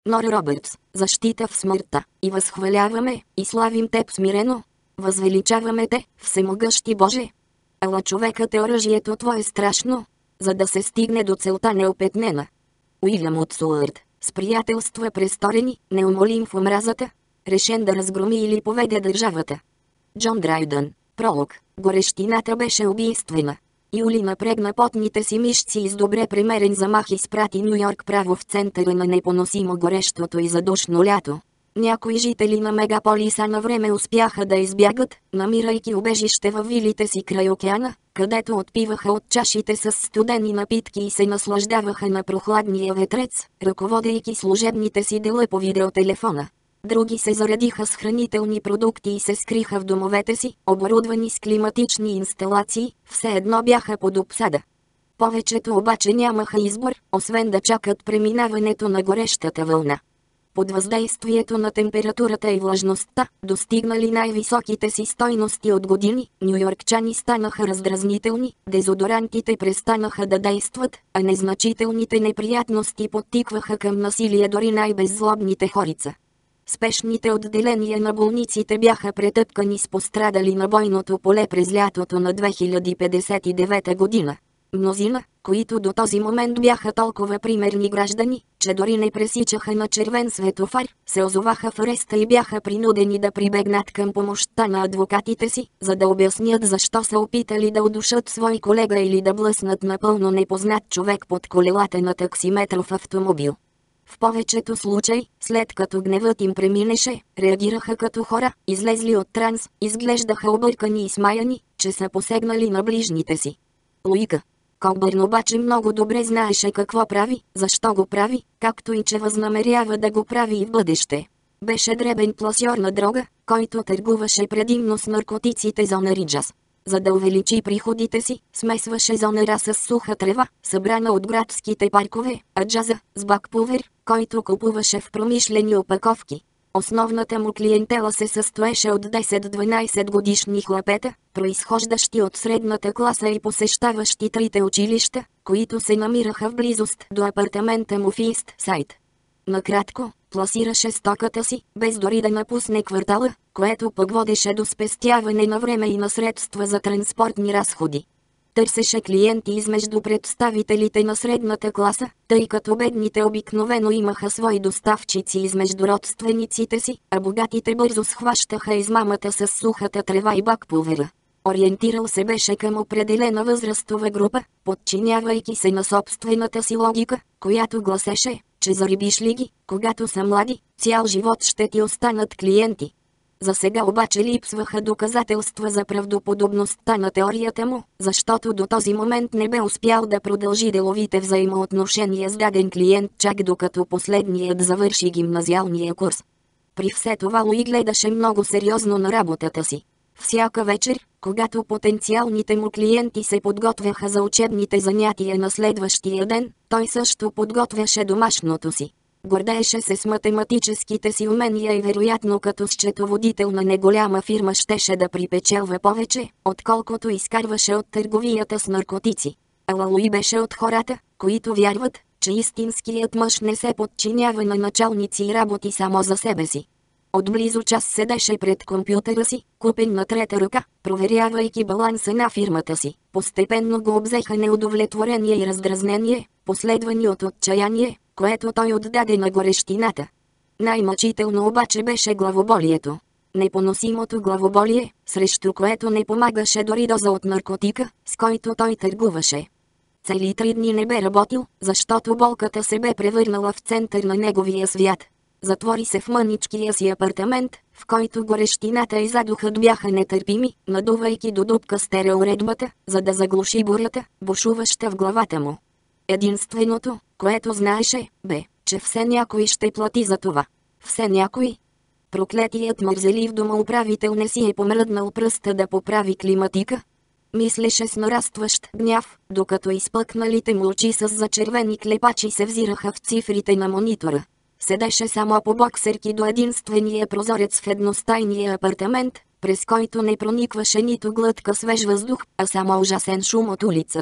Нор Робъртс, защита в смъртта, и възхваляваме, и славим Теб смирено. Възвеличаваме Те, всемогъщи Боже. Ела човекът е оръжието Твое страшно, за да се стигне до целта неопетнена. Уилям Утсуърт, с приятелства престорени, неумолим в омразата, решен да разгроми или поведе държавата. Джон Драйдън, пролог, горещината беше убийствена. Юли напрегна потните си мишци и с добре премерен замах изпрати Ню Йорк право в центъра на непоносимо горещото и задушно лято. Някои жители на мегаполиса навреме успяха да избягат, намирайки убежище във вилите си край океана, където отпиваха от чашите с студени напитки и се наслаждаваха на прохладния ветрец, ръководейки служебните си дела по видеотелефона. Други се заредиха с хранителни продукти и се скриха в домовете си, оборудвани с климатични инсталации, все едно бяха под обсада. Повечето обаче нямаха избор, освен да чакат преминаването на горещата вълна. Под въздействието на температурата и влажността, достигнали най-високите си стойности от години, нюйоркчани станаха раздразнителни, дезодорантите престанаха да действат, а незначителните неприятности подтикваха към насилие дори най-беззлобните хорица. Спешните отделения на болниците бяха претъпкани с пострадали на бойното поле през лятото на 2059 година. Мнозина, които до този момент бяха толкова примерни граждани, че дори не пресичаха на червен светофар, се озоваха в ареста и бяха принудени да прибегнат към помощта на адвокатите си, за да обяснят защо са опитали да удушат свой колега или да блъснат напълно непознат човек под колелата на таксиметров автомобил. В повечето случаи, след като гневът им преминеше, реагираха като хора, излезли от транс, изглеждаха объркани и смаяни, че са посегнали на ближните си. Луика Кобърн обаче много добре знаеше какво прави, защо го прави, както и че възнамерява да го прави и в бъдеще. Беше дребен пласьор на дрога, който търгуваше предимно с наркотиците зона Риджас. За да увеличи приходите си, смесваше зонера с суха трева, събрана от градските паркове, а джаза с бакпулвер, който купуваше в промишлени опаковки. Основната му клиентела се състоеше от 10-12 годишни хлапета, произхождащи от средната класа и посещаващи трите училища, които се намираха в близост до апартамента му в Ист Сайд. Накратко, пласираше стоката си, без дори да напусне квартала, което пък водеше до спестяване на време и на средства за транспортни разходи. Търсеше клиенти измежду представителите на средната класа, тъй като бедните обикновено имаха свои доставчици измежду родствениците си, а богатите бързо схващаха измамата с сухата трева и бакпулвера. Ориентирал се беше към определена възрастова група, подчинявайки се на собствената си логика, която гласеше, че зарибиш ли ги, когато са млади, цял живот ще ти останат клиенти. За сега обаче липсваха доказателства за правдоподобността на теорията му, защото до този момент не бе успял да продължи деловите взаимоотношения с даден клиент чак докато последният завърши гимназиалния курс. При все това Луи гледаше много сериозно на работата си. Всяка вечер, когато потенциалните му клиенти се подготвяха за учебните занятия на следващия ден, той също подготвяше домашното си. Гордееше се с математическите си умения и вероятно като счетоводител на неголяма фирма щеше да припечелва повече, отколкото изкарваше от търговията с наркотици. Ала Луи беше от хората, които вярват, че истинският мъж не се подчинява на началници и работи само за себе си. Отблизо час седеше пред компютъра си, купен на трета ръка, проверявайки баланса на фирмата си. Постепенно го обзеха неудовлетворение и раздразнение, последвани от отчаяние, което той отдаде на горещината. Най-мъчително обаче беше главоболието. Непоносимото главоболие, срещу което не помагаше дори доза от наркотика, с който той търгуваше. Цели 3 дни не бе работил, защото болката се бе превърнала в център на неговия свят. Затвори се в мъничкия си апартамент, в който горещината и задухът бяха нетърпими, надувайки до дупка стереоуредбата, за да заглуши бурята, бушуваща в главата му. Единственото, което знаеше, бе, че все някой ще плати за това. Все някой. Проклетият мързелив домоуправител не си е помръднал пръста да поправи климатика. Мислеше с нарастващ гняв, докато изпъкналите му очи с зачервени клепачи се взираха в цифрите на монитора. Седеше само по боксерки до единствения прозорец в едностайния апартамент, през който не проникваше нито глътка свеж въздух, а само ужасен шум от улицата.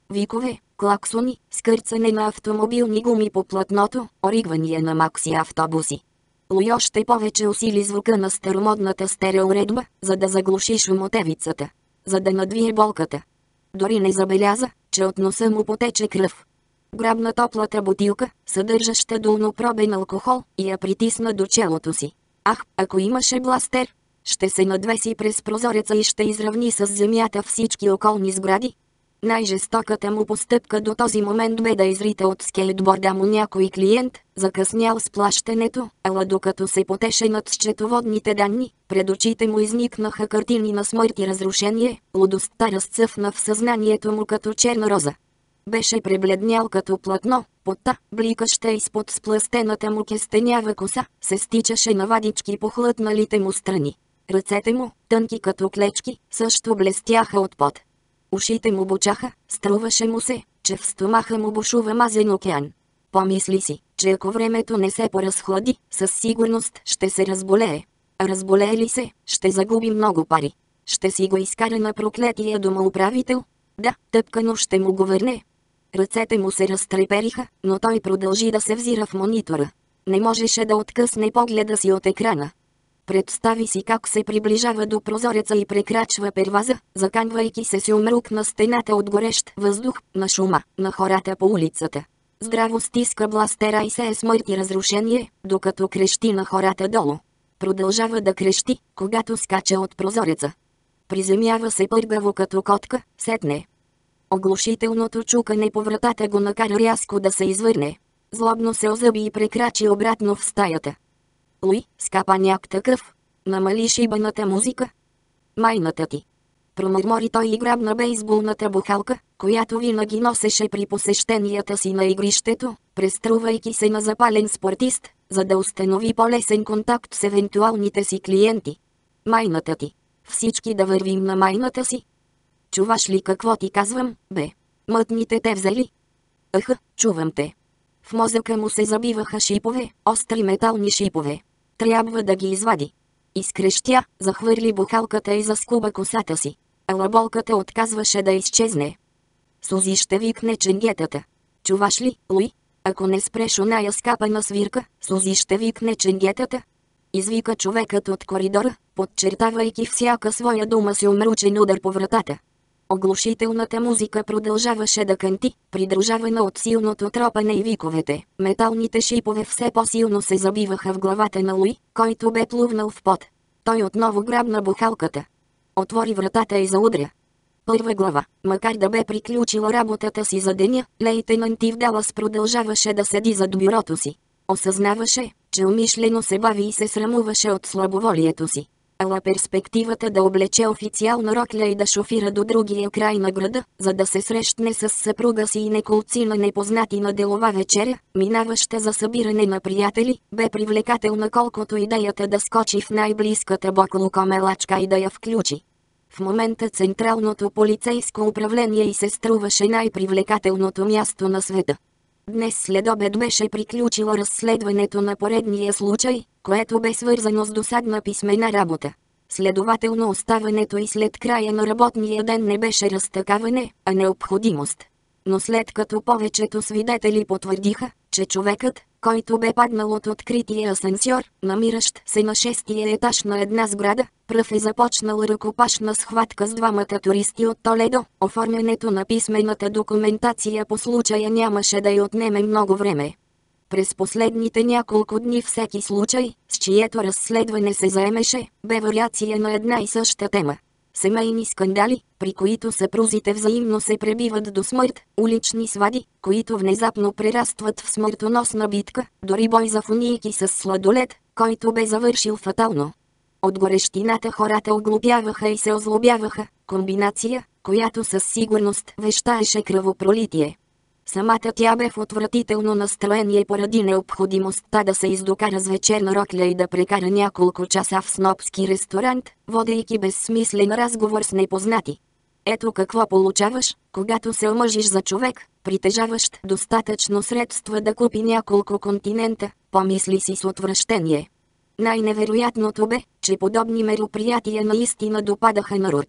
Викове, клаксони, скърцане на автомобилни гуми по платното, оригвания на макси автобуси. Луи още повече усили звука на старомодната стереоуредба, за да заглуши шумотевицата. За да надвие болката. Дори не забеляза, че от носа му потече кръв. Грабна топлата бутилка, съдържаща долнопробен алкохол, и я притисна до челото си. Ах, ако имаше бластер, ще се надвеси през прозореца и ще изравни с земята всички околни сгради. Най-жестоката му постъпка до този момент бе да изрита от скейтборда му някой клиент, закъснял с плащането, ала докато се потеше над счетоводните данни, пред очите му изникнаха картини на смърт и разрушение, лудостта разцъфна в съзнанието му като черна роза. Беше пребледнял като платно, потта, бликаща изпод сплъстената му кестенява коса, се стичаше на вадички по хлътналите му страни. Ръцете му, тънки като клечки, също блестяха от пот. Ушите му бучаха, струваше му се, че в стомаха му бушува мазен океан. Помисли си, че ако времето не се поразхлади, със сигурност ще се разболее. А разболее ли се, ще загуби много пари. Ще си го изкара на проклетия домоуправител. Да, тъпкано ще му го върне. Ръцете му се разтрепериха, но той продължи да се взира в монитора. Не можеше да откъсне погледа си от екрана. Представи си как се приближава до прозореца и прекрачва перваза, заканвайки се с умрук на стената от горещ въздух, на шума, на хората по улицата. Здраво стиска бластера и се е смърт и разрушение, докато крещи на хората долу. Продължава да крещи, когато скача от прозореца. Приземява се пъргаво като котка, сетне. Оглушителното чукане по вратата го накара рязко да се извърне. Злобно се озъби и прекрачи обратно в стаята. Луи, скапа няк такъв. Намали шибаната музика. Майната ти. Промърмори той и грабна бейсболната бухалка, която винаги носеше при посещенията си на игрището, преструвайки се на запален спортист, за да установи по-лесен контакт с евентуалните си клиенти. Майната ти. Всички да вървим на майната си. Чуваш ли какво ти казвам, бе? Мътните те взели? Аха, чувам те. В мозъка му се забиваха шипове, остри метални шипове. Трябва да ги извади. Изкрещя, захвърли бухалката и заскуба косата си. Ала болката отказваше да изчезне. Сузи ще викне ченгетата. Чуваш ли, Луи? Ако не спреш оная скапана свирка, Сузи ще викне ченгетата. Извика човекът от коридора, подчертавайки всяка своя дума с умручен удар по вратата. Оглушителната музика продължаваше да кънти, придружавана от силното тропане и виковете. Металните шипове все по-силно се забиваха в главата на Луи, който бе плувнал в пот. Той отново грабна бухалката. Отвори вратата и заудря. Първа глава. Макар да бе приключила работата си за деня, лейтенант Ив Далас продължаваше да седи зад бюрото си. Осъзнаваше, че умишлено се бави и се срамуваше от слабоволието си. Ала перспективата да облече официална рокля и да шофира до другия край на града, за да се срещне с съпруга си и неколци на непознати на делова вечеря, минаваща за събиране на приятели, бе привлекателна колкото идеята да скочи в най-близката боклукомелачка и да я включи. В момента Централното полицейско управление й се струваше най-привлекателното място на света. Днес следобед беше приключило разследването на поредния случай, което бе свързано с досадна писмена работа. Следователно оставането и след края на работния ден не беше разтакаване, а необходимост. Но след като повечето свидетели потвърдиха, че човекът, който бе паднал от открития асансьор, намиращ се на 6-тия етаж на една сграда, пръв е започнал ръкопашна схватка с двамата туристи от Толедо, оформянето на писмената документация по случая нямаше да й отнеме много време. През последните няколко дни всеки случай, с чието разследване се заемеше, бе вариация на една и съща тема. Семейни скандали, при които съпрузите взаимно се пребиват до смърт, улични свади, които внезапно прерастват в смъртоносна битка, дори бой за фунийки с сладолед, който бе завършил фатално. От горещината хората оглупяваха и се озлобяваха, комбинация, която със сигурност вещаеше кръвопролитие. Самата тя бе в отвратително настроение поради необходимостта да се издокара с вечерна рокля и да прекара няколко часа в снобски ресторант, водейки безсмислен разговор с непознати. Ето какво получаваш, когато се омъжиш за човек, притежаващ достатъчно средства да купи няколко континента, помисли си с отвращение. Най-невероятното бе, че подобни мероприятия наистина допадаха на Рук.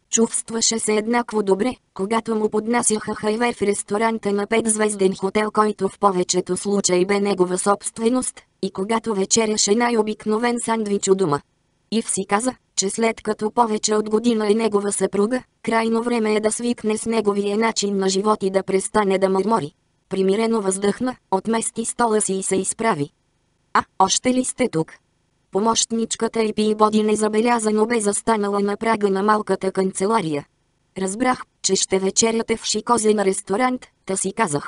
Чувстваше се еднакво добре, когато му поднасяха хайвер в ресторанта на 5-звезден хотел, който в повечето случаи бе негова собственост, и когато вечеряше най-обикновен сандвич у дома. Ив си каза, че след като повече от година е негова съпруга, крайно време е да свикне с неговия начин на живот и да престане да мърмори. Примирено въздъхна, отмести стола си и се изправи. Още ли сте тук? Помощничката и Пийбоди незабелязано бе застанала на прага на малката канцелария. Разбрах, че ще вечеряте в шикозен ресторант, та си казах.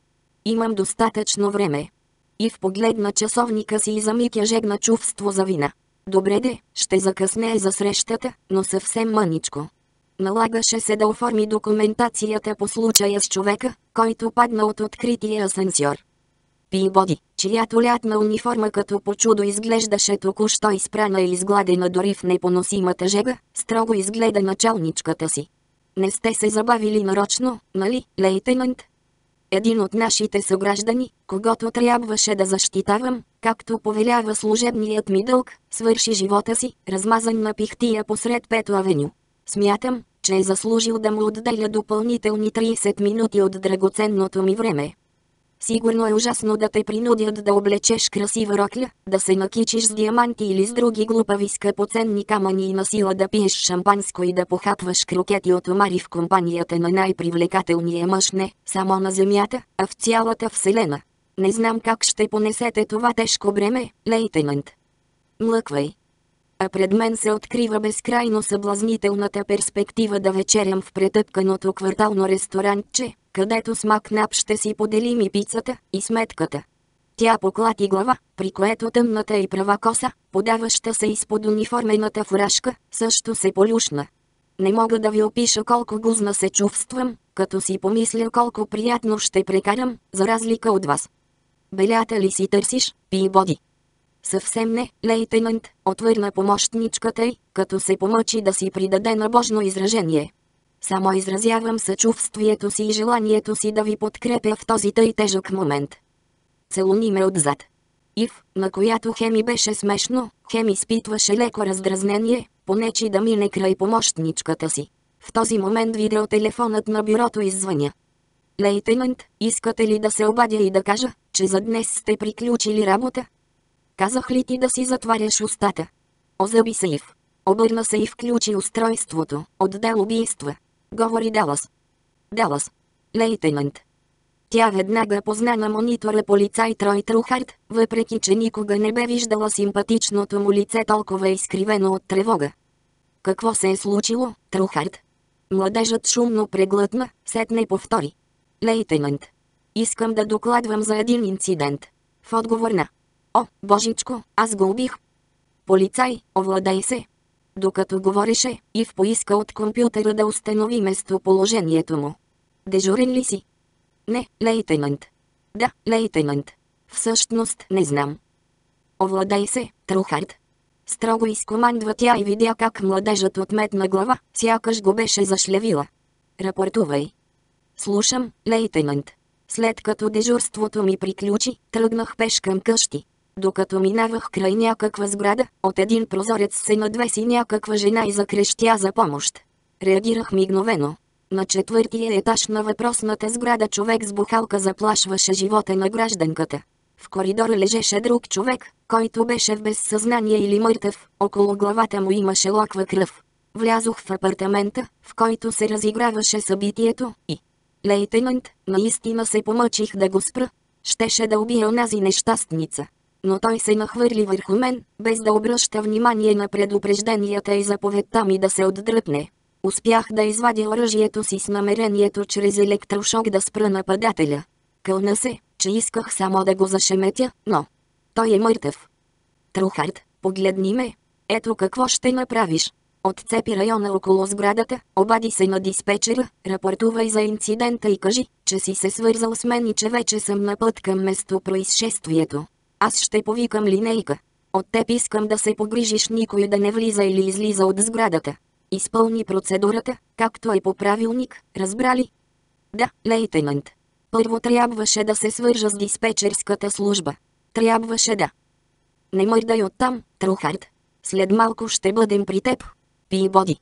Имам достатъчно време. Ив погледна часовника си и за миг я жегна чувство за вина. Добре де, ще закъснее за срещата, но съвсем мъничко. Налагаше се да оформи документацията по случая с човека, който падна от открития асансьор. Пийбоди, чиято лятна униформа като по чудо изглеждаше току-що изпрана и изгладена дори в непоносимата жега, строго изгледа началничката си. Не сте се забавили нарочно, нали, лейтенант? Един от нашите съграждани, когото трябваше да защитавам, както повелява служебният ми дълг, свърши живота си, размазан на пихтия посред Пето авеню. Смятам, че е заслужил да му отделя допълнителни 30 минути от драгоценното ми време. Сигурно е ужасно да те принудят да облечеш красива рокля, да се накичиш с диаманти или с други глупави скъпоценни камъни и насила да пиеш шампанско и да похапваш крокети от омари в компанията на най-привлекателния мъж не само на земята, а в цялата вселена. Не знам как ще понесете това тежко бреме, лейтенант. Млъквай. А пред мен се открива безкрайно съблазнителната перспектива да вечерям в претъпканото квартално ресторантче, където с Макнап ще си поделим и пицата, и сметката. Тя поклати глава, при което тъмната и права коса, подаваща се изпод униформената фуражка, също се полюшна. Не мога да ви опиша колко гузна се чувствам, като си помисля колко приятно ще прекарам, за разлика от вас. Белята ли си търсиш, Пийбоди? Съвсем не, лейтенант, отвърна помощничката й, като се помъчи да си придаде набожно изражение. Само изразявам съчувствието си и желанието си да ви подкрепя в този тъй тежък момент. Целуни ме отзад. Ив, на която хем и беше смешно, хем изпитваше леко раздразнение, понечи да мине край помощничката си. В този момент видеотелефонът на бюрото иззвъня. Лейтенант, искате ли да се обадя и да кажа, че за днес сте приключили работа? Казах ли ти да си затваряш устата? Озъби се Ив. Обърна се и включи устройството. Отдел убийства. Говори Далас. Далас. Лейтенант. Тя веднага позна на монитора полицай Трой Трухард, въпреки че никога не бе виждала симпатичното му лице толкова изкривено от тревога. Какво се е случило, Трухард? Младежът шумно преглътна, сетне повтори. Лейтенант. Искам да докладвам за един инцидент. В отговор на. О, божичко, аз го убих. Полицай, овладей се. Докато говореше, Ив поиска от компютъра да установи местоположението му. Дежурен ли си? Не, лейтенант. Да, лейтенант. Всъщност не знам. Овладей се, Трухард. Строго изкомандва тя и видя как младежът отметна глава, сякаш го беше зашлевила. Рапортувай. Слушам, лейтенант. След като дежурството ми приключи, тръгнах пеш към къщи. Докато минавах край някаква сграда, от един прозорец се надвеси някаква жена и закрещя за помощ. Реагирах мигновено. На четвъртия етаж на въпросната сграда човек с бухалка заплашваше живота на гражданката. В коридора лежеше друг човек, който беше в безсъзнание или мъртъв, около главата му имаше локва кръв. Влязох в апартамента, в който се разиграваше събитието, и... Лейтенант, наистина се помъчих да го спра. Щеше да убия онази нещастница. Но той се нахвърли върху мен, без да обръща внимание на предупрежденията и заповедта ми да се отдръпне. Успях да извадя оръжието си с намерението чрез електрошок да спра нападателя. Кълна се, че исках само да го зашеметя, но... Той е мъртъв. Трухард, погледни ме. Ето какво ще направиш. Отцепи района около сградата, обади се на диспетчера, рапортувай за инцидента и кажи, че си се свързал с мен и че вече съм на път към местопроизшествието. Аз ще повикам линейка. От теб искам да се погрижиш никой да не влиза или излиза от сградата. Изпълни процедурата, както е по правилник, разбра ли? Да, лейтенант. Първо трябваше да се свържа с диспетчерската служба. Трябваше да. Не мърдай оттам, Трухард. След малко ще бъдем при теб. Пийбоди.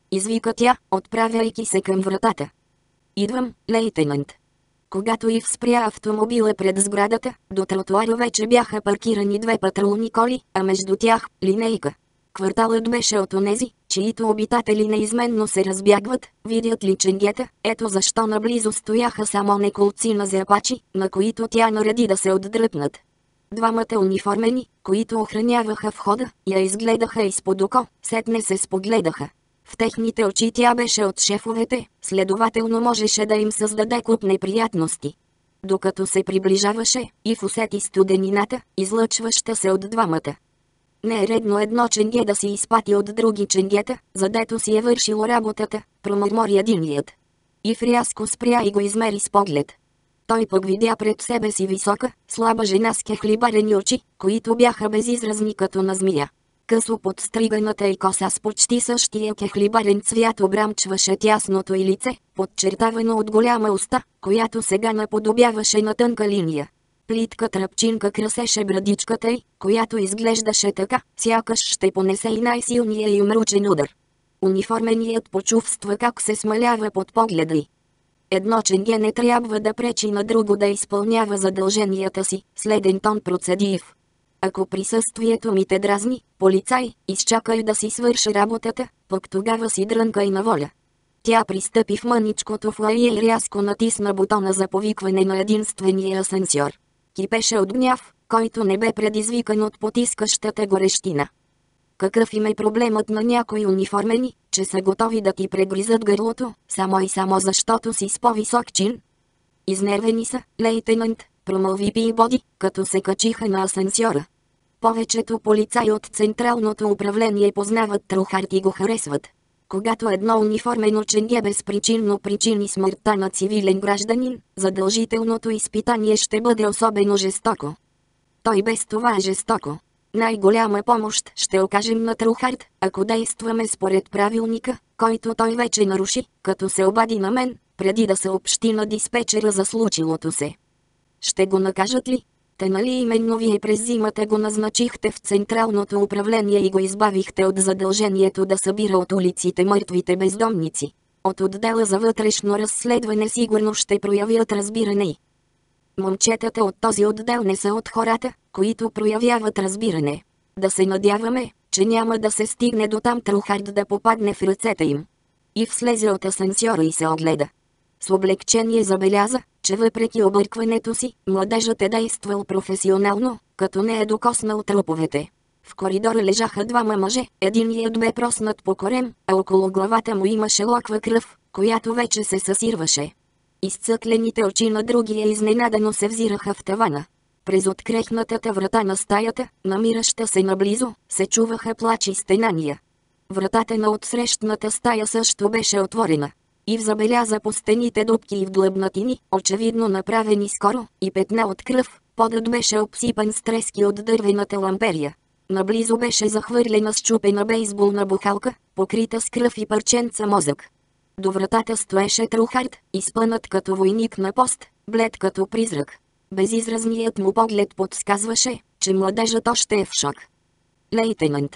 извика тя, отправяйки се към вратата. Идвам, лейтенант. Когато Ив спря автомобила пред сградата, до тротуара вече бяха паркирани две патрулни коли, а между тях – линейка. Кварталът беше от онези, чието обитатели неизменно се разбягват, видят ли ченгета, ето защо наблизо стояха само неколци на зяпачи, на които тя нареди да се отдръпнат. Двамата униформени, които охраняваха входа, я изгледаха изпод око, сетне се спогледаха. В техните очи тя беше от шефовете, следователно можеше да им създаде куп неприятности. Докато се приближаваше, Ив усети студенината, излъчваща се от двамата. Не е редно едно ченге да си изпати от други ченгета, задето си е вършило работата, промърмори единият. Ив рязко спря и го измери с поглед. Той пък видя пред себе си висока, слаба жена с кехлибарени очи, които бяха безизразни като на змия. Късо подстриганата и коса с почти същия кехлибарен цвят обрамчваше тясното й лице, подчертавано от голяма уста, която сега наподобяваше на тънка линия. Плитка тръпчинка красеше брадичката й, която изглеждаше така, сякаш ще понесе и най-силния и мручен удар. Униформеният почувства как се смалява под погледа й. Едно ченге не трябва да пречи на друго да изпълнява задълженията си, следен тон процеди Ив. Ако присъствието ми те дразни, полицай, изчакай да си свърши работата, пък тогава си дрънкай на воля. Тя пристъпи в мъничкото фоайе и рязко натисна бутона за повикване на единствения асансьор. Кипеше от гняв, който не бе предизвикан от потискащата горещина. Какъв им е проблемът на някои униформени, че са готови да ти прегризат гърлото, само и само защото си с по-висок чин? Изнервени са, лейтенант, промълви Пийбоди, като се качиха на асансьора. Повечето полицаи от Централното управление познават Трухарт и го харесват. Когато едно униформено ченге безпричинно причини смъртта на цивилен гражданин, задължителното изпитание ще бъде особено жестоко. Той без това е жестоко. Най-голяма помощ ще окажем на Трухарт, ако действаме според правилника, който той вече наруши, като се обади на мен, преди да съобщи на диспетчера за случилото се. Ще го накажат ли? Те нали именно вие през зимата го назначихте в Централното управление и го избавихте от задължението да събира от улиците мъртвите бездомници. От отдела за вътрешно разследване сигурно ще проявят разбиране и момчетата от този отдел не са от хората, които проявяват разбиране. Да се надяваме, че няма да се стигне до там Трухарт да попадне в ръцете им. Ив слезе от асансьора и се огледа. С облегчение забеляза, че въпреки объркването си, младежът е действал професионално, като не е докоснал труповете. В коридора лежаха двама мъже, единият бе проснат по корем, а около главата му имаше локва кръв, която вече се съсирваше. Изцъклените очи на другия изненадано се взираха в тавана. През открехнатата врата на стаята, намираща се наблизо, се чуваха плач и стенания. Вратата на отсрещната стая също беше отворена. Ив забеляза по стените дупки и вдлъбнатини, очевидно направени скоро, и петна от кръв. Подът беше обсипан с трески от дървената ламперия. Наблизо беше захвърлена счупена бейсболна бухалка, покрита с кръв и парченца мозък. До вратата стоеше Трухарт, изпънат като войник на пост, блед като призрак. Безизразният му поглед подсказваше, че младежът още е в шок. Лейтенант.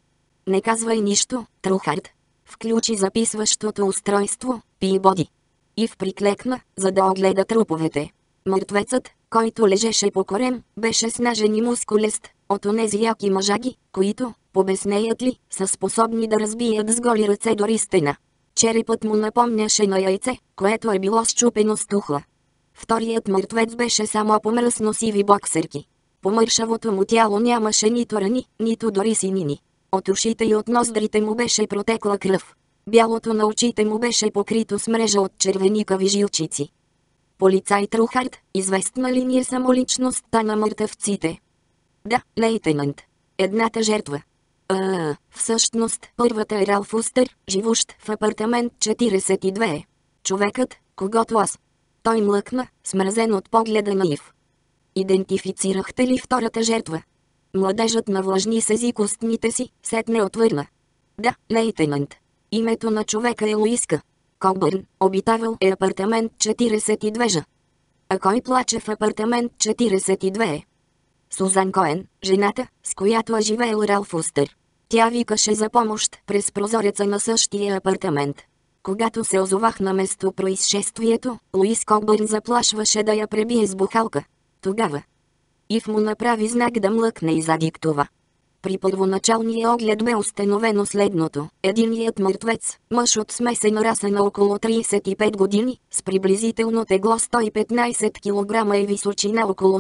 Не казвай нищо, Трухарт. Включи записващото устройство, Пийбоди. Ив приклекна, за да огледа труповете. Мъртвецът, който лежеше по корем, беше снажен и мускулест, от онези яки мъжаги, които, побеснеят ли, са способни да разбият с голи ръце дори стена. Черепът му напомняше на яйце, което е било счупено с тухла. Вторият мъртвец беше само помръсно сиви боксерки. По мършавото му тяло нямаше нито рани, нито дори синини. От ушите и от ноздрите му беше протекла кръв. Бялото на очите му беше покрито с мрежа от червеникави жилчици. Полицай Трухарт, известна ли ни е самоличността на мъртъвците? Да, лейтенант. Едната жертва. Всъщност, първата е Ралф Устър, живущ в апартамент 42. Човекът, когото аз. Той млъкна, смразен от погледа на Ив. Идентифицирахте ли втората жертва? Младежът навлажни с език устните си, сетне отвърна. Да, лейтенант. Името на човека е Луиска Кобърн, обитавал е апартамент 42. А кой плаче в апартамент 42? Сузан Коен, жената, с която е живеел Ралф Устър. Тя викаше за помощ през прозореца на същия апартамент. Когато се озовах на местопроизшествието, Луис Кобърн заплашваше да я пребие с бухалка. Тогава Ив му направи знак да млъкне и задиктува. При първоначалния оглед бе установено следното. Единият мъртвец, мъж от смесена раса на около 35 години, с приблизително тегло 115 кг и височина около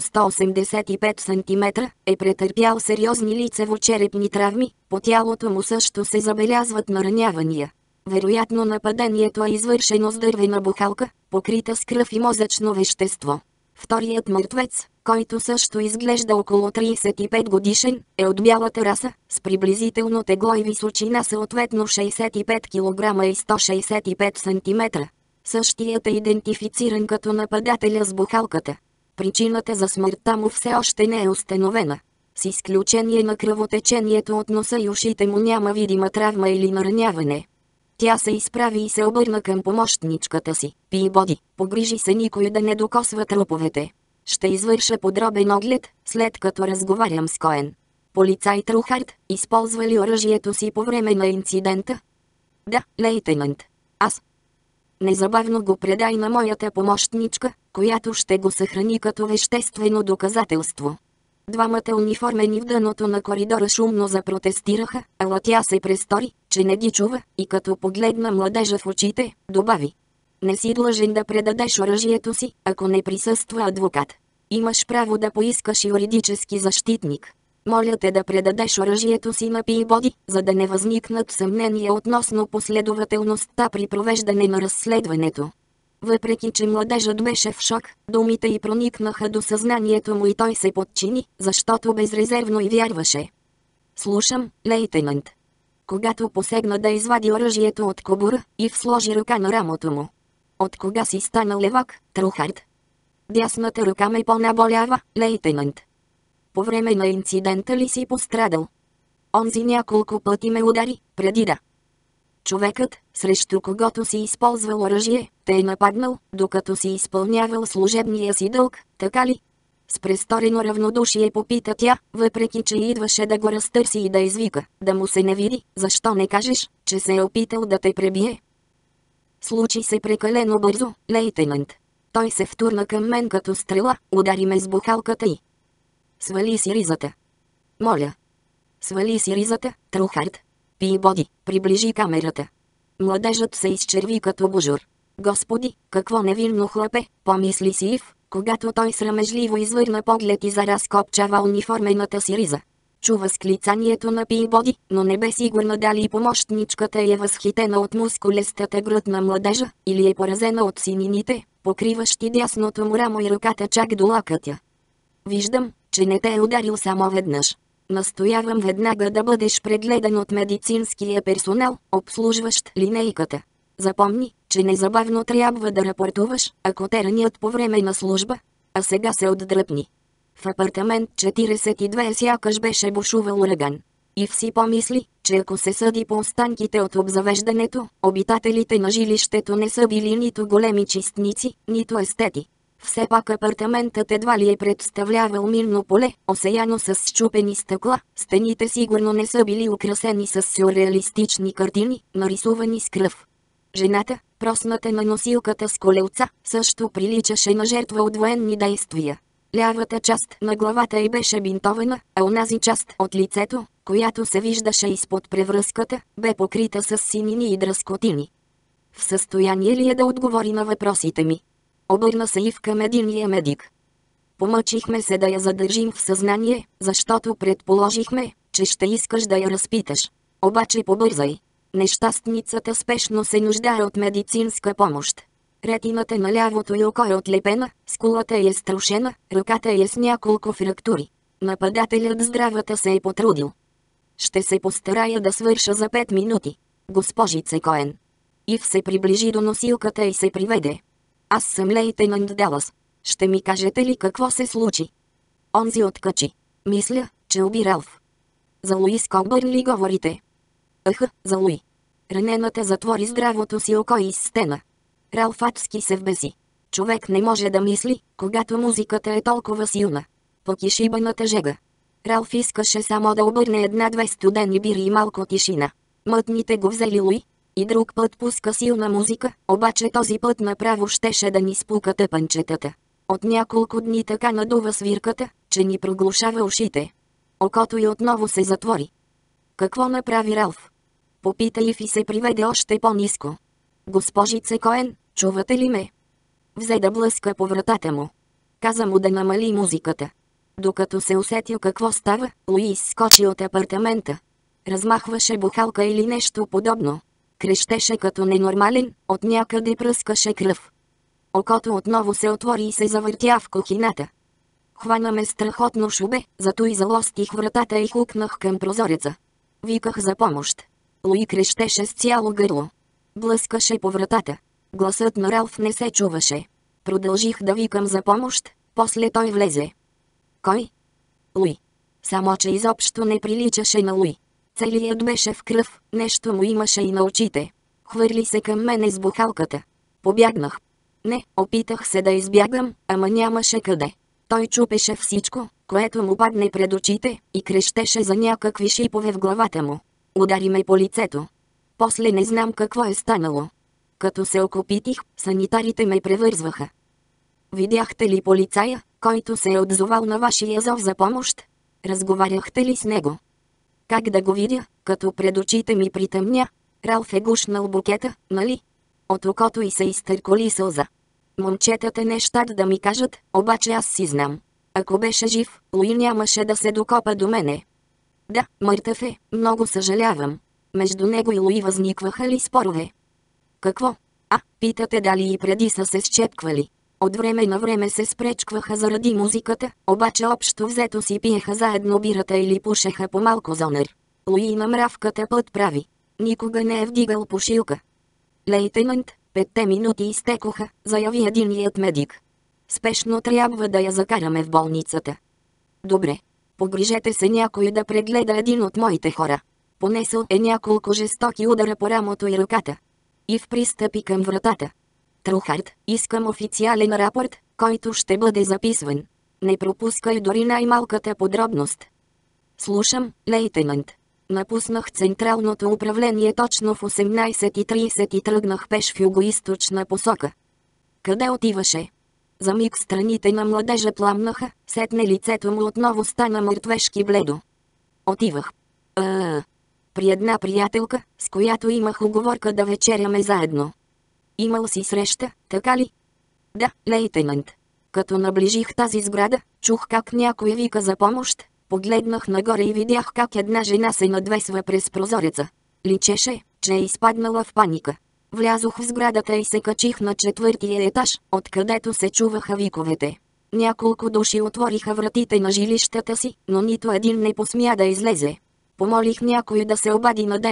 185 см, е претърпял сериозни лицево-черепни травми, по тялото му също се забелязват наранявания. Вероятно нападението е извършено с дървена бухалка, покрита с кръв и мозъчно вещество. Вторият мъртвец, който също изглежда около 35 годишен, е от бялата раса, с приблизително тегло и височина съответно 65 кг и 165 см. Същият е идентифициран като нападателя с бухалката. Причината за смъртта му все още не е установена. С изключение на кръвотечението от носа и ушите му няма видима травма или нараняване. Тя се изправи и се обърна към помощничката си. Пийбоди, погрижи се никой да не докосва труповете. Ще извърша подробен оглед, след като разговарям с Коен. Полицай Трухард, използва ли оръжието си по време на инцидента? Да, лейтенант. Аз. Незабавно го предай на моята помощничка, която ще го съхрани като веществено доказателство. Двамата униформени в дъното на коридора шумно запротестираха, ала тя се престори, че не ги чува, и като погледна младежа в очите, добави. Не си длъжен да предадеш оръжието си, ако не присъства адвокат. Имаш право да поискаш юридически защитник. Моля те да предадеш оръжието си на Пийбоди, за да не възникнат съмнения относно последователността при провеждане на разследването. Въпреки че младежът беше в шок, думите й проникнаха до съзнанието му и той се подчини, защото безрезервно й вярваше. Слушам, лейтенант. Когато посегна да извади оръжието от кобура, Ив сложи ръка на рамото му. От кога си стана левак, Трухард? Дясната ръка ме по-наболява, лейтенант. По време на инцидента ли си пострадал? Онзи няколко пъти ме удари, преди да. Човекът, срещу когото си използвал оръжие, те е нападнал, докато си изпълнявал служебния си дълг, така ли? С престорено равнодушие попита тя, въпреки че идваше да го разтърси и да извика, да му се не види, защо не кажеш, че се е опитал да те пребие? Случи се прекалено бързо, лейтенант. Той се втурна към мен като стрела, удари ме с бухалката й. Свали си ризата. Моля. Свали си ризата, Трухард. Пийбоди, приближи камерата. Младежът се изчерви като божур. Господи, какво невинно хлапе, помисли си Ив, когато той срамежливо извърна поглед и заразкопчава униформената си риза. Чу възклицанието на Пийбоди, но не бе сигурна дали и помощничката е възхитена от мускулестата гръд на младежа, или е поразена от синините, покриващи дясното му рамо и ръката чак до лакътя. Виждам, че не те е ударил само веднъж. Настоявам веднага да бъдеш прегледан от медицинския персонал, обслужващ линейката. Запомни, че незабавно трябва да рапортуваш, ако те ранят по време на служба. А сега се отдръпни. В апартамент 42 сякаш беше бушувал ураган. Ив си помисли, че ако се съди по останките от обзавеждането, обитателите на жилището не са били нито големи чистници, нито естети. Все пак апартаментът едва ли е представлявал мирно поле, осеяно с счупени стъкла, стените сигурно не са били украсени с сюрреалистични картини, нарисувани с кръв. Жената, просната на носилката с колелца, също приличаше на жертва от военни действия. Лявата част на главата й беше бинтована, а онази част от лицето, която се виждаше изпод превръзката, бе покрита с синини и дръскотини. В състояние ли е да отговори на въпросите ми? Обърна се Ив към единия медик. Помъчихме се да я задържим в съзнание, защото предположихме, че ще искаш да я разпиташ. Обаче побързай. Нещастницата спешно се нуждае от медицинска помощ. Ретината на лявото й око е отлепена, скулата е струшена, ръката е с няколко фрактури. Нападателят здравата се е потрудил. Ще се постарая да свърша за 5 минути. Госпожице Коен. Ив се приближи до носилката и се приведе. Аз съм лейтенант Далас. Ще ми кажете ли какво се случи? Онзи откачи. Мисля, че уби Ралф. За Луис Кобърн ли говорите? За Луи. Ранената затвори здравото си око и стена. Ралф адски се вбеси. Човек не може да мисли, когато музиката е толкова силна. Пък и шибаната жега. Ралф искаше само да обърне една-две студени бири и малко тишина. Мътните го взели Луи. И друг път пуска силна музика, обаче този път направо щеше да ни спука тъпанчетата. От няколко дни така надува свирката, че ни проглушава ушите. Окото й отново се затвори. Какво направи Ралф? Попита Ив и се приведе още по-ниско. Госпожице Коен, чувате ли ме? Взе да блъска по вратата му. Каза му да намали музиката. Докато се усетил какво става, Луис скочи от апартамента. Размахваше бухалка или нещо подобно. Крещеше като ненормален, от някъде пръскаше кръв. Окото отново се отвори и се завъртя в кухината. Хвана ме страхотно шубе, зато и залостих вратата и хукнах към прозореца. Виках за помощ. Луи крещеше с цяло гърло. Блъскаше по вратата. Гласът на Ралф не се чуваше. Продължих да викам за помощ, после той влезе. Кой? Луи. Само че изобщо не приличаше на Луи. Целият беше в кръв, нещо му имаше и на очите. Хвърли се към мене с бухалката. Побягнах. Не, опитах се да избягам, ама нямаше къде. Той чупеше всичко, което му падне пред очите, и крещеше за някакви шипове в главата му. Удари ме по лицето. После не знам какво е станало. Като се окопитих, санитарите ме превързваха. Видяхте ли полицая, който се е отзовал на вашия зов за помощ? Разговаряхте ли с него? Как да го видя, като пред очите ми притъмня? Ралф е гушнал букета, нали? От окото й се изтърколи сълза. Момчетата не щат да ми кажат, обаче аз си знам. Ако беше жив, Луи нямаше да се докопа до мене. Да, мъртъв е, много съжалявам. Между него и Луи възникваха ли спорове? Какво? Питате дали и преди са се счепквали. От време на време се спречкваха заради музиката, обаче общо взето си пиеха заедно бирата или пушеха по малко зонер. Луи на мравката път прави. Никога не е вдигал пушилка. Лейтенант, 5 минути изтекоха, заяви единият медик. Спешно трябва да я закараме в болницата. Добре. Погрижете се някой да прегледа един от моите хора. Понесъл е няколко жестоки удара по рамото и ръката. Ив пристъпи към вратата. Трухард, искам официален рапорт, който ще бъде записван. Не пропускай дори най-малката подробност. Слушам, лейтенант. Напуснах централното управление точно в 18:30 и тръгнах пеш в югоизточна посока. Къде отиваше? За миг страните на младежа пламнаха, сетне лицето му отново стана мъртвешки бледо. Отивах. При една приятелка, с която имах уговорка да вечеряме заедно. Имал си среща, така ли? Да, лейтенант. Като наближих тази сграда, чух как някой вика за помощ, погледнах нагоре и видях как една жена се надвесва през прозореца. Личеше, че е изпаднала в паника. Влязох в сградата и се качих на 4-тия етаж, откъдето се чуваха виковете. Няколко души отвориха вратите на жилищата си, но нито един не посмя да излезе. Помолих някой да се обади на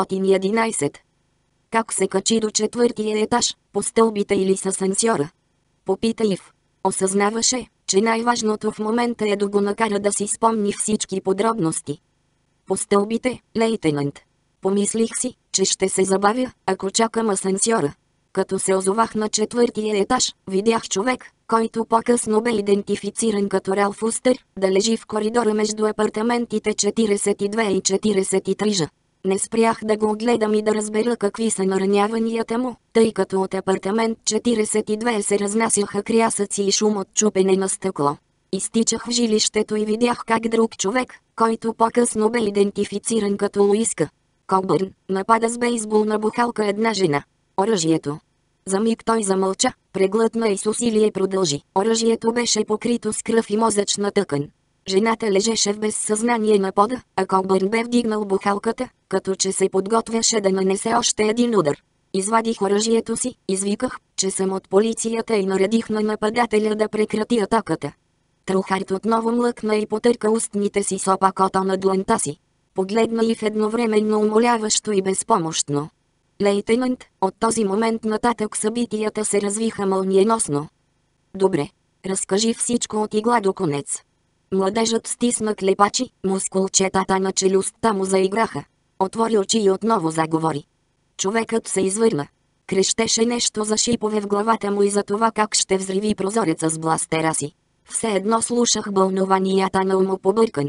911. Как се качи до 4-тия етаж, по стълбите или с асансьора? Попита Ив. Осъзнаваше, че най-важното в момента е да го накара да си спомни всички подробности. По стълбите, лейтенант. Помислих си, че ще се забавя, ако чакам асансьора. Като се озовах на 4-тия етаж, видях човек, който по-късно бе идентифициран като Ралф Устър, да лежи в коридора между апартаментите 42 и 43. Не спрях да го огледам и да разбера какви са нараняванията му, тъй като от апартамент 42 се разнасяха крясъци и шум от чупене на стъкло. Изтичах в жилището и видях как друг човек, който по-късно бе идентифициран като Луиска Кобърн, напада с бейсболна бухалка една жена. Оръжието. За миг той замълча, преглътна и с усилие продължи. Оръжието беше покрито с кръв и мозъчна тъкан. Жената лежеше в безсъзнание на пода, а Кобърн бе вдигнал бухалката, като че се подготвяше да нанесе още един удар. Извадих оръжието си, извиках, че съм от полицията и наредих на нападателя да прекрати атаката. Трухард отново млъкна и потърка устните си с опакото на дланта си. Погледна и в едновременно умоляващо и безпомощно. Лейтенант, от този момент нататък събитията се развиха мълниеносно. Добре, разкажи всичко от игла до конец. Младежът стисна клепачи, мускулчетата на челюстта му заиграха. Отвори очи и отново заговори. Човекът се извърна. Крещеше нещо за шипове в главата му и за това как ще взриви прозореца с бластера си. Все едно слушах бълнованията на умопобъркан.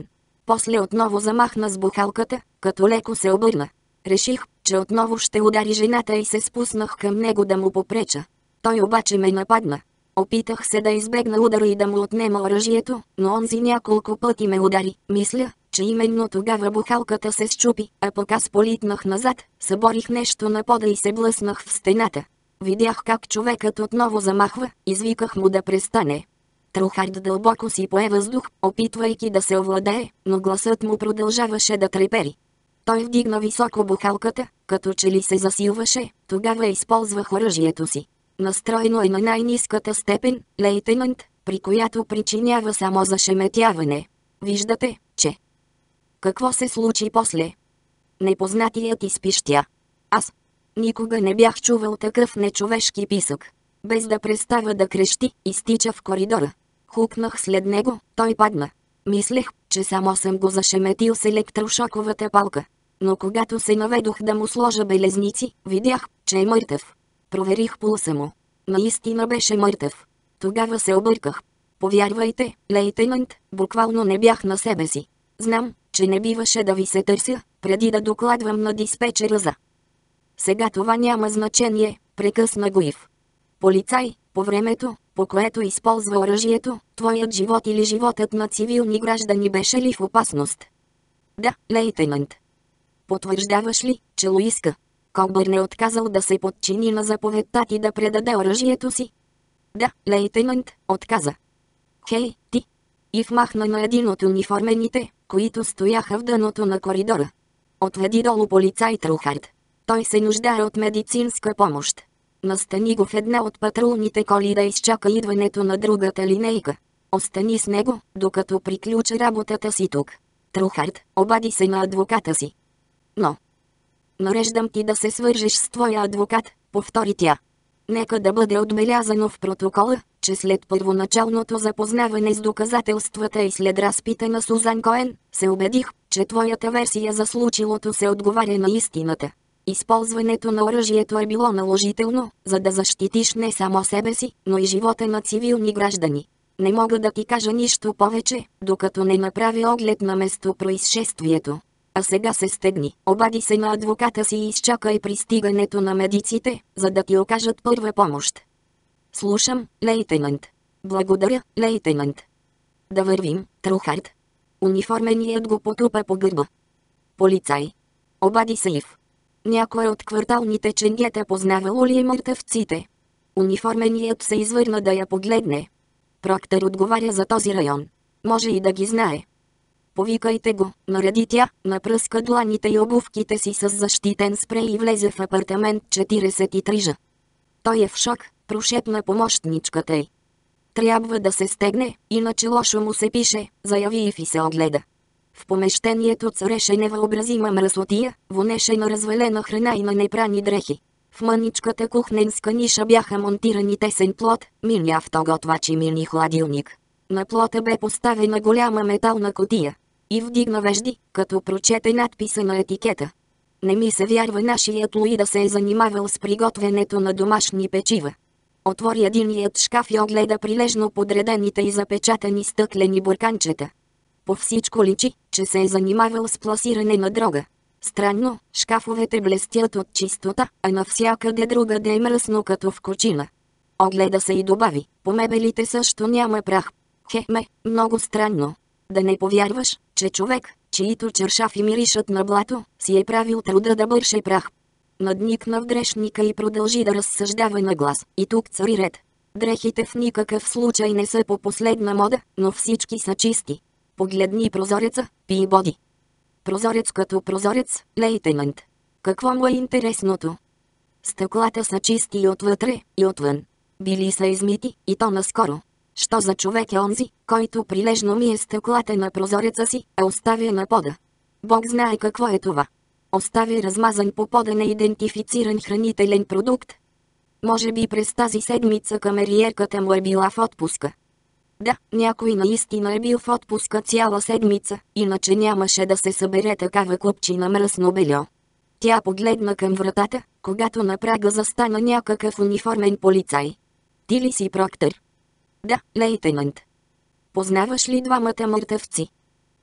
После отново замахна с бухалката, като леко се обърна. Реших, че отново ще удари жената и се спуснах към него да му попреча. Той обаче ме нападна. Опитах се да избегна удара и да му отнема оръжието, но онзи няколко пъти ме удари. Мисля, че именно тогава бухалката се счупи, а пък аз политнах назад, съборих нещо на пода и се блъснах в стената. Видях как човекът отново замахва, извиках му да престане. Трухард дълбоко си пое въздух, опитвайки да се овладее, но гласът му продължаваше да трепери. Той вдигна високо бухалката, като че ли се засилваше, тогава използвах оръжието си. Настроено е на най-ниската степен, лейтенант, при която причинява само зашеметяване. Виждате, че... Какво се случи после? Непознатият изпищя. Аз никога не бях чувал такъв нечовешки писък. Без да престава да крещи, изтича в коридора. Хукнах след него, той падна. Мислех, че само съм го зашеметил с електрошоковата палка. Но когато се наведох да му сложа белезници, видях, че е мъртъв. Проверих пулса му. Наистина беше мъртъв. Тогава се обърках. Повярвайте, лейтенант, буквално не бях на себе си. Знам, че не биваше да ви се търся, преди да докладвам на диспетчера за... Сега това няма значение, прекъсна го Ив. Полицай, по времето, по което използва оръжието, твоят живот или животът на цивилни граждани беше ли в опасност? Да, лейтенант. Потвърждаваш ли, че Луиска Кокбърн е отказал да се подчини на заповедта ти да предаде оръжието си? Да, лейтенант, отказа. Хей, ти! Ив махна на един от униформените, които стояха в дъното на коридора. Отведи долу полицай Трухард. Той се нуждае от медицинска помощ. Настани го в една от патрулните коли да изчака идването на другата линейка. Остани с него, докато приключи работата си тук. Трухард, обади се на адвоката си. Но... Нареждам ти да се свържеш с твоя адвокат, повтори тя. Нека да бъде отбелязано в протокола, че след първоначалното запознаване с доказателствата и след разпита на Сузан Коен, се убедих, че твоята версия за случилото се отговаря на истината. Използването на оръжието е било наложително, за да защитиш не само себе си, но и живота на цивилни граждани. Не мога да ти кажа нищо повече, докато не направя оглед на местопроизшествието. А сега се стегни, обади се на адвоката си и изчакай пристигането на медиците, за да ти окажат първа помощ. Слушам, лейтенант. Благодаря, лейтенант. Да вървим, Трухард. Униформеният го потупа по гърба. Полицай. Обади се Ив. Някой от кварталните ченгета познавало ли е мъртъвците? Униформеният се извърна да я погледне. Проктор отговаря за този район. Може и да ги знае. Повикайте го, нареди тя, напръска дланите и обувките си с защитен спрей и влезе в апартамент 43Ж. Той е в шок, прошепна помощничката й. Трябва да се стегне, иначе лошо му се пише, заяви Ив и се огледа. В помещението цареше невъобразима мръсотия, вонеше на развалена храна и на непрани дрехи. В мъничката кухненска ниша бяха монтирани тесен плот, мини автоготвач и мини хладилник. На плота бе поставена голяма метална кутия. И вдигна вежди, като прочете надписа на етикета. Не ми се вярва нашият Луи да се е занимавал с приготвянето на домашни печива. Отвори единият шкаф и огледа прилежно подредените и запечатани стъклени бурканчета. По всичко личи, че се е занимавал с пласиране на дрога. Странно, шкафовете блестят от чистота, а навсякъде другаде е мръсно като в кучина. Огледа се и добави, по мебелите също няма прах. Хеме, много странно. Да не повярваш, че човек, чието чершафи миришат на блато, си е правил труда да бърше прах. Надникна в грешника и продължи да разсъждава на глас. И тук цари ред. Дрехите в никакъв случай не са по последна мода, но всички са чисти. Погледни прозореца, пи боди. Прозорец като прозорец, лейтенант. Какво му е интересното? Стъклата са чисти и отвътре, и отвън. Били са измити, и то наскоро. Що за човек е онзи, който прилежно мие стъклата на прозореца си, а оставя на пода? Бог знае какво е това. Оставя размазан по пода неидентифициран хранителен продукт. Може би през тази седмица камериерката му е била в отпуска. Да, някой наистина е бил в отпуска цяла седмица, иначе нямаше да се събере такава клъпчина мръсно бельо. Тя погледна към вратата, когато на прага застана някакъв униформен полицай. Ти ли си Проктор? Да, лейтенант. Познаваш ли двамата мъртъвци?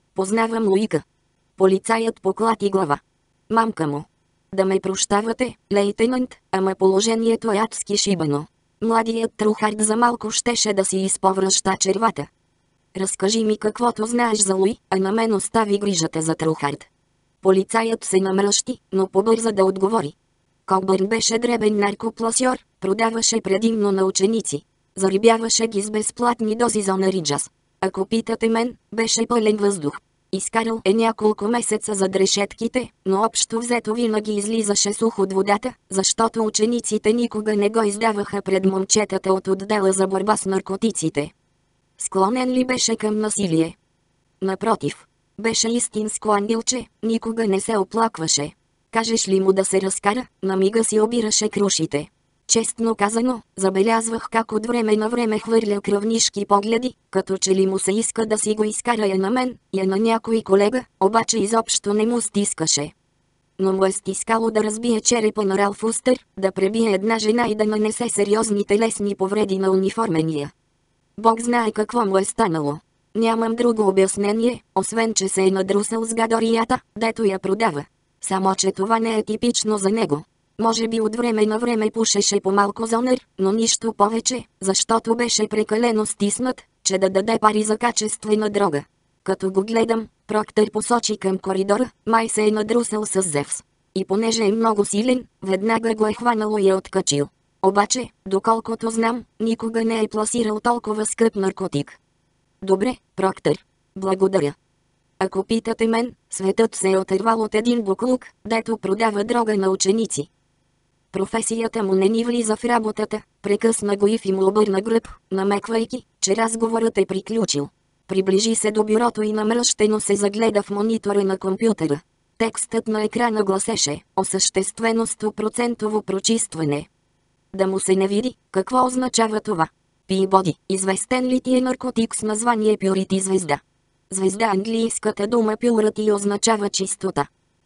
Познавам Луика. Полицаят поклати глава. Мамка му. Да ме прощавате, лейтенант, ама положението е адски шибано. Младият Трухард за малко щеше да си изповръща червата. Разкажи ми каквото знаеш за Луи, а на мен остави грижата за Трухард. Полицаят се намръщи, но побърза да отговори. Кокбърн беше дребен наркопласьор, продаваше предимно на ученици. Зарибяваше ги с безплатни дози за нариджас. Ако питате мен, беше пълен въздух. Изкарал е няколко месеца зад решетките, но общо взето винаги излизаше сух от водата, защото учениците никога не го издаваха пред момчетата от отдела за борба с наркотиците. Склонен ли беше към насилие? Напротив. Беше истинско ангелче, никога не се оплакваше. Кажеш ли му да се разкара, на мига си обираше крушите. Честно казано, забелязвах как от време на време хвърля кръвнишки погледи, като че ли му се иска да си го изкара я на мен, я на някой колега, обаче изобщо не му стискаше. Но му е стискало да разбие черепа на Ралф Устър, да пребие една жена и да нанесе сериозни телесни повреди на униформения. Бог знае какво му е станало. Нямам друго обяснение, освен че се е надрусал с гадорията, дето я продава. Само че това не е типично за него. Може би от време на време пушеше по-малко зонер, но нищо повече, защото беше прекалено стиснат, че да даде пари за качествена дрога. Като го гледам, Проктър посочи към коридора, май се е надрусал с Зевс. И понеже е много силен, веднага го е хванало и е откачил. Обаче, доколкото знам, никога не е пласирал толкова скъп наркотик. Добре, Проктър. Благодаря. Ако питате мен, светът се е отървал от един буклук, дето продава дрога на ученици. Професията му не ни влиза в работата, прекъсна го Ив и му обърна гръб, намеквайки, че разговорът е приключил. Приближи се до бюрото и намръщено се загледа в монитора на компютъра. Текстът на екрана гласеше: осъществено 100% прочистване. Да му се не види, какво означава това? Пибоди, известен ли ти е наркотик с название Пюрити звезда? Звезда английската дума Purity означава чистота.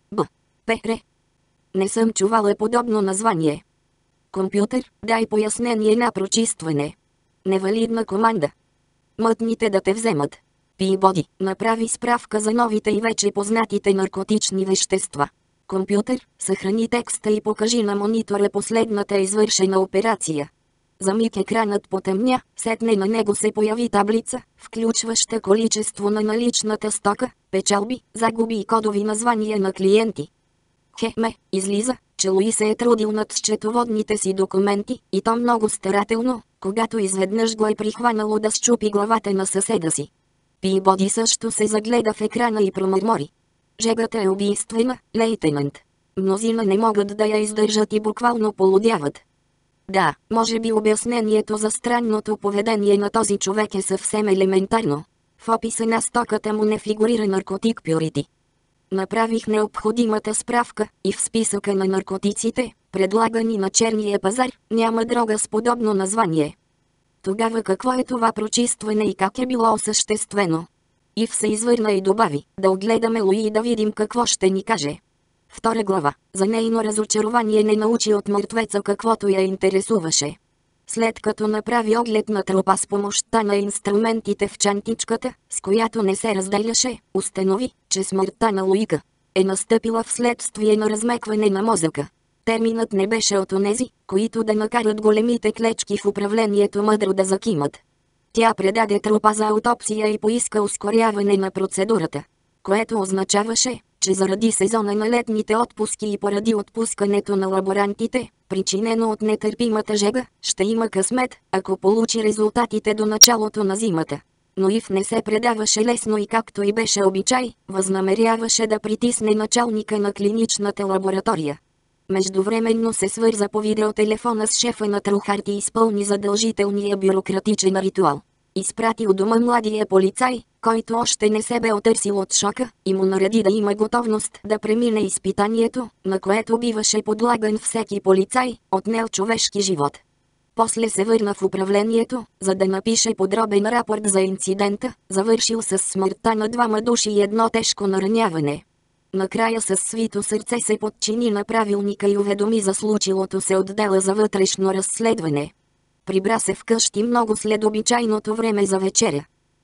Р. Не съм чувала подобно название. Компютър, дай пояснение на прочистване. Невалидна команда. Мътните да те вземат. Пибоди, направи справка за новите и вече познатите наркотични вещества. Компютър, съхрани текста и покажи на монитора последната извършена операция. За миг екранът потъмня, сетне на него се появи таблица, включваща количество на наличната стока, печалби, загуби и кодови названия на клиенти. Излиза, че Луи се е трудил над счетоводните си документи, и то много старателно, когато изведнъж го е прихванало да счупи главата на съседа си. Пибоди също се загледа в екрана и промърмори. Жегата е убийствена, лейтенант. Мнозина не могат да я издържат и буквално полудяват. Да, може би обяснението за странното поведение на този човек е съвсем елементарно. В описа на стоката му не фигурира наркотик Purity. Направих необходимата справка и в списъка на наркотиците, предлагани на черния пазар, няма дрога с подобно название. Тогава какво е това прочистване и как е било осъществено? Ив се извърна и добави: да огледаме Луи и да видим какво ще ни каже. Втора глава. За нейно разочарование не научи от мъртвеца каквото я интересуваше. След като направи оглед на трупа с помощта на инструментите в чантичката, с която не се разделяше, установи, че смъртта на Луика е настъпила вследствие на размекване на мозъка. Терминът не беше от онези, които да накарат големите клечки в управлението мъдро да закимат. Тя предаде трупа за аутопсия и поиска ускоряване на процедурата, което означаваше, че заради сезона на летните отпуски и поради отпускането на лаборантите, причинено от нетърпимата жега, ще има късмет, ако получи резултатите до началото на зимата. Но Ив не се предаваше лесно и както и беше обичай, възнамеряваше да притисне началника на клиничната лаборатория. Междувременно се свърза по видеотелефона с шефа на Трухард и изпълни задължителния бюрократичен ритуал. Изпрати у дома младия полицай, който още не се бе отърсил от шока, и му нареди да има готовност да премине изпитанието, на което биваше подлаган всеки полицай, отнел човешки живот. После се върна в управлението, за да напише подробен рапорт за инцидента, завършил с смъртта на 2 души и едно тежко нараняване. Накрая със свито сърце се подчини на правилника и уведоми за случилото се отдела за вътрешно разследване. Прибра се вкъщи много след обичайното време за вечеря.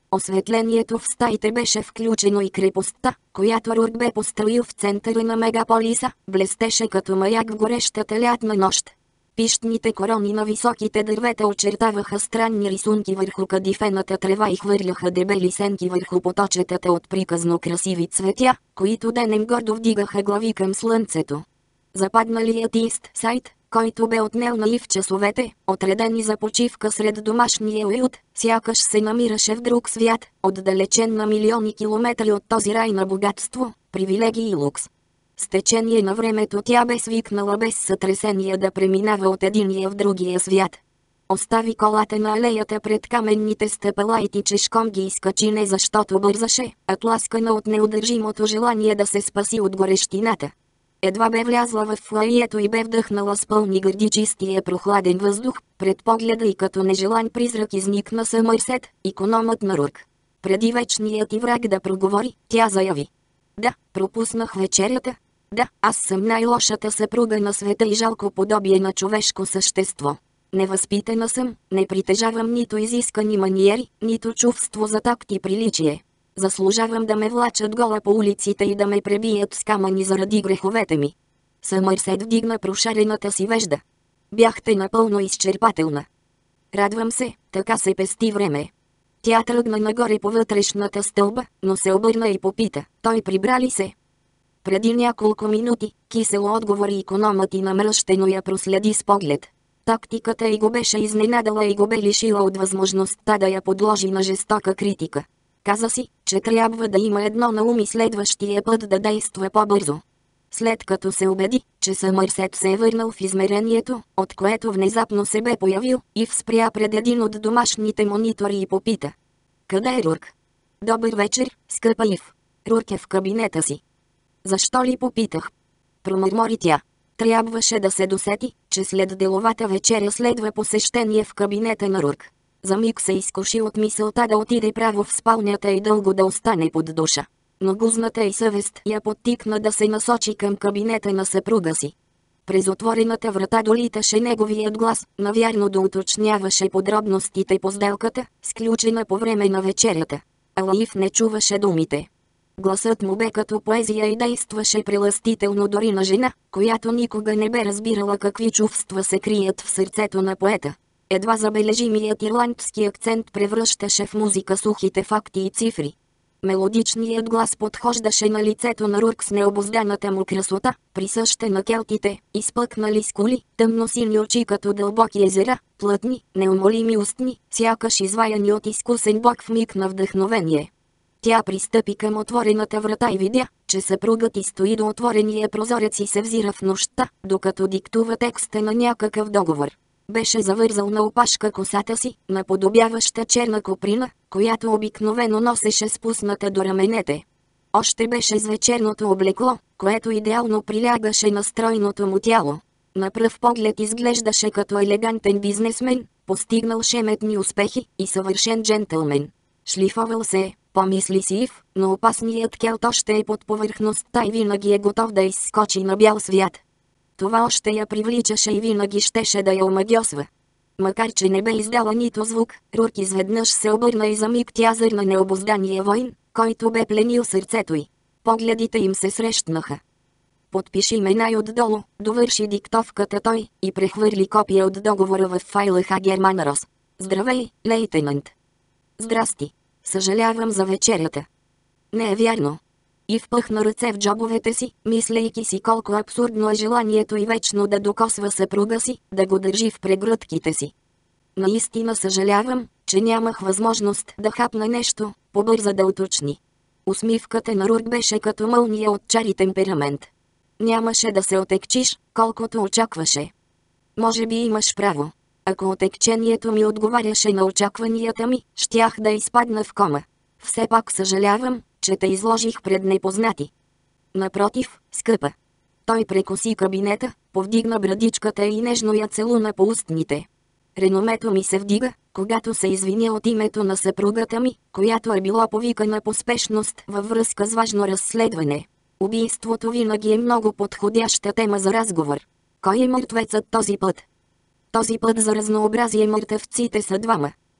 Осветлението в стаите беше включено и крепостта, която Рурк бе построил в центъра на мегаполиса, блестеше като маяк в горещата лятна нощ. Пищните корони на високите дървета очертаваха странни рисунки върху кадифената трева и хвърляха дебели сенки върху поточетата от приказно красиви цветя, които денем гордо вдигаха глави към слънцето. Западналият Ист Сайд, който бе отнел наив часовете, отредени за почивка сред домашния уют, сякаш се намираше в друг свят, отдалечен на милиони километри от този рай на богатство, привилегии и лукс. С течение на времето тя бе свикнала без сътресение да преминава от единия в другия свят. Остави колата на алеята пред каменните стъпала и тичешком ги изкачи не защото бързаше, а тласкана от неудържимото желание да се спаси от горещината. Едва бе влязла в фоайето и бе вдъхнала с пълни гърди чистия прохладен въздух, пред погледа и като нежелан призрак изникна Съмърсет, икономът на Рурк. Преди вечният и враг да проговори, тя заяви: "Да, пропуснах вечерята. Да, аз съм най-лошата съпруга на света и жалко подобие на човешко същество. Невъзпитана съм, не притежавам нито изискани маниери, нито чувство за такт и приличие. Заслужавам да ме влачат гола по улиците и да ме пребият с камъни заради греховете ми." Съмърсет вдигна прошарената си вежда. "Бяхте напълно изчерпателна. Радвам се, така се пести време." Тя тръгна нагоре по вътрешната стълба, но се обърна и попита: "Той прибра ли се?" Преди няколко минути, кисело отговори икономът и намръщено я проследи с поглед. Тактиката й го беше изненадала и го бе лишила от възможността да я подложи на жестока критика. Каза си, че трябва да има едно на ум и следващия път да действа по-бързо. След като се убеди, че Съмърсет се е върнал в измерението, от което внезапно се бе появил, Ив спря пред един от домашните монитори и попита: "Къде е Рурк?" "Добър вечер, скъпа Ив. Рурк е в кабинета си." "Защо ли?" попитах. Промърмори тя. Трябваше да се досети, че след деловата вечеря следва посещение в кабинета на Рурк. За миг се изкуши от мисълта да отиде право в спалнята и дълго да остане под душа. Но гузната й съвест я подтикна да се насочи към кабинета на съпруга си. През отворената врата долиташе неговият глас, навярно да уточняваше подробностите по сделката, сключена по време на вечерята. Ала Ив не чуваше думите. Гласът му бе като поезия и действаше прелъстително дори на жена, която никога не бе разбирала какви чувства се крият в сърцето на поета. Едва забележимият ирландски акцент превръщаше в музика сухите факти и цифри. Мелодичният глас подхождаше на лицето на Рурк с необузданата му красота, присъща на келтите, изпъкнали скули, тъмносини очи като дълбоки езера, плътни, неумолими устни, сякаш изваяни от изкусен бог в миг на вдъхновение. Тя пристъпи към отворената врата и видя, че съпругът й стои до отворения прозорец и се взира в нощта, докато диктува текста на някакъв договор. Беше завързал на опашка косата си, наподобяваща черна коприна, която обикновено носеше спусната до раменете. Още беше с вечерното облекло, което идеално прилягаше на стройното му тяло. На пръв поглед изглеждаше като елегантен бизнесмен, постигнал шеметни успехи и съвършен джентълмен. Шлифовал се е, помисли си Ив, но опасният келт още е под повърхността и винаги е готов да изскочи на бял свят. Това още я привличаше и винаги щеше да я омагьосва. Макар че не бе издала нито звук, Рурк изведнъж се обърна и за миг тя зърна необуздания войн, който бе пленил сърцето й. Погледите им се срещнаха. "Подпиши ме най-отдолу", довърши диктовката той и прехвърли копия от договора в файла Хагерман Рос. "Здравей, лейтенант." "Здрасти. Съжалявам за вечерята." "Не е вярно." И впъхна ръце в джобовете си, мислейки си колко абсурдно е желанието и вечно да докосва съпруга си, да го държи в прегръдките си. "Наистина съжалявам, че нямах възможност да хапна нещо", побърза да уточни. Усмивката на Рурк беше като мълния от чар и темперамент. "Нямаше да се отекчиш, колкото очакваше." "Може би имаш право. Ако отекчението ми отговаряше на очакванията ми, щях да изпадна в кома. Все пак съжалявам, че те изложих пред непознати." "Напротив, скъпа." Той прекоси кабинета, повдигна брадичката и нежно я целуна по устните. "Реномето ми се вдига, когато се извиня от името на съпругата ми, която е била повикана по спешност във връзка с важно разследване. Убийството винаги е много подходяща тема за разговор. Кой е мъртвецът този път?" "Този път за разнообразие мъртъвците са двама.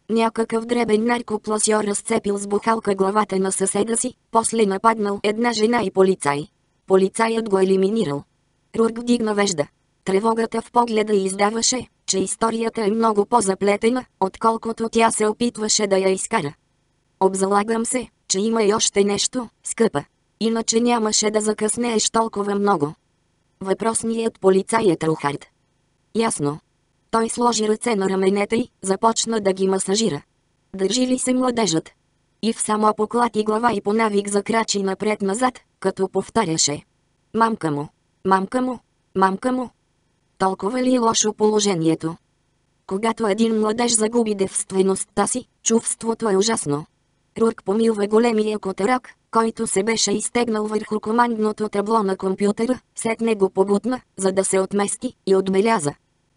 Някакъв дребен наркопласьор разцепил с бухалка главата на съседа си, после нападнал една жена и полицай. Полицаят го елиминирал. Рурк вдигна вежда. Тревогата в погледа й издаваше, че историята е много по-заплетена, отколкото тя се опитваше да я изкара. Обзалагам се, че има и още нещо, скъпа. Иначе нямаше да закъснееш толкова много. Въпросният полицай е Трухард. Ясно. Той сложи ръце на раменете й, започна да ги масажира. Държи ли се младежът? Ив само поклати глава и по навик закрачи напред-назад, като повтаряше. Мамка му, мамка му, мамка му. Толкова ли е лошо положението? Когато един младеж загуби девствеността си, чувството е ужасно. Рурк помилва големия котарак, който се беше изтегнал върху командното табло на компютъра, сетне го побутна, за да се отмести, и отбеляза.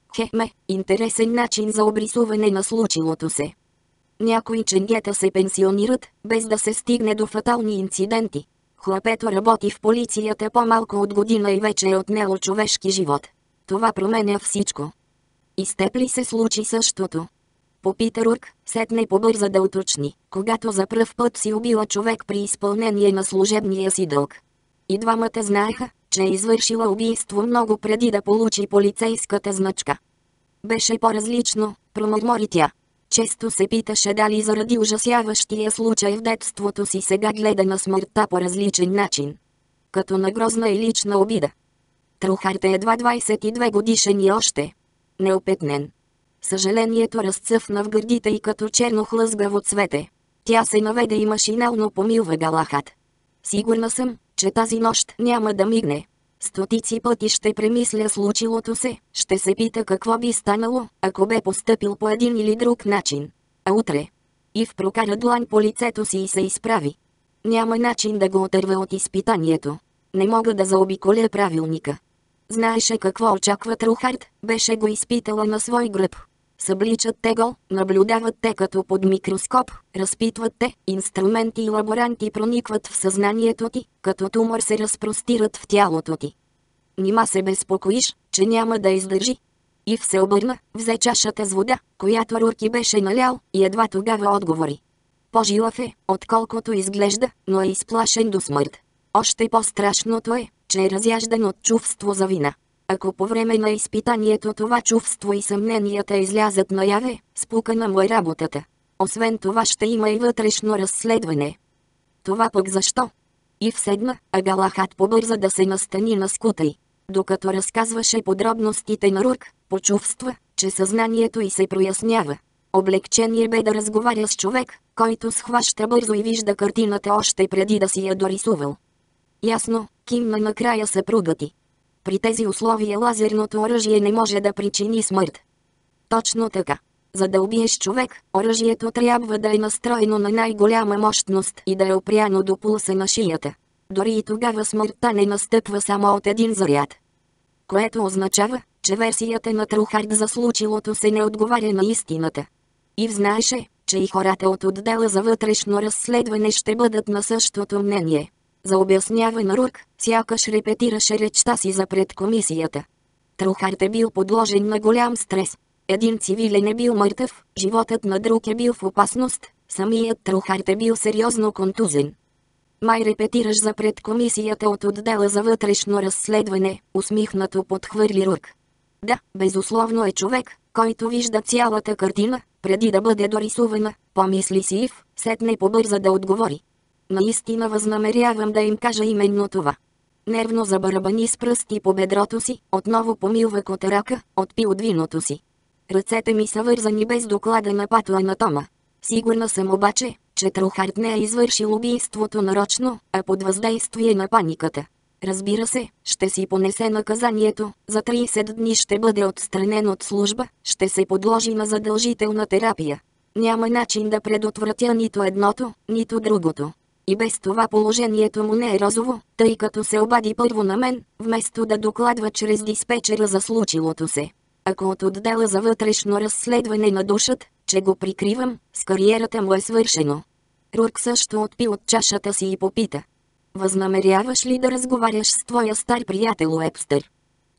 Интересен начин за обрисуване на случилото се. Някои ченгета се пенсионират, без да се стигне до фатални инциденти. Хлапето работи в полицията по-малко от година и вече е отнело човешки живот. Това променя всичко. И с теб ли се случи същото? Попита Рурк, сетне побърза да уточни, когато за пръв път си убила човек при изпълнение на служебния си дълг. И двамата знаеха, че е извършила убийство много преди да получи полицейската значка. Беше по-различно, промърмори тя. Често се питаше дали заради ужасяващия случай в детството си сега гледа на смъртта по различен начин. Като на грозна и лична обида. Трухард е едва 22 годишен и още неопетнен. Съжалението разцъфна в гърдите й като черно хлъзгаво цвете. Тя се наведе и машинално помилва Галахад. Сигурна съм, че тази нощ няма да мигне. Стотици пъти ще премисля случилото се, ще се пита какво би станало, ако бе постъпил по един или друг начин. А утре? Ив прокара длан по лицето си и се изправи. Няма начин да го отърва от изпитанието. Не мога да заобиколя правилника. Знаеше какво очаква Трухард, беше го изпитала на свой гръб. Събличат те го, наблюдават те като под микроскоп, разпитват те, инструменти и лаборанти проникват в съзнанието ти, като тумор се разпростират в тялото ти. Нима се безпокоиш, че няма да издържи? Ив се обърна, взе чашата с вода, която Рурки беше налял, и едва тогава отговори. По-жилав е, отколкото изглежда, но е изплашен до смърт. Още по-страшното е, че е разяждан от чувство за вина. Ако по време на изпитанието това чувство и съмненията излязат наяве, спукана му е работата. Освен това ще има и вътрешно разследване. Това пък защо? Ив седна, а Галахад побърза да се настани на скута й. Докато разказваше подробностите на Рурк, почувства, че съзнанието й се прояснява. Облегчение бе да разговаря с човек, който схваща бързо и вижда картината още преди да си я дорисувал. Ясно, кимна накрая съпругът ти. При тези условия лазерното оръжие не може да причини смърт. Точно така. За да убиеш човек, оръжието трябва да е настроено на най-голяма мощност и да е опряно до пулса на шията. Дори и тогава смъртта не настъпва само от един заряд. Което означава, че версията на Трухард за случилото се не отговаря на истината. Ив знаеше, че и хората от отдела за вътрешно разследване ще бъдат на същото мнение. За обяснява на Рурк, сякаш репетираше речта си за пред комисията. Трухард е бил подложен на голям стрес. Един цивилен е бил мъртъв, животът на друг е бил в опасност, самият Трухард е бил сериозно контузен. Май репетираш за пред комисията от отдела за вътрешно разследване, усмихнато подхвърли Рурк. Да, безусловно е човек, който вижда цялата картина, преди да бъде дорисувана, помисли си Ив, сетне побърза да отговори. Наистина възнамерявам да им кажа именно това. Нервно забарабани с пръсти по бедрото си, отново помилва котарака, отпи от виното си. Ръцете ми са вързани без доклада на патоанатома. Сигурна съм обаче, че Трухард не е извършил убийството нарочно, а под въздействие на паниката. Разбира се, ще си понесе наказанието, за 30 дни ще бъде отстранен от служба, ще се подложи на задължителна терапия. Няма начин да предотвратя нито едното, нито другото. И без това положението му не е розово, тъй като се обади първо на мен, вместо да докладва чрез диспетчера за случилото се. Ако от отдела за вътрешно разследване надушат, че го прикривам, с кариерата му е свършено. Рурк също отпи от чашата си и попита. Възнамеряваш ли да разговаряш с твоя стар приятел Уебстър?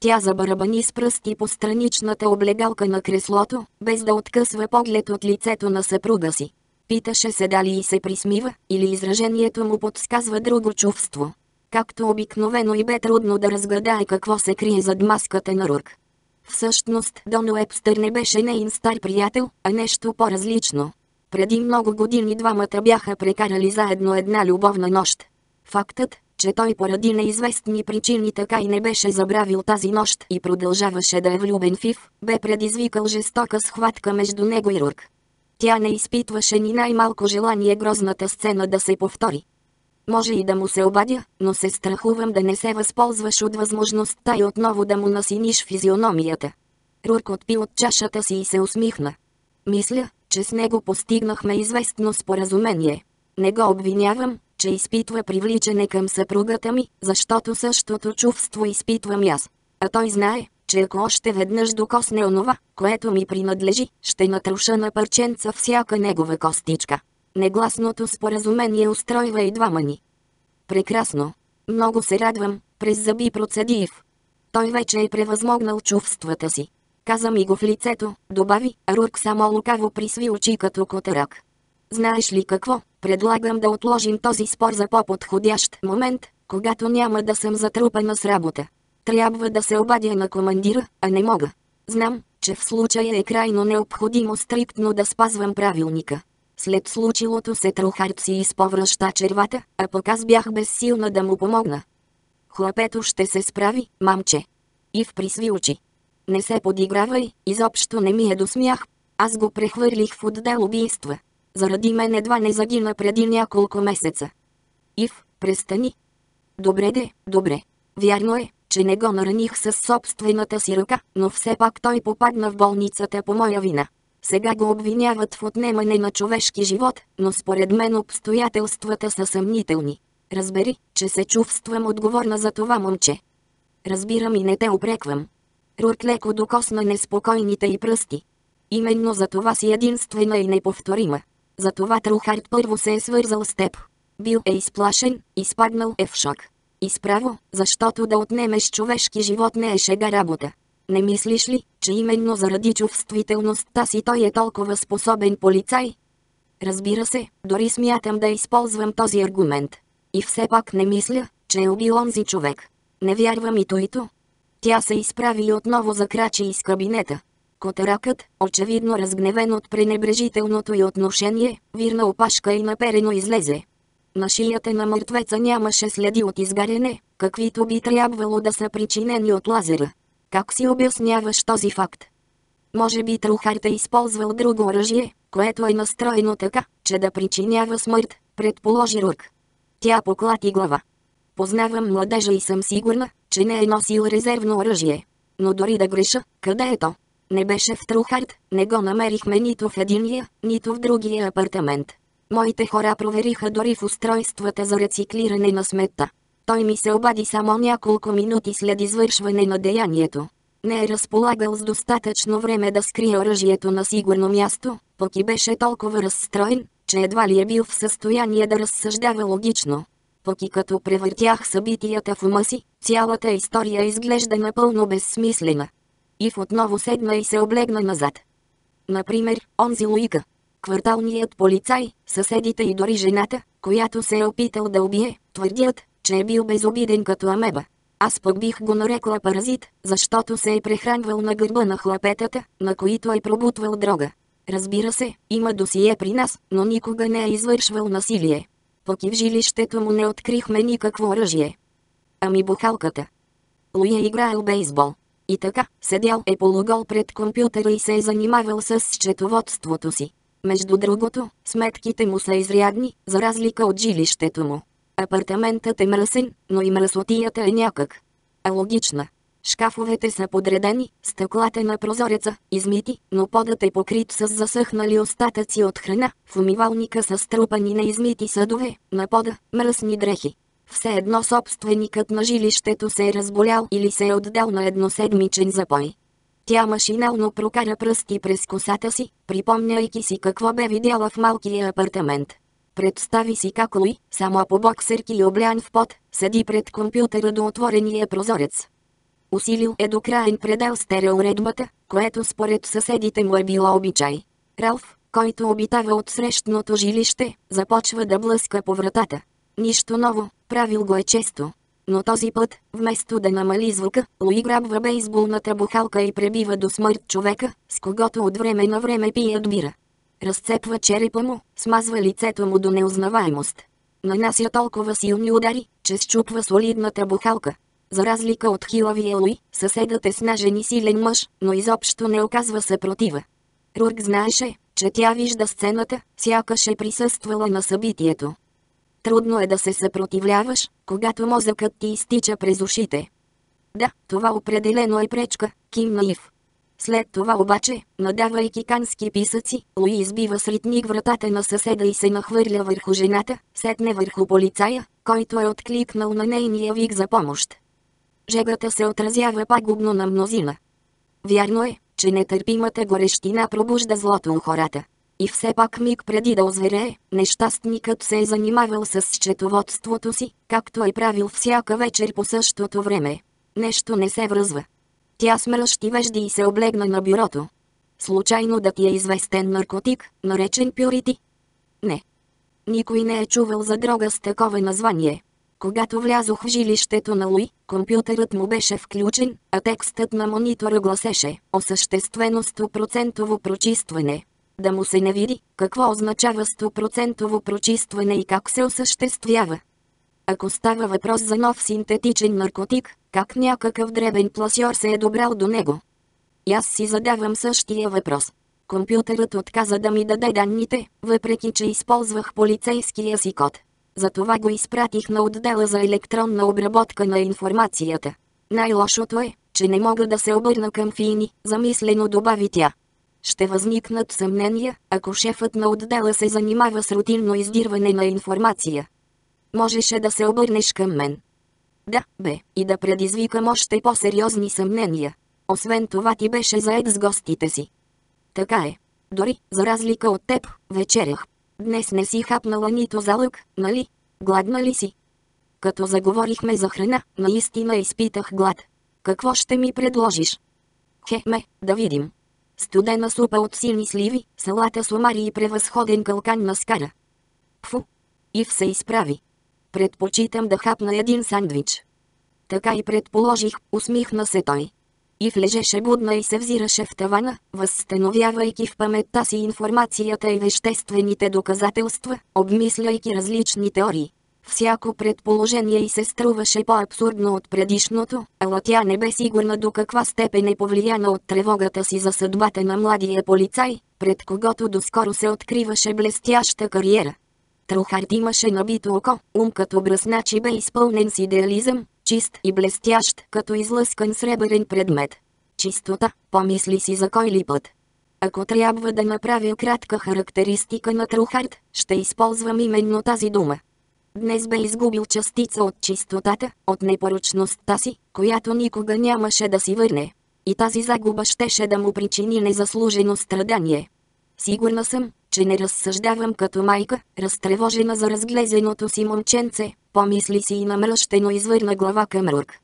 Тя забарабани с пръсти по страничната облегалка на креслото, без да откъсва поглед от лицето на съпруга си. Питаше се дали и се присмива, или изражението му подсказва друго чувство. Както обикновено и бе трудно да разгадае какво се крие зад маската на Рурк. Всъщност Дон Уебстър не беше неин стар приятел, а нещо по-различно. Преди много години двамата бяха прекарали заедно една любовна нощ. Фактът, че той поради неизвестни причини така и не беше забравил тази нощ и продължаваше да е влюбен в Ив, бе предизвикал жестока схватка между него и Рурк. Тя не изпитваше ни най-малко желание грозната сцена да се повтори. Може и да му се обадя, но се страхувам да не се възползваш от възможността и отново да му насиниш физиономията. Рурк отпи от чашата си и се усмихна. Мисля, че с него постигнахме известно споразумение. Не го обвинявам, че изпитва привличане към съпругата ми, защото същото чувство изпитвам аз. А той знае, че ако още веднъж докосне онова, което ми принадлежи, ще натруша на парченца всяка негова костичка. Негласното споразумение устройва и двама ни. Прекрасно. Много се радвам, през зъби процеди Ив. Той вече е превъзмогнал чувствата си. Каза ми го в лицето, добави, а Рурк само лукаво присви очи като котарак. Знаеш ли какво, предлагам да отложим този спор за по-подходящ момент, когато няма да съм затрупана с работа. Трябва да се обадя на командира, а не мога. Знам, че в случая е крайно необходимо стриктно да спазвам правилника. След случилото се Трухард си изповръща червата, а пък аз бях безсилна да му помогна. Хлапето ще се справи, мамче. Ив присви очи. Не се подигравай, изобщо не ми е до смях. Аз го прехвърлих в отдел убийства. Заради мен едва не загина преди няколко месеца. Ив, престани. Добре де, добре. Вярно е, че не го нараних със собствената си ръка, но все пак той попадна в болницата по моя вина. Сега го обвиняват в отнемане на човешки живот, но според мен обстоятелствата са съмнителни. Разбери, че се чувствам отговорна за това момче. Разбирам и не те упреквам. Рурк леко докосна неспокойните й пръсти. Именно за това си единствена и неповторима. За това Трухард първо се е свързал с теб. Бил е изплашен, изпаднал е в шок. Изправо, защото да отнемеш човешки живот не е шега работа. Не мислиш ли, че именно заради чувствителността си той е толкова способен полицай? Разбира се, дори смятам да използвам този аргумент. И все пак не мисля, че е убил онзи човек. Не вярвам и тойто. Тя се изправи и отново закрачи из кабинета. Котаракът, очевидно разгневен от пренебрежителното й отношение, вирна опашка и наперено излезе. На шията на мъртвеца нямаше следи от изгаряне, каквито би трябвало да са причинени от лазера. Как си обясняваш този факт? Може би Трухард е използвал друго оръжие, което е настроено така, че да причинява смърт, предположи Рурк. Тя поклати глава. Познавам младежа и съм сигурна, че не е носил резервно оръжие. Но дори да греша, къде е то? Не беше в Трухард, не го намерихме нито в единия, нито в другия апартамент. Моите хора провериха дори в устройствата за рециклиране на сметта. Той ми се обади само няколко минути след извършване на деянието. Не е разполагал с достатъчно време да скрие оръжието на сигурно място, пък и беше толкова разстроен, че едва ли е бил в състояние да разсъждава логично. Пък и като превъртях събитията в ума си, цялата история изглежда напълно безсмислена. Ив отново седна и се облегна назад. Например, онзи Луика. Кварталният полицай, съседите и дори жената, която се е опитал да убие, твърдят, че е бил безобиден като амеба. Аз пък бих го нарекла паразит, защото се е прехранвал на гърба на хлапетата, на които е пробутвал дрога. Разбира се, има досие при нас, но никога не е извършвал насилие. Пък и в жилището му не открихме никакво оръжие. Ами бухалката. Луи е играел бейсбол. И така, седял е полугол пред компютъра и се е занимавал с счетоводството си. Между другото, сметките му са изрядни, за разлика от жилището му. Апартаментът е мръсен, но и мръсотията е някак. А логична. Шкафовете са подредени, стъклата на прозореца, измити, но подът е покрит с засъхнали остатъци от храна, в умивалника са струпани неизмити съдове, на пода – мръсни дрехи. Все едно собственикът на жилището се е разболял или се е отдал на едноседмичен запой. Тя машинално прокара пръсти през косата си, припомняйки си какво бе видяла в малкия апартамент. Представи си как Луи, само по боксерки и облян в пот, седи пред компютъра до отворения прозорец. Усилил е до краен предел стереоуредбата, което според съседите му е било обичай. Ралф, който обитава от срещното жилище, започва да блъска по вратата. Нищо ново, правил го е често. Но този път, вместо да намали звука, Луи грабва бейсболната бухалка и пребива до смърт човека, с когото от време на време пият бира. Разцепва черепа му, смазва лицето му до неузнаваемост. Нанася толкова силни удари, че счупва солидната бухалка. За разлика от хилавия Луи, съседът е снажен и силен мъж, но изобщо не оказва съпротива. Рурк знаеше, че тя вижда сцената, сякаш е присъствала на събитието. Трудно е да се съпротивляваш, когато мозъкът ти изтича през ушите. Да, това определено е пречка, кимна Ив. След това обаче, надавайки кански писъци, Луи избива с ритник вратата на съседа и се нахвърля върху жената, сетне върху полицая, който е откликнал на нейния вик за помощ. Жегата се отразява пагубно на мнозина. Вярно е, че нетърпимата горещина пробужда злото у хората. И все пак миг преди да озверее, нещастникът се е занимавал с счетоводството си, както е правил всяка вечер по същото време. Нещо не се връзва. Тя смръщи вежди и се облегна на бюрото. Случайно да ти е известен наркотик, наречен пюрити? Не. Никой не е чувал за дрога с такова название. Когато влязох в жилището на Луи, компютърът му беше включен, а текстът на монитора гласеше «Осъществено 100% прочистване». Да му се не види, какво означава 100% прочистване и как се осъществява. Ако става въпрос за нов синтетичен наркотик, как някакъв дребен пласьор се е добрал до него? И аз си задавам същия въпрос. Компютърът отказа да ми даде данните, въпреки че използвах полицейския си код. Затова го изпратих на отдела за електронна обработка на информацията. Най-лошото е, че не мога да се обърна към Фини, замислено добави тя. Ще възникнат съмнения, ако шефът на отдела се занимава с рутинно издирване на информация. Можеше да се обърнеш към мен. Да, бе, и да предизвикам още по-сериозни съмнения. Освен това ти беше заед с гостите си. Така е. Дори, за разлика от теб, вечерях. Днес не си хапнала нито залък, нали? Гладна ли си? Като заговорихме за храна, наистина изпитах глад. Какво ще ми предложиш? Да видим. Студена супа от сини сливи, салата с омари и превъзходен калкан на скара. Пфу! Ив се изправи. Предпочитам да хапна един сандвич. Така и предположих, усмихна се той. Ив лежеше будна и се взираше в тавана, възстановявайки в паметта си информацията и веществените доказателства, обмисляйки различни теории. Всяко предположение й се струваше по-абсурдно от предишното, ала тя не бе сигурна до каква степен е повлияна от тревогата си за съдбата на младия полицай, пред когото доскоро се откриваше блестяща кариера. Трухард имаше набито око, ум като бръснач и бе изпълнен с идеализъм, чист и блестящ като излъскан сребърен предмет. Чистота, помисли си за кой ли път. Ако трябва да направя кратка характеристика на Трухард, ще използвам именно тази дума. Днес бе изгубил частица от чистотата, от непорочността си, която никога нямаше да си върне. И тази загуба щеше да му причини незаслужено страдание. Сигурна съм, че не разсъждавам като майка, разтревожена за разглезеното си момченце, помисли си и намръщено извърна глава към Рурк.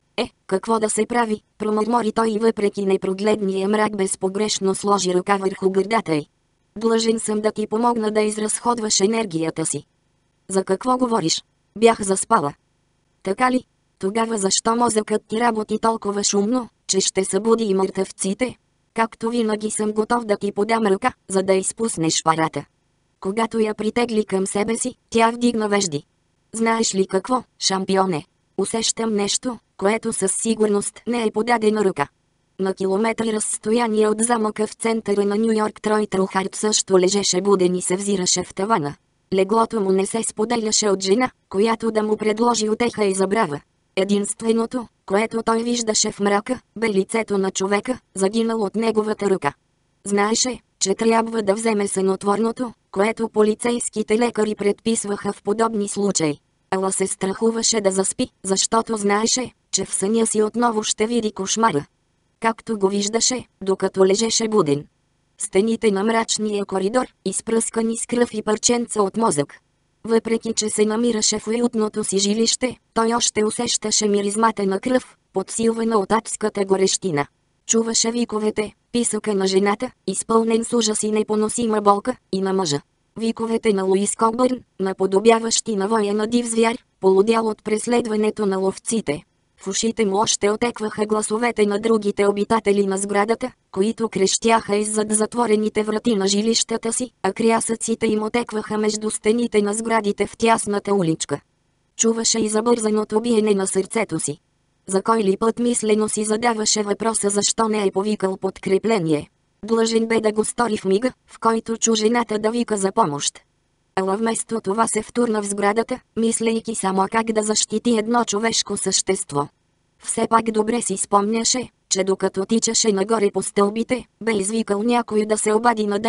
Какво да се прави, промърмори той и въпреки непрогледния мрак безпогрешно сложи ръка върху гърдата й. Длъжен съм да ти помогна да изразходваш енергията си. За какво говориш? Бях заспала. Така ли? Тогава защо мозъкът ти работи толкова шумно, че ще събуди и мъртъвците? Както винаги съм готов да ти подам ръка, за да изпуснеш парата. Когато я притегли към себе си, тя вдигна вежди. Знаеш ли какво, шампионе? Усещам нещо, което със сигурност не е подадена ръка. На километри разстояние от замъка в центъра на Ню-Йорк Трой Трухард също лежеше буден и се взираше в тавана. Леглото му не се споделяше от жена, която да му предложи утеха и забрава. Единственото, което той виждаше в мрака, бе лицето на човека, загинал от неговата ръка. Знаеше, че трябва да вземе сънотворното, което полицейските лекари предписваха в подобни случаи. Ала се страхуваше да заспи, защото знаеше, че в съня си отново ще види кошмара. Както го виждаше, докато лежеше буден. Стените на мрачния коридор, изпръскани с кръв и парченца от мозък. Въпреки че се намираше в уютното си жилище, той още усещаше миризмата на кръв, подсилвана от адската горещина. Чуваше виковете, писъка на жената, изпълнен с ужас и непоносима болка, и на мъжа. Виковете на Луис Кокбърн, наподобяващи навоя на див звяр, полудял от преследването на ловците. В ушите му още отекваха гласовете на другите обитатели на сградата, които крещяха иззад затворените врати на жилищата си, а крясъците им отекваха между стените на сградите в тясната уличка. Чуваше и забързаното биене на сърцето си. За кой ли път мислено си задаваше въпроса защо не е повикал подкрепление. Длъжен бе да го стори в мига, в който чу жената да вика за помощ. Ела вместо това се втурна в сградата, мислейки само как да защити едно човешко същество. Все пак добре си спомняше, че докато тичаше нагоре по стълбите, бе извикал някой да се обади на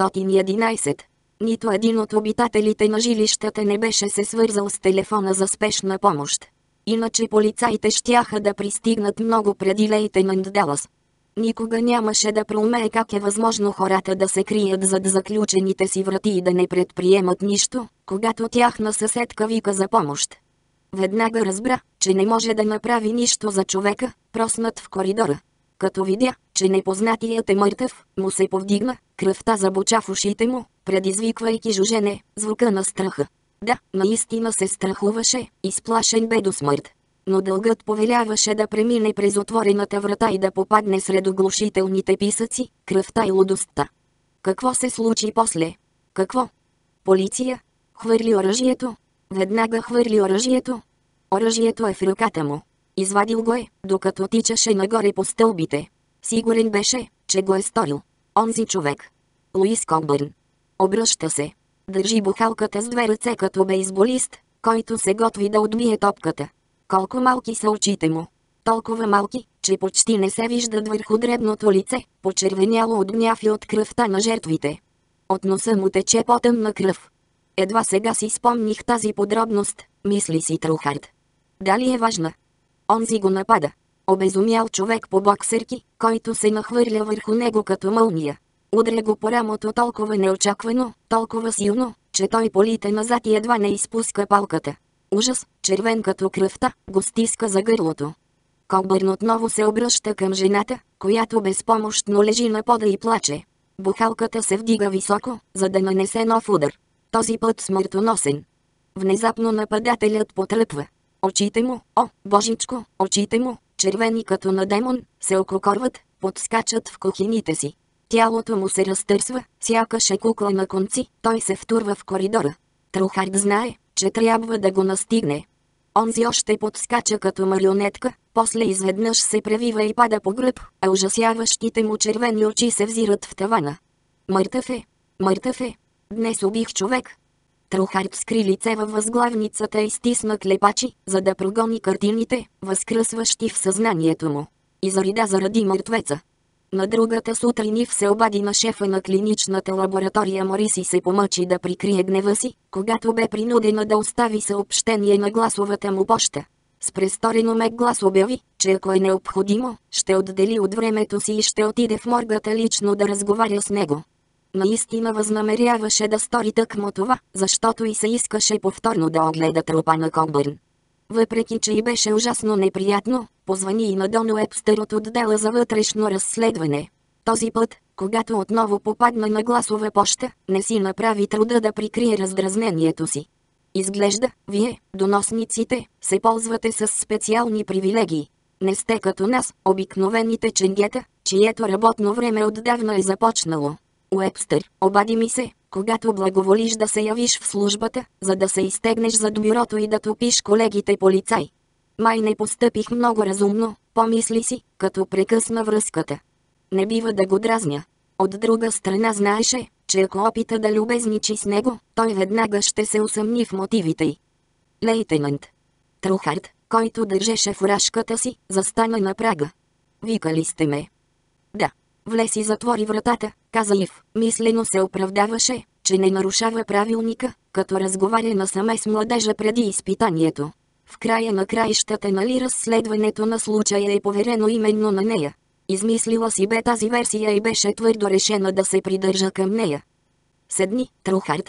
911. Нито един от обитателите на жилищата не беше се свързал с телефона за спешна помощ. Иначе полицаите щяха да пристигнат много преди лейтенант Далас. Никога нямаше да проумее как е възможно хората да се крият зад заключените си врати и да не предприемат нищо, когато тяхна съседка вика за помощ. Веднага разбра, че не може да направи нищо за човека, проснат в коридора. Като видя, че непознатият е мъртъв, му се повдигна, кръвта забуча в ушите му, предизвиквайки жужене, звука на страха. Да, наистина се страхуваше, изплашен бе до смърт. Но дългът повеляваше да премине през отворената врата и да попадне сред оглушителните писъци, кръвта и лудостта. Какво се случи после? Какво? Полиция? Хвърли оръжието? Веднага хвърли оръжието. Оръжието е в ръката му. Извадил го е, докато тичаше нагоре по стълбите. Сигурен беше, че го е сторил. Онзи човек. Луис Кокбърн. Обръща се. Държи бухалката с две ръце като бейсболист, който се готви да отбие топката. Колко малки са очите му. Толкова малки, че почти не се виждат върху дребното лице, почервеняло от гняв и от кръвта на жертвите. От носа му тече потъмна кръв. Едва сега си спомних тази подробност, мисли си Трухард. Дали е важна? Онзи го напада. Обезумял човек по боксерки, който се нахвърля върху него като мълния. Удря го по рамото толкова неочаквано, толкова силно, че той полита назад и едва не изпуска палката. Ужас, червен като кръвта, го стиска за гърлото. Кокбърн отново се обръща към жената, която безпомощно лежи на пода и плаче. Бухалката се вдига високо, за да нанесе нов удар. Този път смъртоносен. Внезапно нападателят потръпва. Очите му, о, божичко, очите му, червени като на демон, се ококорват, подскачат в кухините си. Тялото му се разтърсва, сякаш е кукла на конци, той се втурва в коридора. Трухард знае, че трябва да го настигне. Онзи още подскача като марионетка, после изведнъж се превива и пада по гръб, а ужасяващите му червени очи се взират в тавана. Мъртъв е! Мъртъв е! Днес убих човек! Трухард скри лице във възглавницата и стисна клепачи, за да прогони картините, възкръсващи в съзнанието му. И зарида заради мъртвеца. На другата сутрин Ив се обади на шефа на клиничната лаборатория Морис и се помъчи да прикрие гнева си, когато бе принудена да остави съобщение на гласовата му поща. С престорено мек глас обяви, че ако е необходимо, ще отдели от времето си и ще отиде в моргата лично да разговаря с него. Наистина възнамеряваше да стори тъкмо това, защото и се искаше повторно да огледа трупа на Кокбърн. Въпреки че й беше ужасно неприятно, позвани и на Дон Уебстър от отдела за вътрешно разследване. Този път, когато отново попадна на гласова поща, не си направи труда да прикрие раздразнението си. Изглежда, вие, доносниците, се ползвате с специални привилегии. Не сте като нас, обикновените ченгета, чието работно време отдавна е започнало. Уебстър, обади ми се, когато благоволиш да се явиш в службата, за да се изтегнеш зад бюрото и да топиш колегите полицай. Май не постъпих много разумно, помисли си, като прекъсна връзката. Не бива да го дразня. От друга страна знаеше, че ако опита да любезничи с него, той веднага ще се усъмни в мотивите й. Лейтенант Трухард, който държеше фуражката си, застана на прага. Викали сте ме? Да. Влез и затвори вратата, каза Ив. Мислено се оправдаваше, че не нарушава правилника, като разговаря насаме с младежа преди изпитанието. В края на краищата нали разследването на случая е поверено именно на нея. Измислила си бе тази версия и беше твърдо решена да се придържа към нея. Седни, Трухард.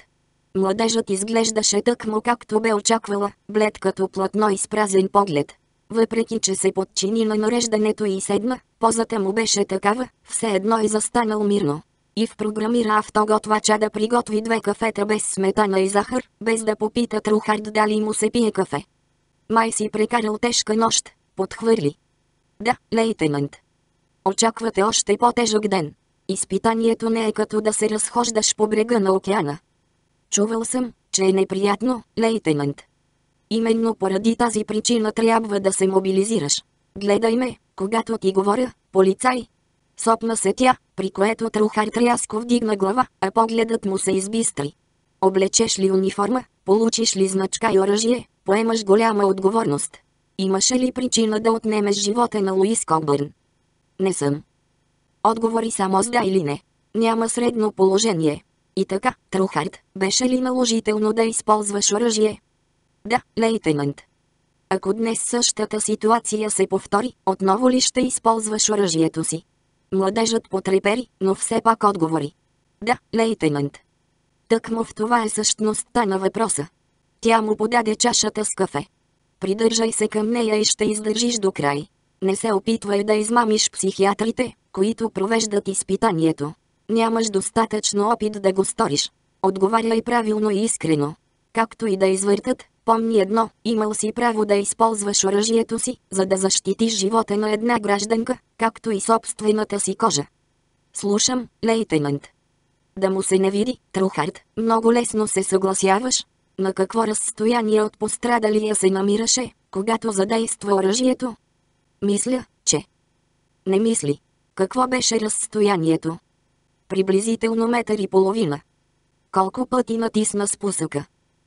Младежът изглеждаше тъкмо както бе очаквала, блед като платно и с празен поглед. Въпреки че се подчини на нареждането и седна, позата му беше такава, все едно е застанал мирно. И впрограмира автоготвача да приготви 2 кафета без сметана и захар, без да попита Трухард дали му се пие кафе. Май си прекарал тежка нощ, подхвърли. Да, лейтенант. Очаквате още по-тежък ден. Изпитанието не е като да се разхождаш по брега на океана. Чувал съм, че е неприятно, лейтенант. Именно поради тази причина трябва да се мобилизираш. Гледай ме, когато ти говоря, полицай. Сопна се тя, при което Трухард рязко вдигна глава, а погледът му се избистри. Облечеш ли униформа, получиш ли значка и оръжие, поемаш голяма отговорност. Имаше ли причина да отнемеш живота на Луис Кобърн? Не съм. Отговори само с да или не. Няма средно положение. И така, Трухард, беше ли наложително да използваш оръжие? Да, лейтенант. Ако днес същата ситуация се повтори, отново ли ще използваш оръжието си? Младежът потрепери, но все пак отговори. Да, лейтенант. Тъкмо в това е същността на въпроса. Тя му подаде чашата с кафе. Придържай се към нея и ще издържиш до край. Не се опитвай да измамиш психиатрите, които провеждат изпитанието. Нямаш достатъчно опит да го сториш. Отговаряй правилно и искрено. Както и да извъртат, помни едно, имал си право да използваш оръжието си, за да защитиш живота на една гражданка, както и собствената си кожа. Слушам, лейтенант. Да му се не види, Трухард, много лесно се съгласяваш. На какво разстояние от пострадалия се намираше, когато задейства оръжието? Мисля, че... Не мисли. Какво беше разстоянието? Приблизително 1,5 метра. Колко пъти натисна спусъка?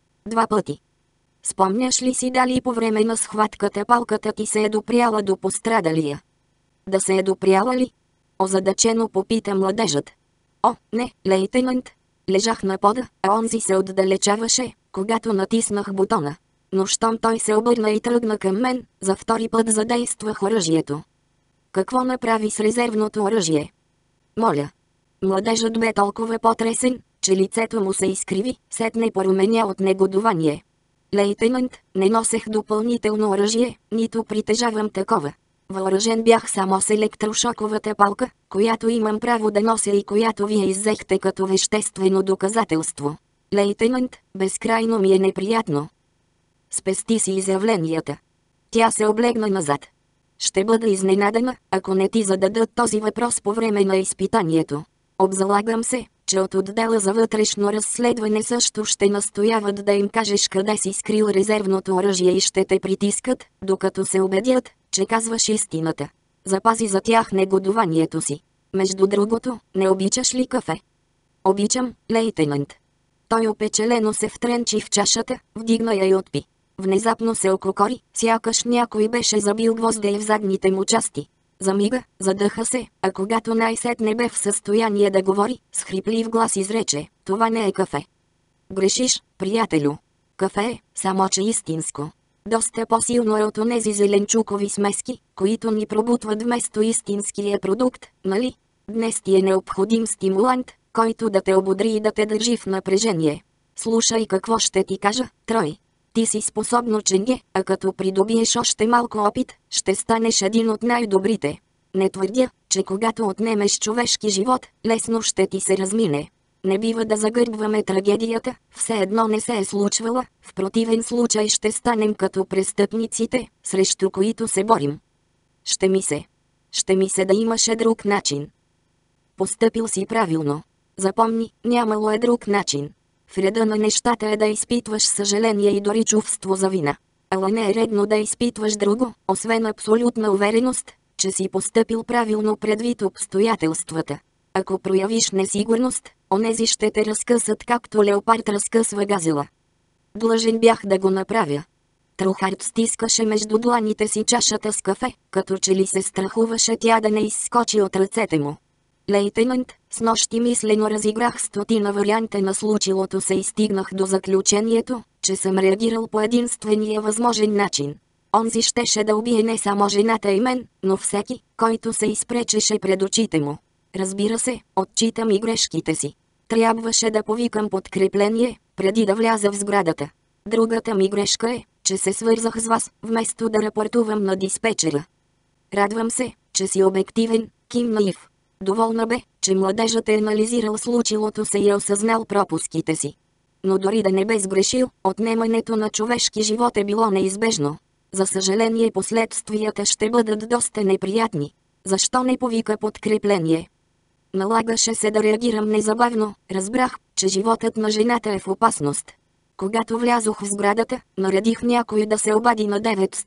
2 пъти. Спомняш ли си дали по време на схватката палката ти се е допряла до пострадалия? Да се е допряла ли? Озадачено попита младежът. О, не, лейтенант. Лежах на пода, а онзи се отдалечаваше, когато натиснах бутона. Но щом той се обърна и тръгна към мен, за втори път задействах оръжието. Какво направи с резервното оръжие? Моля. Младежът бе толкова потресен, че лицето му се изкриви, сетне поруменя от негодувание. Лейтенант, не носех допълнително оръжие, нито притежавам такова. Въоръжен бях само с електрошоковата палка, която имам право да нося и която вие иззехте като веществено доказателство. Лейтенант, безкрайно ми е неприятно. Спести си изявленията. Тя се облегна назад. Ще бъда изненадана, ако не ти зададат този въпрос по време на изпитанието. Обзалагам се, че от отдела за вътрешно разследване също ще настояват да им кажеш къде си скрил резервното оръжие и ще те притискат, докато се убедят, че казваш истината. Запази за тях негодуванието си. Между другото, не обичаш ли кафе? Обичам, лейтенант. Той опечелено се втренчи в чашата, вдигна я и отпи. Внезапно се ококори, сякаш някой беше забил гвоздея в задните му части. Замига, задъха се, а когато най-сетне бе в състояние да говори, с хриплив глас изрече: това не е кафе. Грешиш, приятелю. Кафе е, само че истинско. Доста по-силно е от онези зеленчукови смески, които ни пробутват вместо истинския продукт, нали? Днес ти е необходим стимулант, който да те ободри и да те държи в напрежение. Слушай какво ще ти кажа, Трой. Ти си способно ченге, а като придобиеш още малко опит, ще станеш един от най-добрите. Не твърдя, че когато отнемеш човешки живот, лесно ще ти се размине. Не бива да загърбваме трагедията, все едно не се е случвала, в противен случай ще станем като престъпниците, срещу които се борим. Ще ми се да имаше друг начин. Постъпил си правилно. Запомни, нямало е друг начин. В реда на нещата е да изпитваш съжаление и дори чувство за вина. Ала не е редно да изпитваш друго, освен абсолютна увереност, че си постъпил правилно предвид обстоятелствата. Ако проявиш несигурност, онези ще те разкъсат както леопард разкъсва газела. Длъжен бях да го направя. Трухард стискаше между дланите си чашата с кафе, като че ли се страхуваше тя да не изскочи от ръцете му. Лейтенант, снощи мислено разиграх 100 варианта на случилото се и стигнах до заключението, че съм реагирал по единствения възможен начин. Онзи щеше да убие не само жената и мен, но всеки, който се изпречеше пред очите му. Разбира се, отчитам и грешките си. Трябваше да повикам подкрепление, преди да вляза в сградата. Другата ми грешка е, че се свързах с вас, вместо да рапортувам на диспетчера. Радвам се, че си обективен, кимна Ив. Доволна бе, че младежът е анализирал случилото се и е осъзнал пропуските си. Но дори да не бе сгрешил, отнемането на човешки живот е било неизбежно. За съжаление последствията ще бъдат доста неприятни. Защо не повика подкрепление? Налагаше се да реагирам незабавно, разбрах, че животът на жената е в опасност. Когато влязох в сградата, наредих някой да се обади на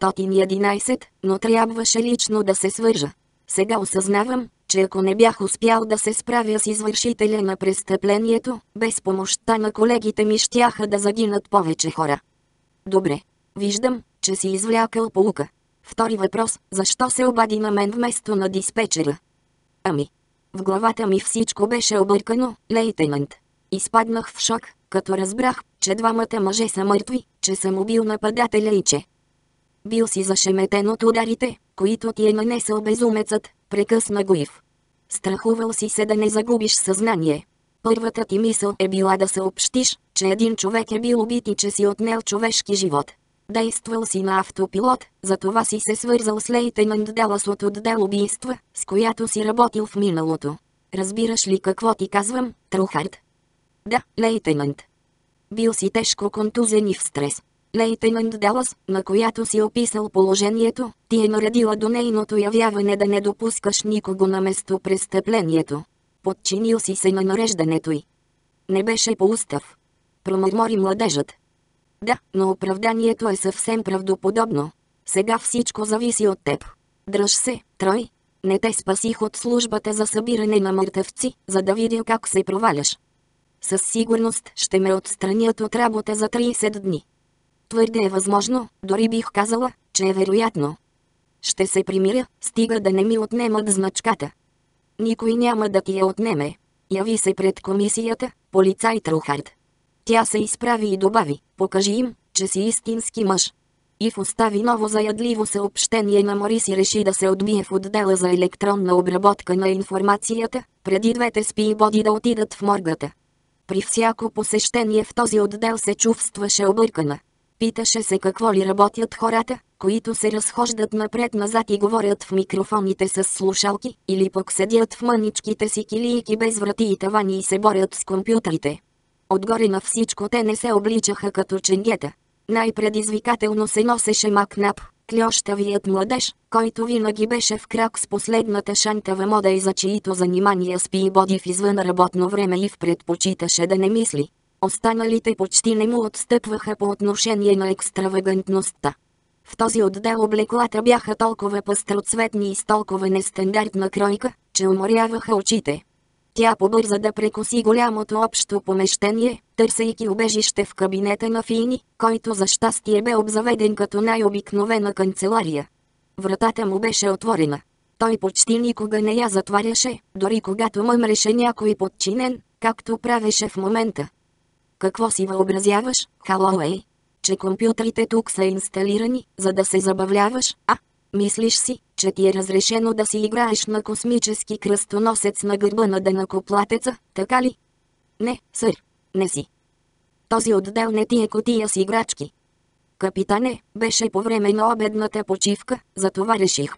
911, но трябваше лично да се свържа. Сега осъзнавам, че ако не бях успял да се справя с извършителя на престъплението, без помощта на колегите ми щяха да загинат повече хора. Добре. Виждам, че си извлякал поука. Втори въпрос, защо се обади на мен вместо на диспетчера? Ами. В главата ми всичко беше объркано, лейтенант. Изпаднах в шок, като разбрах, че двамата мъже са мъртви, че съм убил нападателя и че бил си зашеметен от ударите, които ти е нанесъл безумецът, прекъсна го Ив. Страхувал си се да не загубиш съзнание. Първата ти мисъл е била да съобщиш, че един човек е бил убит и че си отнел човешки живот. Действал си на автопилот, затова си се свързал с лейтенант Далас от отдел убийства, с която си работил в миналото. Разбираш ли какво ти казвам, Трухард? Да, лейтенант. Бил си тежко контузен и в стрес. Лейтенант Далас, на която си описал положението, ти е наредила до нейното явяване да не допускаш никого на место престъплението. Подчинил си се на нареждането й. Не беше по устав. Промърмори младежът. Да, но оправданието е съвсем правдоподобно. Сега всичко зависи от теб. Дръж се, Трой. Не те спасих от службата за събиране на мъртъвци, за да видя как се проваляш. Със сигурност ще ме отстранят от работа за 30 дни. Твърде е възможно, дори бих казала, че е вероятно. Ще се примиря, стига да не ми отнемат значката. Никой няма да ти я отнеме. Яви се пред комисията, полицай Трухард. Тя се изправи и добави, покажи им, че си истински мъж. Ив остави ново заядливо съобщение на Морис и реши да се отбие в отдела за електронна обработка на информацията, преди двете спийбоди да отидат в моргата. При всяко посещение в този отдел се чувстваше объркана. Питаше се какво ли работят хората, които се разхождат напред-назад и говорят в микрофоните с слушалки, или пък седят в мъничките си килийки без врати и тавани и се борят с компютрите. Отгоре на всичко те не се обличаха като ченгета. Най-предизвикателно се носеше Макнап, клющавият младеж, който винаги беше в крак с последната шантава мода и за чието занимания спийбоди в извън работно време и предпочиташе да не мисли. Останалите почти не му отстъпваха по отношение на екстравагантността. В този отдел облеклата бяха толкова пъстроцветни и с толкова нестандартна кройка, че уморяваха очите. Тя побърза да прекоси голямото общо помещение, търсейки убежище в кабинета на Фини, който за щастие бе обзаведен като най-обикновена канцелария. Вратата му беше отворена. Той почти никога не я затваряше, дори когато мъмреше някой подчинен, както правеше в момента. Какво си въобразяваш, Халоуей? Че компютрите тук са инсталирани, за да се забавляваш, а? Мислиш си, че ти е разрешено да си играеш на космически кръстоносец на гърба на данъкоплатеца, така ли? Не, сър, не си. Този отдел не ти е кутия с играчки. Капитане, беше по време на обедната почивка, затова реших.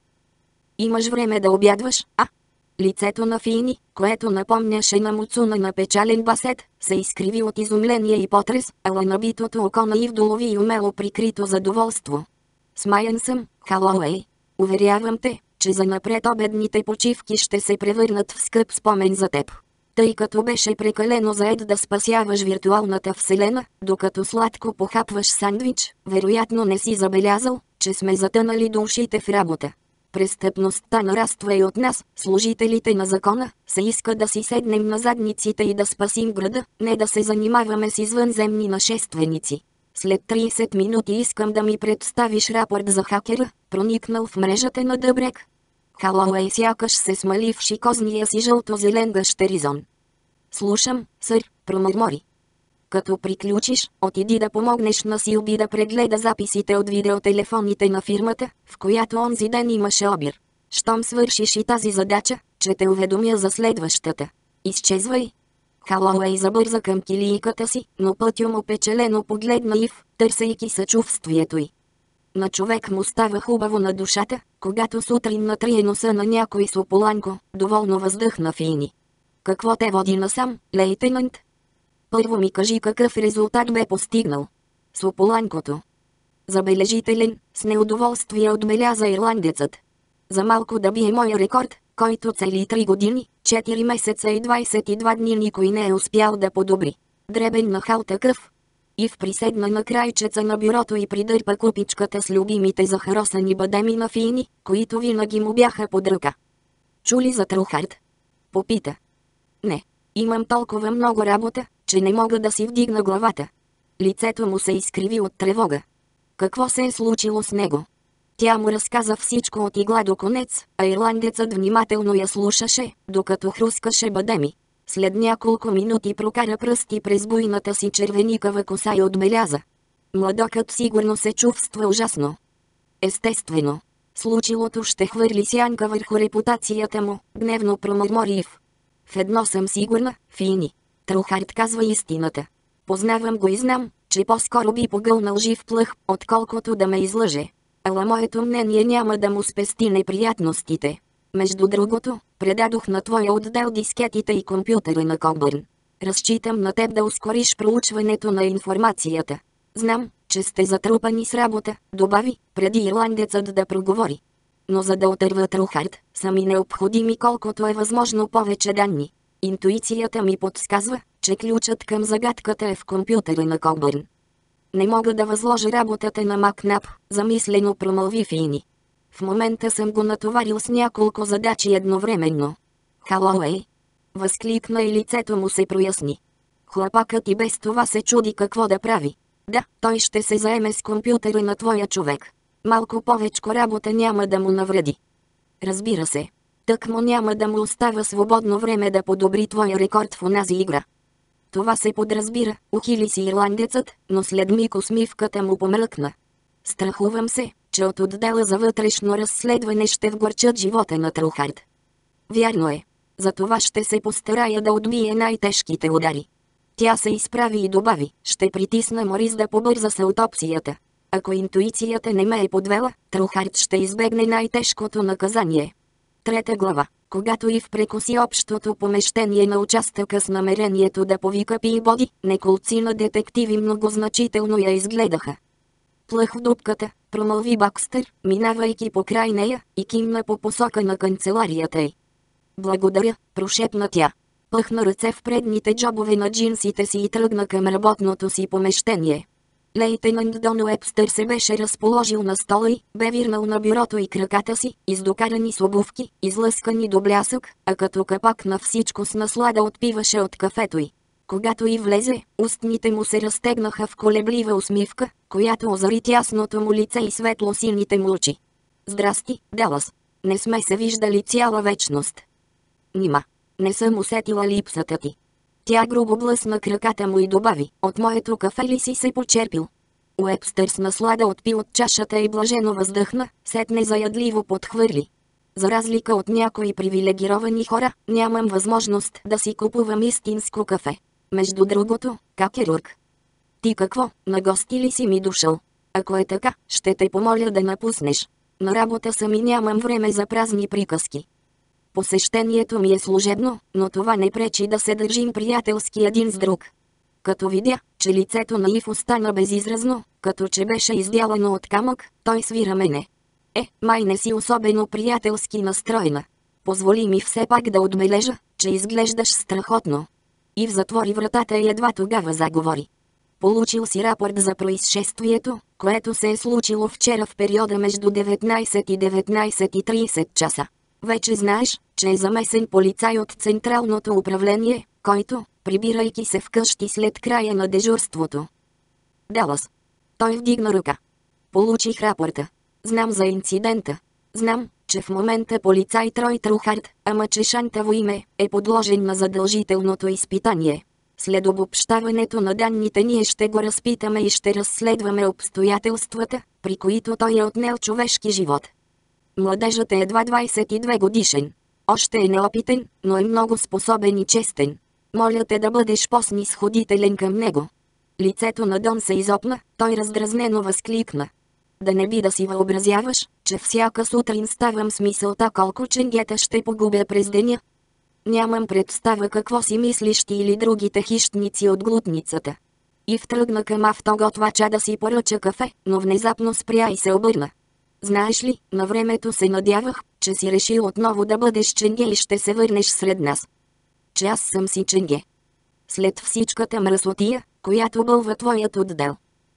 Имаш време да обядваш, а? Лицето на Фини, което напомняше на Муцуна на печален басет, се изкриви от изумление и потрес, ала набитото око на Ив долови и умело прикрито задоволство. Смаян съм, Халоуей. Уверявам те, че занапред обедните почивки ще се превърнат в скъп спомен за теб. Тъй като беше прекалено заед да спасяваш виртуалната вселена, докато сладко похапваш сандвич, вероятно не си забелязал, че сме затънали до ушите в работа. Престъпността нараства и от нас, служителите на закона, се иска да си седнем на задниците и да спасим града, не да се занимаваме с извънземни нашественици. След 30 минути искам да ми представиш рапорт за хакера, проникнал в мрежата на Дъбрек. Халоуей сякаш се смали в шикозния си жълто-зелен гъщеризон. Слушам, сър, промърмори. Като приключиш, отиди да помогнеш на Силби да прегледа записите от видеотелефоните на фирмата, в която онзи ден имаше обир. Щом свършиш и тази задача, че те уведомя за следващата. Изчезвай. Халауей забърза към килийката си, но пътю му печелено погледна Ив, търсейки съчувствието й. На човек му става хубаво на душата, когато сутрин натрие носа на някой сополанко, доволно въздъхна Фини. Какво те води насам, лейтенант? Първо ми кажи какъв резултат бе постигнал. Сополанкото. Забележителен, с неудоволствие отбеляза ирландецът. За малко да бие моя рекорд, който цели 3 години, 4 месеца и 22 дни никой не е успял да подобри. Дребен нахал такъв. Ив приседна на крайчеца на бюрото и придърпа купичката с любимите захаросани бадеми на Фини, които винаги му бяха под ръка. Чули за Трухард? Попита. Не. Имам толкова много работа, че не мога да си вдигна главата. Лицето му се изкриви от тревога. Какво се е случило с него? Тя му разказа всичко от игла до конец, а ирландецът внимателно я слушаше, докато хрускаше бадеми. След няколко минути прокара пръсти през буйната си червеникава коса и отбеляза. Младокът сигурно се чувства ужасно. Естествено. Случилото ще хвърли сянка върху репутацията му, гневно промърмори Ив. В едно съм сигурна, Фини. Трухард казва истината. Познавам го и знам, че по-скоро би погълнал жив плъх, отколкото да ме излъже. Ала моето мнение няма да му спести неприятностите. Между другото, предадох на твоя отдел дискетите и компютъра на Кобърн. Разчитам на теб да ускориш проучването на информацията. Знам, че сте затрупани с работа, добави, преди ирландецът да проговори. Но за да отърва Трухард, са ми необходими колкото е възможно повече данни. Интуицията ми подсказва, че ключът към загадката е в компютъра на Кобърн. Не мога да възложа работата на Макнап, замислено промълви Фини. В момента съм го натоварил с няколко задачи едновременно. Халауей! Възкликна и лицето му се проясни. Хлапакът и без това се чуди какво да прави. Да, той ще се заеме с компютъра на твоя човек. Малко повечко работа няма да му навреди. Разбира се. Тъкмо няма да му остава свободно време да подобри твоя рекорд в онази игра. Това се подразбира, ухили си ирландецът, но след миг усмивката му помръкна. Страхувам се, че от отдела за вътрешно разследване ще вгорчат живота на Трухард. Вярно е. Затова ще се постарая да отбие най-тежките удари. Тя се изправи и добави, ще притисна Морис да побърза с аутопсията. Ако интуицията не ме е подвела, Трухард ще избегне най-тежкото наказание. 3 глава. Когато Ив прекоси общото помещение на участъка с намерението да повика Пийбоди, неколци на детективи многозначително я изгледаха. Плъх в дупката, промълви Бакстър, минавайки покрай нея, и кимна по посока на канцеларията й. Благодаря, прошепна тя. Пъхна ръце в предните джобове на джинсите си и тръгна към работното си помещение. Лейтенант Дон Уебстър се беше разположил на стола и бе вирнал на бюрото и краката си, издокарани с обувки, излъскани до блясък, а като капак на всичко с наслада отпиваше от кафето й. Когато и влезе, устните му се разтегнаха в колеблива усмивка, която озари тясното му лице и светло-сините му очи. Здрасти, Далас. Не сме се виждали цяла вечност. Нима. Не съм усетила липсата ти. Тя грубо блъсна краката му и добави, от моето кафе ли си се почерпил? Уебстър с наслада отпи от чашата и блажено въздъхна, сетне заядливо подхвърли. За разлика от някои привилегировани хора, нямам възможност да си купувам истинско кафе. Между другото, как е Рурк? Ти какво, на гости ли си ми дошъл? Ако е така, ще те помоля да напуснеш. На работа съм и нямам време за празни приказки. Посещението ми е служебно, но това не пречи да се държим приятелски един с друг. Като видя, че лицето на Ив остана безизразно, като че беше издялано от камък, той свира мене. Май не си особено приятелски настроена. Позволи ми все пак да отбележа, че изглеждаш страхотно. Ив затвори вратата и едва тогава заговори. Получил си рапорт за произшествието, което се е случило вчера в периода между 19 и 19:30 часа. Вече знаеш, че е замесен полицай от Централното управление, който, прибирайки се вкъщи след края на дежурството. Далас. Той вдигна ръка. Получих рапорта. Знам за инцидента. Знам, че в момента полицай Трой Трухард, ама че шантаво име, е подложен на задължителното изпитание. След обобщаването на данните ние ще го разпитаме и ще разследваме обстоятелствата, при които той е отнел човешки живот. Младежът е едва 22 годишен. Още е неопитен, но е много способен и честен. Моля те да бъдеш по-снисходителен към него. Лицето на Дон се изопна, той раздразнено възкликна. Да не би да си въобразяваш, че всяка сутрин ставам с мисълта колко ченгета ще погубя през деня. Нямам представа какво си мислиш ти или другите хищници от глутницата. И втръгна към автоготвача да си поръча кафе, но внезапно спря и се обърна. Знаеш ли, на времето се надявах, че си решил отново да бъдеш ченге и ще се върнеш сред нас. Че аз съм си ченге. След всичката мръсотия, която бълва твоят отдел.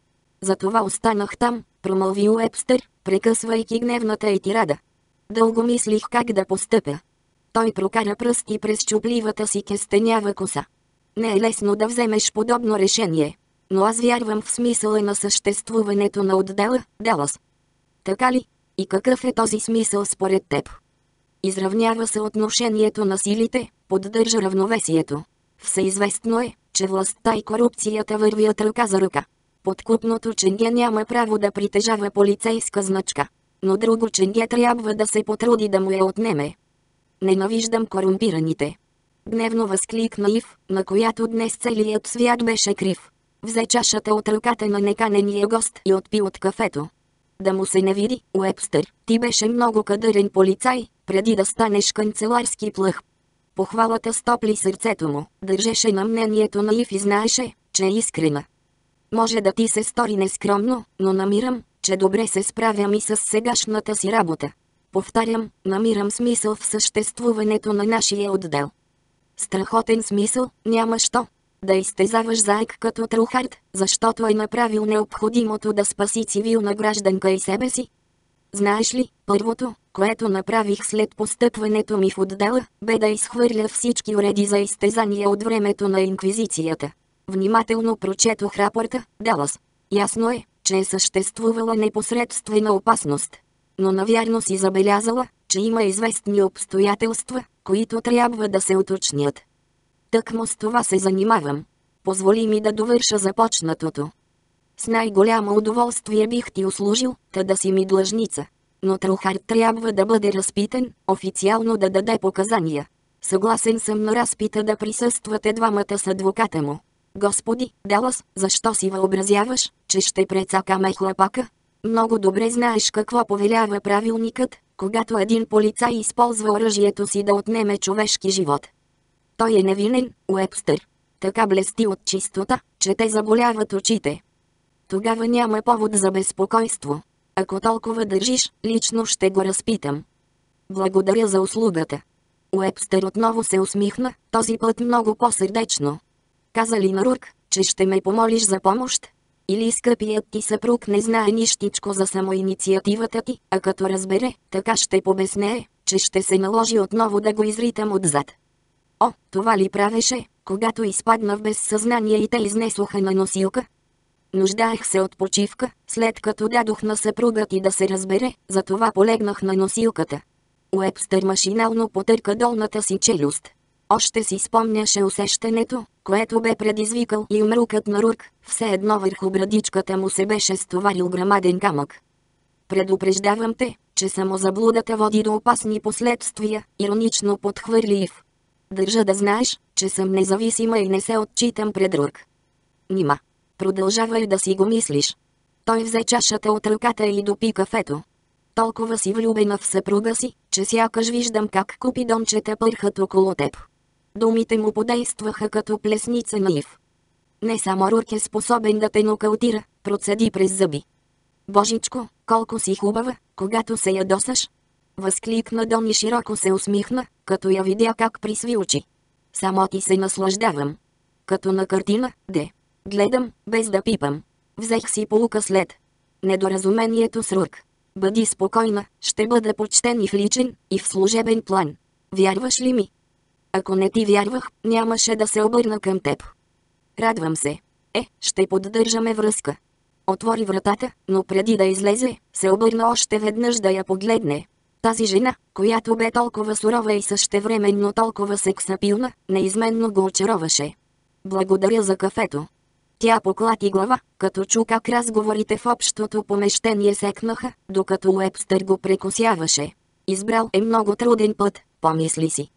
Затова останах там, промълви Уебстър, прекъсвайки гневната й тирада. Дълго мислих как да постъпя. Той прокара пръсти през чупливата си кестенява коса. Не е лесно да вземеш подобно решение, но аз вярвам в смисъла на съществуването на отдела, Далас. Така ли? И какъв е този смисъл според теб? Изравнява се отношението на силите, поддържа равновесието. Всеизвестно е, че властта и корупцията вървят ръка за ръка. Подкупното ченге няма право да притежава полицейска значка, но друго ченге трябва да се потруди да му я отнеме. Ненавиждам корумпираните. Гневно възкликна Ив, на която днес целият свят беше крив. Взе чашата от ръката на неканения гост и отпи от кафето. Да му се не види, Уебстър, ти беше много кадърен полицай, преди да станеш канцеларски плъх. Похвалата стопли сърцето му, държеше на мнението на Ив и знаеше, че е искрена. Може да ти се стори нескромно, но намирам, че добре се справям и с сегашната си работа. Повтарям, намирам смисъл в съществуването на нашия отдел. Страхотен смисъл, няма що. Да изтезаваш заек като Трухард, защото е направил необходимото да спаси цивилна гражданка и себе си. Знаеш ли, първото, което направих след постъпването ми в отдела, бе да изхвърля всички уреди за изтезания от времето на инквизицията. Внимателно прочетох рапорта, Далас. Ясно е, че е съществувала непосредствена опасност. Но навярно си забелязала, че има известни обстоятелства, които трябва да се уточнят. Тъкмо с това се занимавам. Позволи ми да довърша започнатото. С най-голямо удоволствие бих ти услужил, та да си ми длъжница. Но Трухард трябва да бъде разпитан, официално да даде показания. Съгласен съм на разпита да присъствате двамата с адвоката му. Господи, Далас, защо си въобразяваш, че ще прецакаме хлапака? Много добре знаеш какво повелява правилникът, когато един полицай използва оръжието си да отнеме човешки живот. Той е невинен, Уебстър. Така блести от чистота, че те заболяват очите. Тогава няма повод за безпокойство. Ако толкова държиш, лично ще го разпитам. Благодаря за услугата. Уебстър отново се усмихна, този път много по-сърдечно. Каза ли на Рурк, че ще ме помолиш за помощ? Или скъпият ти съпруг не знае нищичко за самоинициативата ти, а като разбере, така ще побеснее, че ще се наложи отново да го изритам отзад. О, това ли правеше, когато изпадна в безсъзнание и те изнесоха на носилка? Нуждаех се от почивка, след като дадох на съпруга ти да се разбере, затова полегнах на носилката. Уебстър машинално потърка долната си челюст. Още си спомняше усещането, което бе предизвикал и мрукът на Рурк, все едно върху брадичката му се беше стоварил грамаден камък. Предупреждавам те, че самозаблудата води до опасни последствия, иронично подхвърли Ив. Държа да знаеш, че съм независима и не се отчитам пред Рурк. Нима. Продължавай да си го мислиш. Той взе чашата от ръката и допи кафето. Толкова си влюбена в съпруга си, че сякаш виждам как купидончета пърхат около теб. Думите му подействаха като плесница на Ив. Не само Рурк е способен да те нокаутира, процеди през зъби. Божичко, колко си хубава, когато се ядосаш! Възкликна Дон и широко се усмихна, като я видя как присви очи. Само ти се наслаждавам. Като на картина, де. Гледам, без да пипам. Взех си поука след недоразумението с Рурк. Бъди спокойна, ще бъда почтен и в личен, и в служебен план. Вярваш ли ми? Ако не ти вярвах, нямаше да се обърна към теб. Радвам се. Ще поддържаме връзка. Отвори вратата, но преди да излезе, се обърна още веднъж да я погледне. Тази жена, която бе толкова сурова и същевременно толкова сексапилна, неизменно го очароваше. Благодаря за кафето. Тя поклати глава, като чу как разговорите в общото помещение секнаха, докато Уебстър го прекосяваше. Избрал е много труден път, помисли си.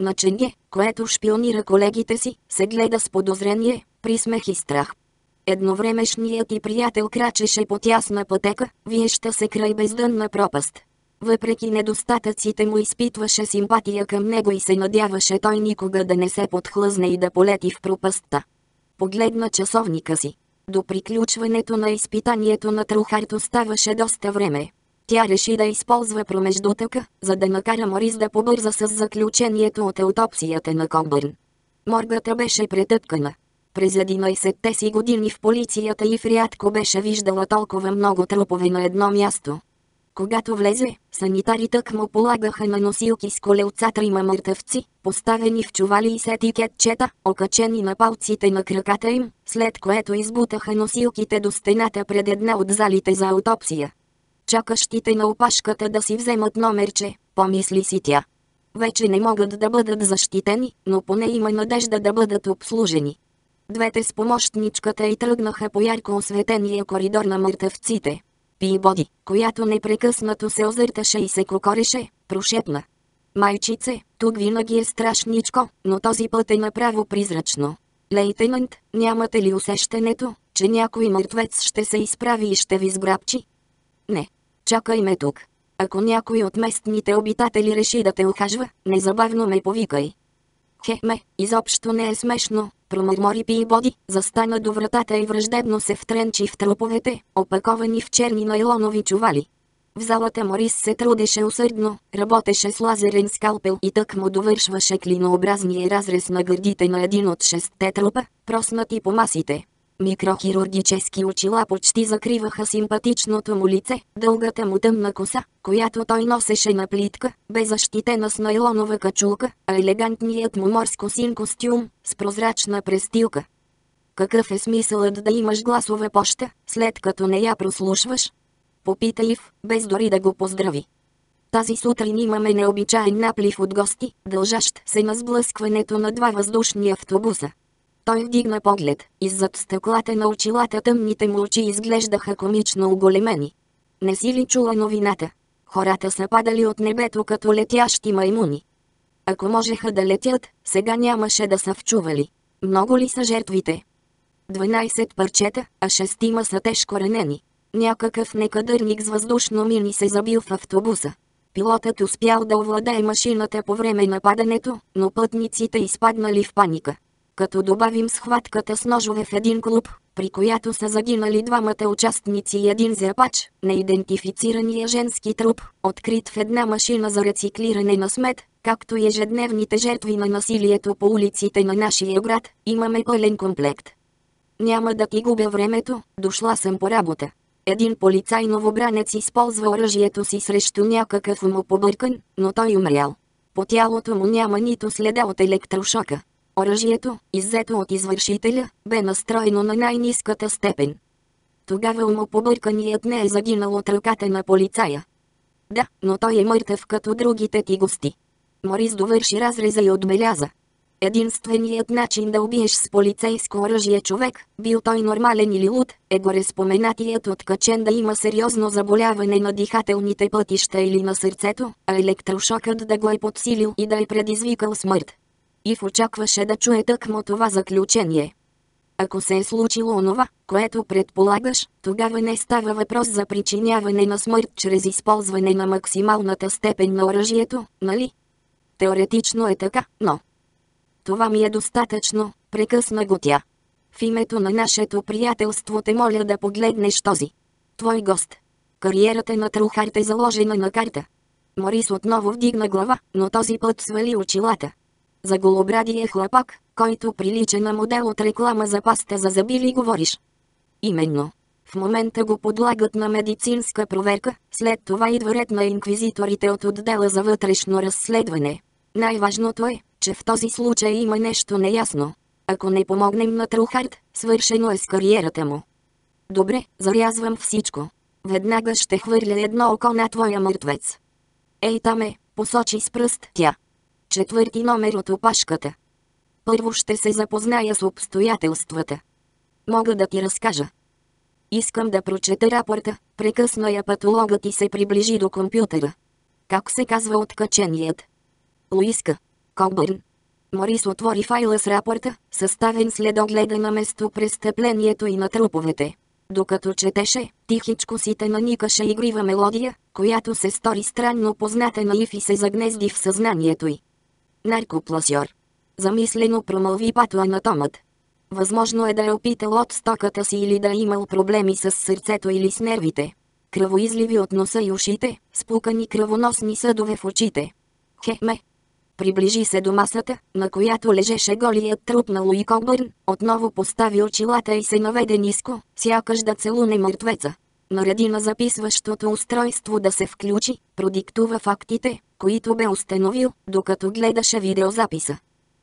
на ченге, което шпионира колегите си, се гледа с подозрение, присмех и страх. Едновремешният ти приятел крачеше по тясна пътека, виеща се край бездънна пропаст. Въпреки недостатъците му изпитваше симпатия към него и се надяваше той никога да не се подхлъзне и да полети в пропастта. Погледна часовника си. До приключването на изпитанието на Трухарт оставаше доста време. Тя реши да използва промеждутъка, за да накара Морис да побърза с заключението от аутопсията на Кобърн. Моргата беше претъпкана. През 11-те си години в полицията и рядко беше виждала толкова много трупове на едно място. Когато влезе, санитари тъкмо полагаха на носилки с колелца 3 мъртъвци, поставени в чували и с етикетчета, окачени на палците на краката им, след което избутаха носилките до стената пред една от залите за аутопсия. Чакащите на опашката да си вземат номерче, помисли си тя. Вече не могат да бъдат защитени, но поне има надежда да бъдат обслужени. Двете с помощничката й тръгнаха по ярко осветения коридор на мъртъвците. Пийбоди, която непрекъснато се озърташе и се кокореше, прошепна: "Майчице, тук винаги е страшничко, но този път е направо призрачно. Лейтенант, нямате ли усещането, че някой мъртвец ще се изправи и ще ви сграбчи?" "Не. Чакай ме тук. Ако някой от местните обитатели реши да те ухажва, незабавно ме повикай." "Хеме, изобщо не е смешно", промърмори Пийбоди, застана до вратата и враждебно се втренчи в труповете, опаковани в черни найлонови чували. В залата Морис се трудеше усърдно, работеше с лазерен скалпел и тък му довършваше клинообразния разрез на гърдите на един от 6-те трупа, проснати по масите. Микрохирургически очила почти закриваха симпатичното му лице, дългата му тъмна коса, която той носеше на плитка, бе защитена с найлонова качулка, а елегантният му морско-син костюм, с прозрачна престилка. "Какъв е смисълът да имаш гласова поща, след като не я прослушваш?" попита Ив, без дори да го поздрави. "Тази сутрин имаме необичаен наплив от гости, дължащ се на сблъскването на 2 въздушни автобуса." Той вдигна поглед, иззад стъклата на очилата тъмните му очи изглеждаха комично оголемени. "Не си ли чула новината? Хората са падали от небето като летящи маймуни. Ако можеха да летят, сега нямаше да са вчували. Много ли са жертвите?" 12 парчета, а 6 са тежко ранени. Някакъв некадърник с въздушно мини се забил в автобуса. Пилотът успял да овладее машината по време на падането, но пътниците изпаднали в паника. Като добавим схватката с ножове в един клуб, при която са загинали 2 участници и 1 зърпач, неидентифицирания женски труп, открит в една машина за рециклиране на смет, както и ежедневните жертви на насилието по улиците на нашия град, имаме пълен комплект. Няма да ти губя времето, дошла съм по работа. Един полицай новобранец използва оръжието си срещу някакъв му побъркан, но той умрял. По тялото му няма нито следа от електрошока. Оръжието, иззето от извършителя, бе настроено на най-ниската степен. Тогава умопобърканият не е загинал от ръката на полицая. Да, но той е мъртъв като другите ти гости. Морис довърши разреза и отбеляза. Единственият начин да убиеш с полицейско оръжие човек, бил той нормален или луд, е гореспоменатият откачен да има сериозно заболяване на дихателните пътища или на сърцето, а електрошокът да го е подсилил и да е предизвикал смърт. Ив очакваше да чуе тъкмо това заключение. Ако се е случило онова, което предполагаш, тогава не става въпрос за причиняване на смърт чрез използване на максималната степен на оръжието, нали? Теоретично е така, но... Това ми е достатъчно, прекъсна го тя. В името на нашето приятелство те моля да погледнеш този твой гост. Кариерата на Трухарт е заложена на карта. Морис отново вдигна глава, но този път свали очилата. За голобрадия хлапак, който прилича на модел от реклама за паста за зъби ли говориш? Именно. В момента го подлагат на медицинска проверка, след това идва ред на инквизиторите от отдела за вътрешно разследване. Най-важното е, че в този случай има нещо неясно. Ако не помогнем на Трухарт, свършено е с кариерата му. Добре, зарязвам всичко. Веднага ще хвърля едно око на твоя мъртвец. Ей там е, посочи с пръст тя. 4 номер от опашката. Първо ще се запозная с обстоятелствата. Мога да ти разкажа. Искам да прочета рапорта, прекъсна я патологът и се приближи до компютъра. Как се казва откаченият? Луиска. Колбърн. Морис отвори файла с рапорта, съставен след огледа на местопрестъплението и на труповете. Докато четеше, тихичко си те наникаше игрива мелодия, която се стори странно позната на Ив и се загнезди в съзнанието й. Наркопласьор. Замислено промълви патоанатомът. Възможно е да е опитал от стоката си или да е имал проблеми с сърцето или с нервите. Кръвоизливи от носа и ушите, спукани кръвоносни съдове в очите. Хеме. Приближи се до масата, на която лежеше голият труп на Луи Колбърн, отново постави очилата и се наведе ниско, сякаш да целуне мъртвеца. Нареди на записващото устройство да се включи, продиктува фактите, които бе установил, докато гледаше видеозаписа.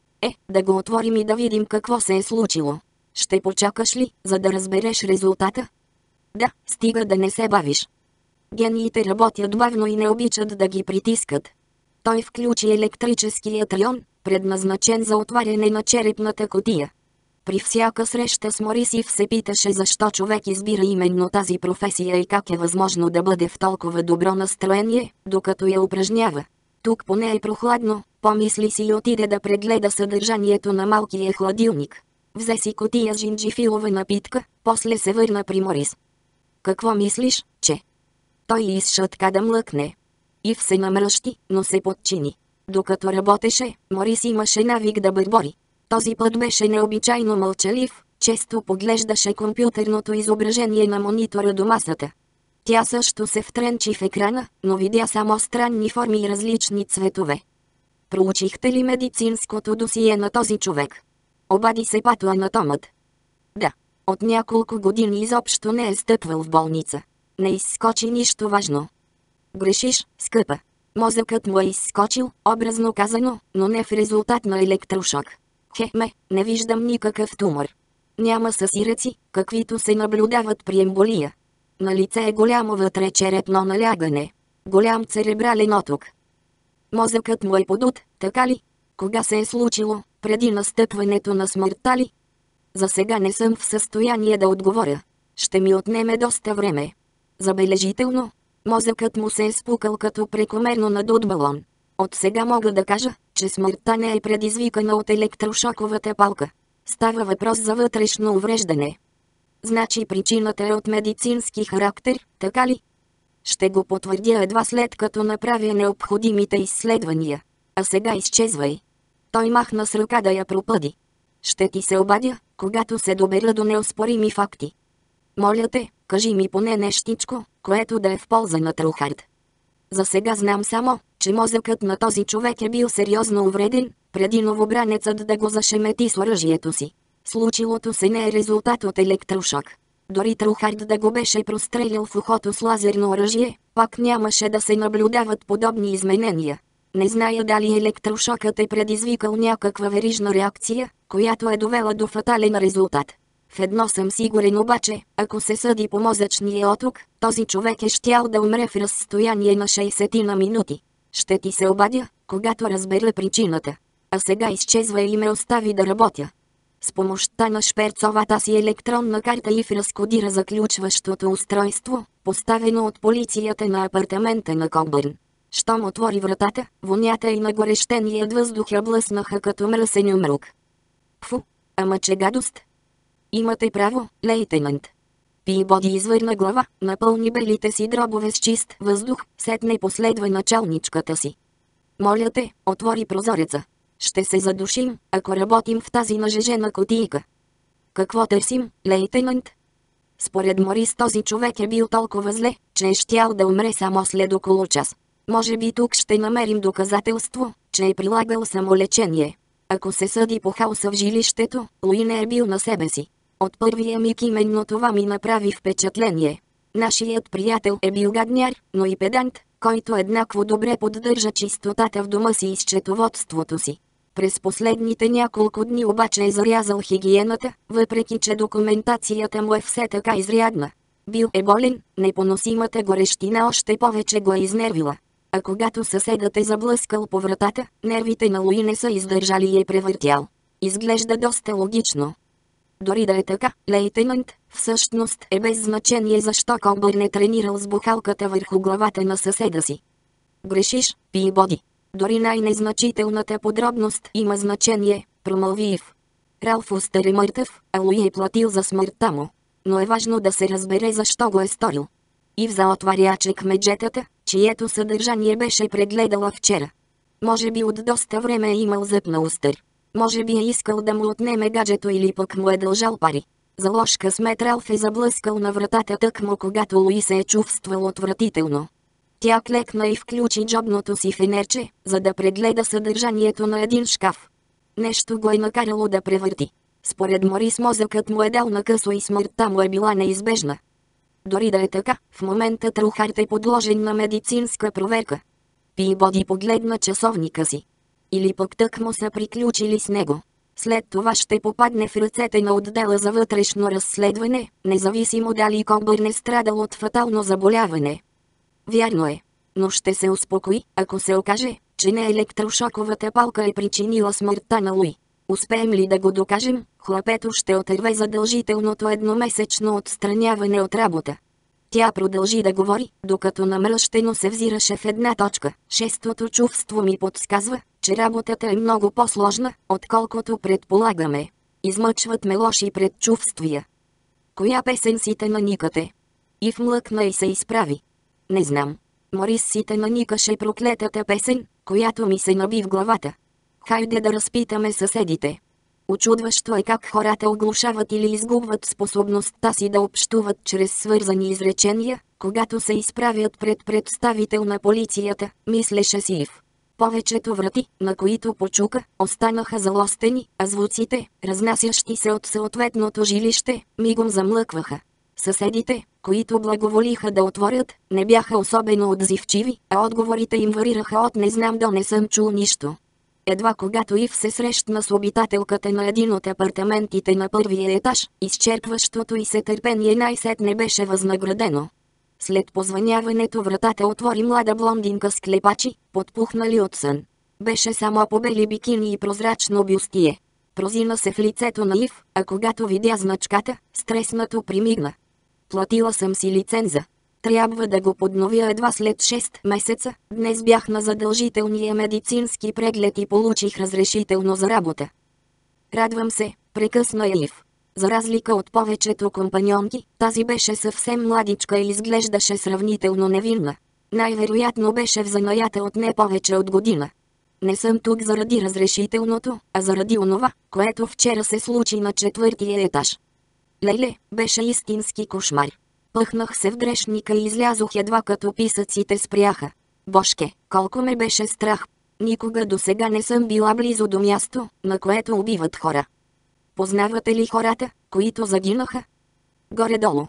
Да го отворим и да видим какво се е случило. Ще почакаш ли, за да разбереш резултата? Да, стига да не се бавиш. Гениите работят бавно и не обичат да ги притискат. Той включи електрическия трион, предназначен за отваряне на черепната кутия. При всяка среща с Морисив се питаше защо човек избира именно тази професия и как е възможно да бъде в толкова добро настроение, докато я упражнява. Тук поне е прохладно, помисли си и отиде да прегледа съдържанието на малкия хладилник. Взе си кутия с джинджифилова напитка, после се върна при Морис. Какво мислиш, че? Той изшътка да млъкне. Ив се намръщи, но се подчини. Докато работеше, Морис имаше навик да бърбори. Този път беше необичайно мълчалив, често поглеждаше компютърното изображение на монитора до масата. Тя също се втренчи в екрана, но видя само странни форми и различни цветове. Проучихте ли медицинското досие на този човек? Обади се патоанатомът. Да. От няколко години изобщо не е стъпвал в болница. Не изскочи нищо важно. Грешиш, скъпа. Мозъкът му е изскочил, образно казано, но не в резултат на електрошок. Хеме, не виждам никакъв тумор. Няма съсиреци, каквито се наблюдават при емболия. На лице е голямо вътречерепно налягане. Голям церебрален оток. Мозъкът му е подут, така ли? Кога се е случило? Преди настъпването на смъртта ли? За сега не съм в състояние да отговоря. Ще ми отнеме доста време. Забележително. Мозъкът му се е спукал като прекомерно надут балон. От сега мога да кажа, че смъртта не е предизвикана от електрошоковата палка. Става въпрос за вътрешно увреждане. Значи причината е от медицински характер, така ли? Ще го потвърдя едва след като направя необходимите изследвания. А сега изчезвай. Той махна с ръка да я пропъди. Ще ти се обадя, когато се добера до неоспорими факти. Моля те, кажи ми поне нещичко, което да е в полза на Трухард. За сега знам само, че мозъкът на този човек е бил сериозно увреден, преди новобранецът да го зашемети с оръжието си. Случилото се не е резултат от електрошок. Дори Трухард да го беше прострелял в ухото с лазерно оръжие, пак нямаше да се наблюдават подобни изменения. Не зная дали електрошокът е предизвикал някаква верижна реакция, която е довела до фатален резултат. В едно съм сигурен обаче, ако се съди по мозъчния оток, този човек е щял да умре в разстояние на 60 на минути. Ще ти се обадя, когато разбера причината. А сега изчезва и ме остави да работя. С помощта на шперцовата си електронна карта Ив разкодира заключващото устройство, поставено от полицията на апартамента на Колбърн. Щом отвори вратата, вонята и на горещеният въздух я блъснаха като мръсен умрук. Фу, ама че гадост! Имате право, лейтенант. Пийбоди извърна глава, напълни белите си дробове с чист въздух, сетне последва началничката си. Моля те, отвори прозореца. Ще се задушим, ако работим в тази нажежена кутийка. Какво търсим, лейтенант? Според Морис този човек е бил толкова зле, че е щял да умре само след около час. Може би тук ще намерим доказателство, че е прилагал самолечение. Ако се съди по хаоса в жилището, Луи не е бил на себе си. От първия миг именно това ми направи впечатление. Нашият приятел е бил гадняр, но и педант, който еднакво добре поддържа чистотата в дома си и счетоводството си. През последните няколко дни обаче е зарязал хигиената, въпреки че документацията му е все така изрядна. Бил е болен, непоносимата горещина още повече го е изнервила. А когато съседът е заблъскал по вратата, нервите на Луи не са издържали и е превъртял. Изглежда доста логично. Дори да е така, лейтенант, всъщност е без значение защо Колбърн е тренирал с бухалката върху главата на съседа си. Грешиш, Пийбоди. Дори най-незначителната подробност има значение, промълви Ив. Ралф Устър е мъртъв, а Луи е платил за смъртта му. Но е важно да се разбере защо го е сторил. Ив заотваря чекмеджетата, чието съдържание беше прегледала вчера. Може би от доста време е имал зъб на Устър. Може би е искал да му отнеме гаджето или пък му е дължал пари. За лош късмет Ралф е заблъскал на вратата тъкмо когато Луи се е чувствал отвратително. Тя клекна и включи джобното си фенерче, за да прегледа съдържанието на един шкаф. Нещо го е накарало да превърти. Според Морис мозъкът му е дал накъсо и смъртта му е била неизбежна. Дори да е така, в момента Трухард е подложен на медицинска проверка. Пийбоди погледна часовника си. Или пък тъкмо са приключили с него. След това ще попадне в ръцете на отдела за вътрешно разследване, независимо дали Кобърн е страдал от фатално заболяване. Вярно е. Но ще се успокои, ако се окаже, че не електрошоковата палка е причинила смъртта на Луи. Успеем ли да го докажем, хлапето ще отърве задължителното едномесечно отстраняване от работа. Тя продължи да говори, докато намръщено се взираше в една точка. Шестото чувство ми подсказва, че работата е много по-сложна, отколкото предполагаме. Измъчват ме лоши предчувствия. Коя песен си те наникате? Ив млъкна и се изправи. Не знам. Морис си те наникаше проклетата песен, която ми се наби в главата. Хайде да разпитаме съседите. Очудващо е как хората оглушават или изгубват способността си да общуват чрез свързани изречения, когато се изправят пред представител на полицията, мислеше си Ив. Повечето врати, на които почука, останаха залостени, а звуците, разнасящи се от съответното жилище, мигом замлъкваха. Съседите, които благоволиха да отворят, не бяха особено отзивчиви, а отговорите им варираха от не знам до не съм чул нищо. Едва когато Ив се срещна с обитателката на един от апартаментите на първия етаж, изчерпващото и се търпение най-сетне беше възнаградено. След позвъняването вратата отвори млада блондинка с клепачи, подпухнали от сън. Беше само побели бикини и прозрачно бюстие. Прозина се в лицето на Ив, а когато видя значката, стреснато примигна. Платила съм си лиценза. Трябва да го подновя едва след 6 месеца. Днес бях на задължителния медицински преглед и получих разрешително за работа. Радвам се, прекъсна Ив. За разлика от повечето компаньонки, тази беше съвсем младичка и изглеждаше сравнително невинна. Най-вероятно беше в занаята от не повече от година. Не съм тук заради разрешителното, а заради онова, което вчера се случи на 4-тия етаж. Леле, беше истински кошмар. Пъхнах се в грешника и излязох едва като писъците спряха. Божке, колко ме беше страх. Никога досега не съм била близо до място, на което убиват хора. Познавате ли хората, които загинаха? Горе-долу.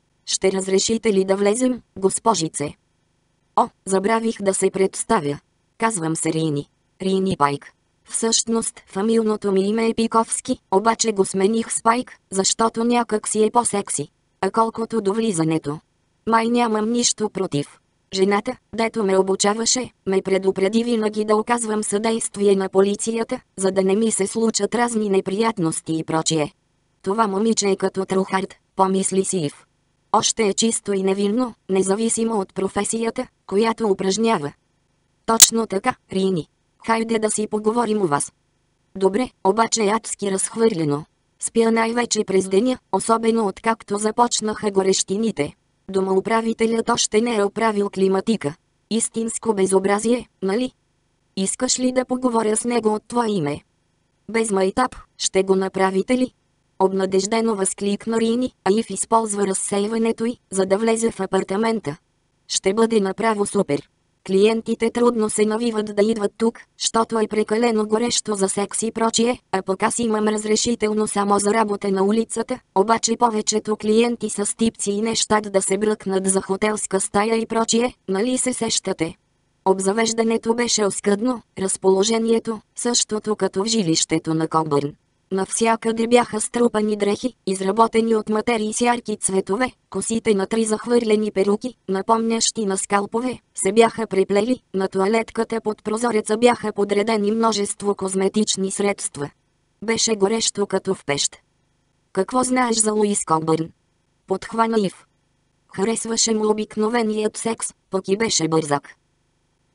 Ще разрешите ли да влезем, госпожице? О, забравих да се представя. Казвам се Рини. Рини Пайк. Всъщност, фамилното ми име е Пиковски, обаче го смених с Пайк, защото някак си е по-секси. А колкото до влизането, май нямам нищо против. Жената, дето ме обучаваше, ме предупреди винаги да оказвам съдействие на полицията, за да не ми се случат разни неприятности и прочие. Това момиче е като Трухард, помисли си Ив. Още е чисто и невинно, независимо от професията, която упражнява. Точно така, Рини. Хайде да си поговорим у вас. Добре, обаче е адски разхвърлено. Спя най-вече през деня, особено откакто започнаха горещините. Домоуправителят още не е оправил климатика. Истинско безобразие, нали? Искаш ли да поговоря с него от твое име? Без майтап, ще го направите ли? Обнадеждено възкликна Рини, а Ив използва разсейването й, за да влезе в апартамента. Ще бъде направо супер. Клиентите трудно се навиват да идват тук, щото е прекалено горещо за секс и прочие, а пък аз имам разрешително само за работа на улицата, обаче повечето клиенти са с типци и неща да се бръкнат за хотелска стая и прочие, нали се сещате? Обзавеждането беше оскъдно, разположението, същото като в жилището на Кобърн. Навсякъде бяха струпани дрехи, изработени от материи с ярки цветове, косите на 3 захвърлени перуки, напомнящи на скалпове, се бяха приплели, на тоалетката под прозореца бяха подредени множество козметични средства. Беше горещо като в пещ. Какво знаеш за Луис Кобърн? Подхвана Ив. Харесваше му обикновеният секс, пък и беше бързак.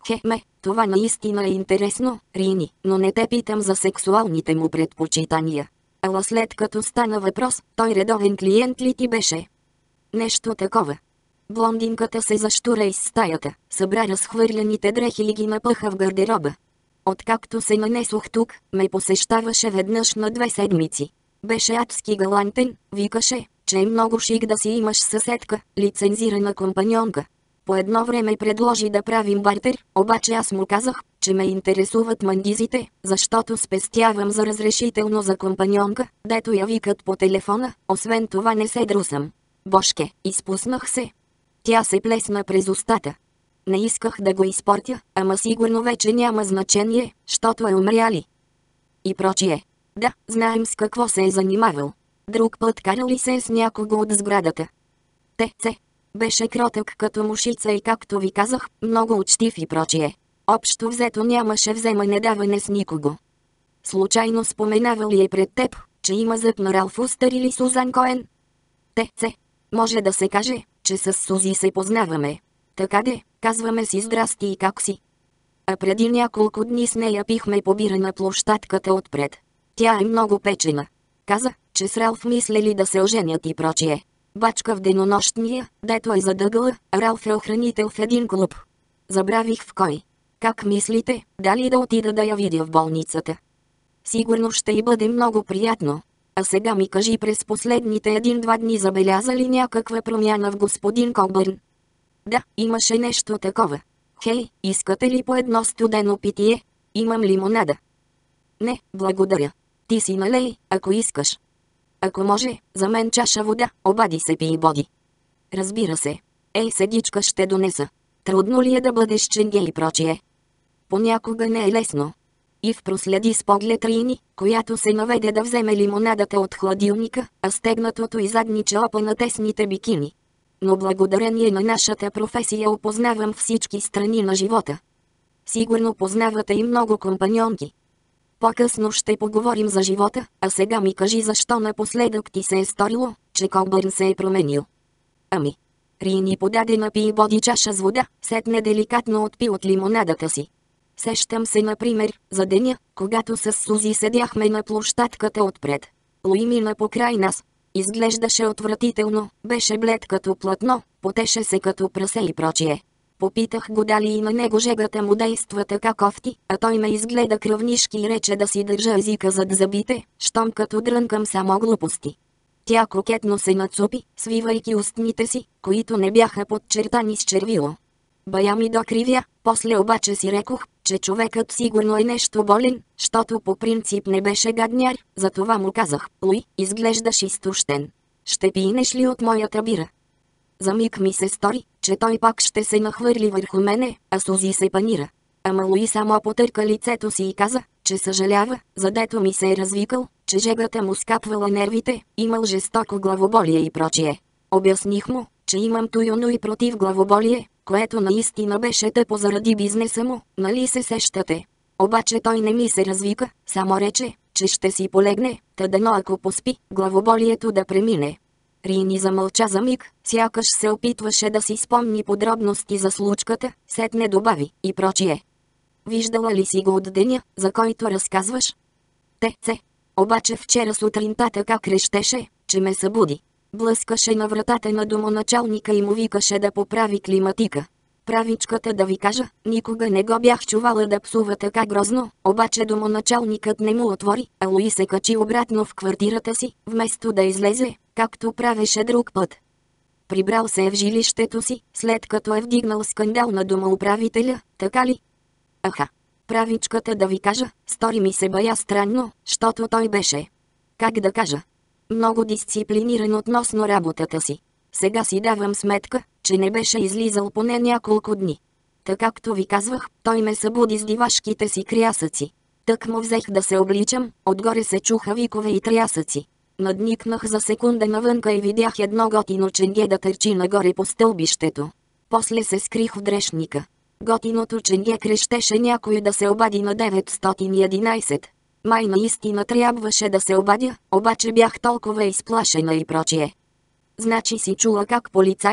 Това наистина е интересно, Рини, но не те питам за сексуалните му предпочитания. Ала след като стана въпрос, той редовен клиент ли ти беше? Нещо такова. Блондинката се заштура из стаята, събра разхвърляните дрехи и ги напъха в гардероба. Откакто се нанесох тук, ме посещаваше веднъж на 2 седмици. Беше адски галантен, викаше, че е много шик да си имаш съседка, лицензирана компаньонка. По едно време предложи да правим бартер, обаче аз му казах, че ме интересуват мандизите, защото спестявам за разрешително за компаньонка, дето я викат по телефона, освен това не се друсам. Бошке, изпуснах се. Тя се плесна през устата. Не исках да го изпортя, ама сигурно вече няма значение, щото е умряли. И прочие. Да, знаем с какво се е занимавал. Друг път карал ли се с някого от сградата? Те. Беше кротък като мушица и както ви казах, много учтив и прочие. Общо взето нямаше вземане-даване с никого. Случайно споменава ли е пред теб, че има зъб на Ралф Устър или Сузан Коен? Те. Може да се каже, че с Сузи се познаваме. Така де, казваме си здрасти и как си. А преди няколко дни с нея пихме побира на площадката отпред. Тя е много печена. Каза, че с Ралф мислели да се оженят и прочие. Бачка в денонощния, дето е задъгъла, Ралф е охранител в един клуб. Забравих в кой. Как мислите, дали да отида да я видя в болницата? Сигурно ще й бъде много приятно. А сега ми кажи, през последните 1-2 дни забеляза ли някаква промяна в господин Колбърн? Да, имаше нещо такова. Хей, искате ли по едно студено питие? Имам лимонада. Не, благодаря. Ти си налей, ако искаш. Ако може, за мен чаша вода, обади се Пийбоди. Разбира се. Ей, седичка ще донеса. Трудно ли е да бъдеш ченге и прочие? Понякога не е лесно. Ив проследи с поглед Рини, която се наведе да вземе лимонадата от хладилника, а стегнатото и задниче опа на тесните бикини. Но благодарение на нашата професия опознавам всички страни на живота. Сигурно познавате и много компаньонки. По-късно ще поговорим за живота, а сега ми кажи защо напоследък ти се е сторило, че Колбърн се е променил. Ами. Рини подаде на Пийбоди чаша с вода, сетне деликатно отпи от лимонадата си. Сещам се, например, за деня, когато с Сузи седяхме на площадката отпред. Луи мина покрай нас. Изглеждаше отвратително, беше блед като платно, потеше се като прасе и прочие. Попитах го дали и на него жегата му действа така кофти, а той ме изгледа кръвнишки и рече да си държа езика зад зъбите, щом като дрънкам само глупости. Тя кокетно се нацупи, свивайки устните си, които не бяха подчертани с червило. Бая ми докривя, после обаче си рекох, че човекът сигурно е нещо болен, щото по принцип не беше гадняр, затова му казах: Луи, изглеждаш изтощен. Ще пинеш ли от моята бира? За миг ми се стори, че той пак ще се нахвърли върху мене, а Сузи се панира. Ама Луи само потърка лицето си и каза, че съжалява, задето ми се е развикал, че жегата му скапвала нервите, имал жестоко главоболие и прочие. Обясних му, че имам туюно и против главоболие, което наистина беше тъпо заради бизнеса му, нали се сещате. Обаче той не ми се развика, само рече, че ще си полегне, та дано ако поспи, главоболието да премине. Рини замълча за миг, сякаш се опитваше да си спомни подробности за случката, сетне добави и прочие. Виждала ли си го от деня, за който разказваш? Те. Обаче вчера сутринта така крещеше, че ме събуди. Блъскаше на вратата на домоначалника и му викаше да поправи климатика. Правичката да ви кажа, никога не го бях чувала да псува така грозно, обаче домоначалникът не му отвори, а Луи се качи обратно в квартирата си, вместо да излезе, както правеше друг път. Прибрал се в жилището си, след като е вдигнал скандал на домоуправителя, така ли? Аха. Правичката да ви кажа, стори ми се бая странно, щото той беше. Как да кажа? Много дисциплиниран относно работата си. Сега си давам сметка, че не беше излизал поне няколко дни. Така както ви казвах, той ме събуди с дивашките си крясъци. Тък му взех да се обличам, отгоре се чуха викове и трясъци. Надникнах за секунда навънка и видях едно готино ченге да търчи нагоре по стълбището. После се скрих в дрешника. Готиното ченге крещеше някой да се обади на 911. Май наистина трябваше да се обадя, обаче бях толкова изплашена и прочие. Значи си чула как полицаят,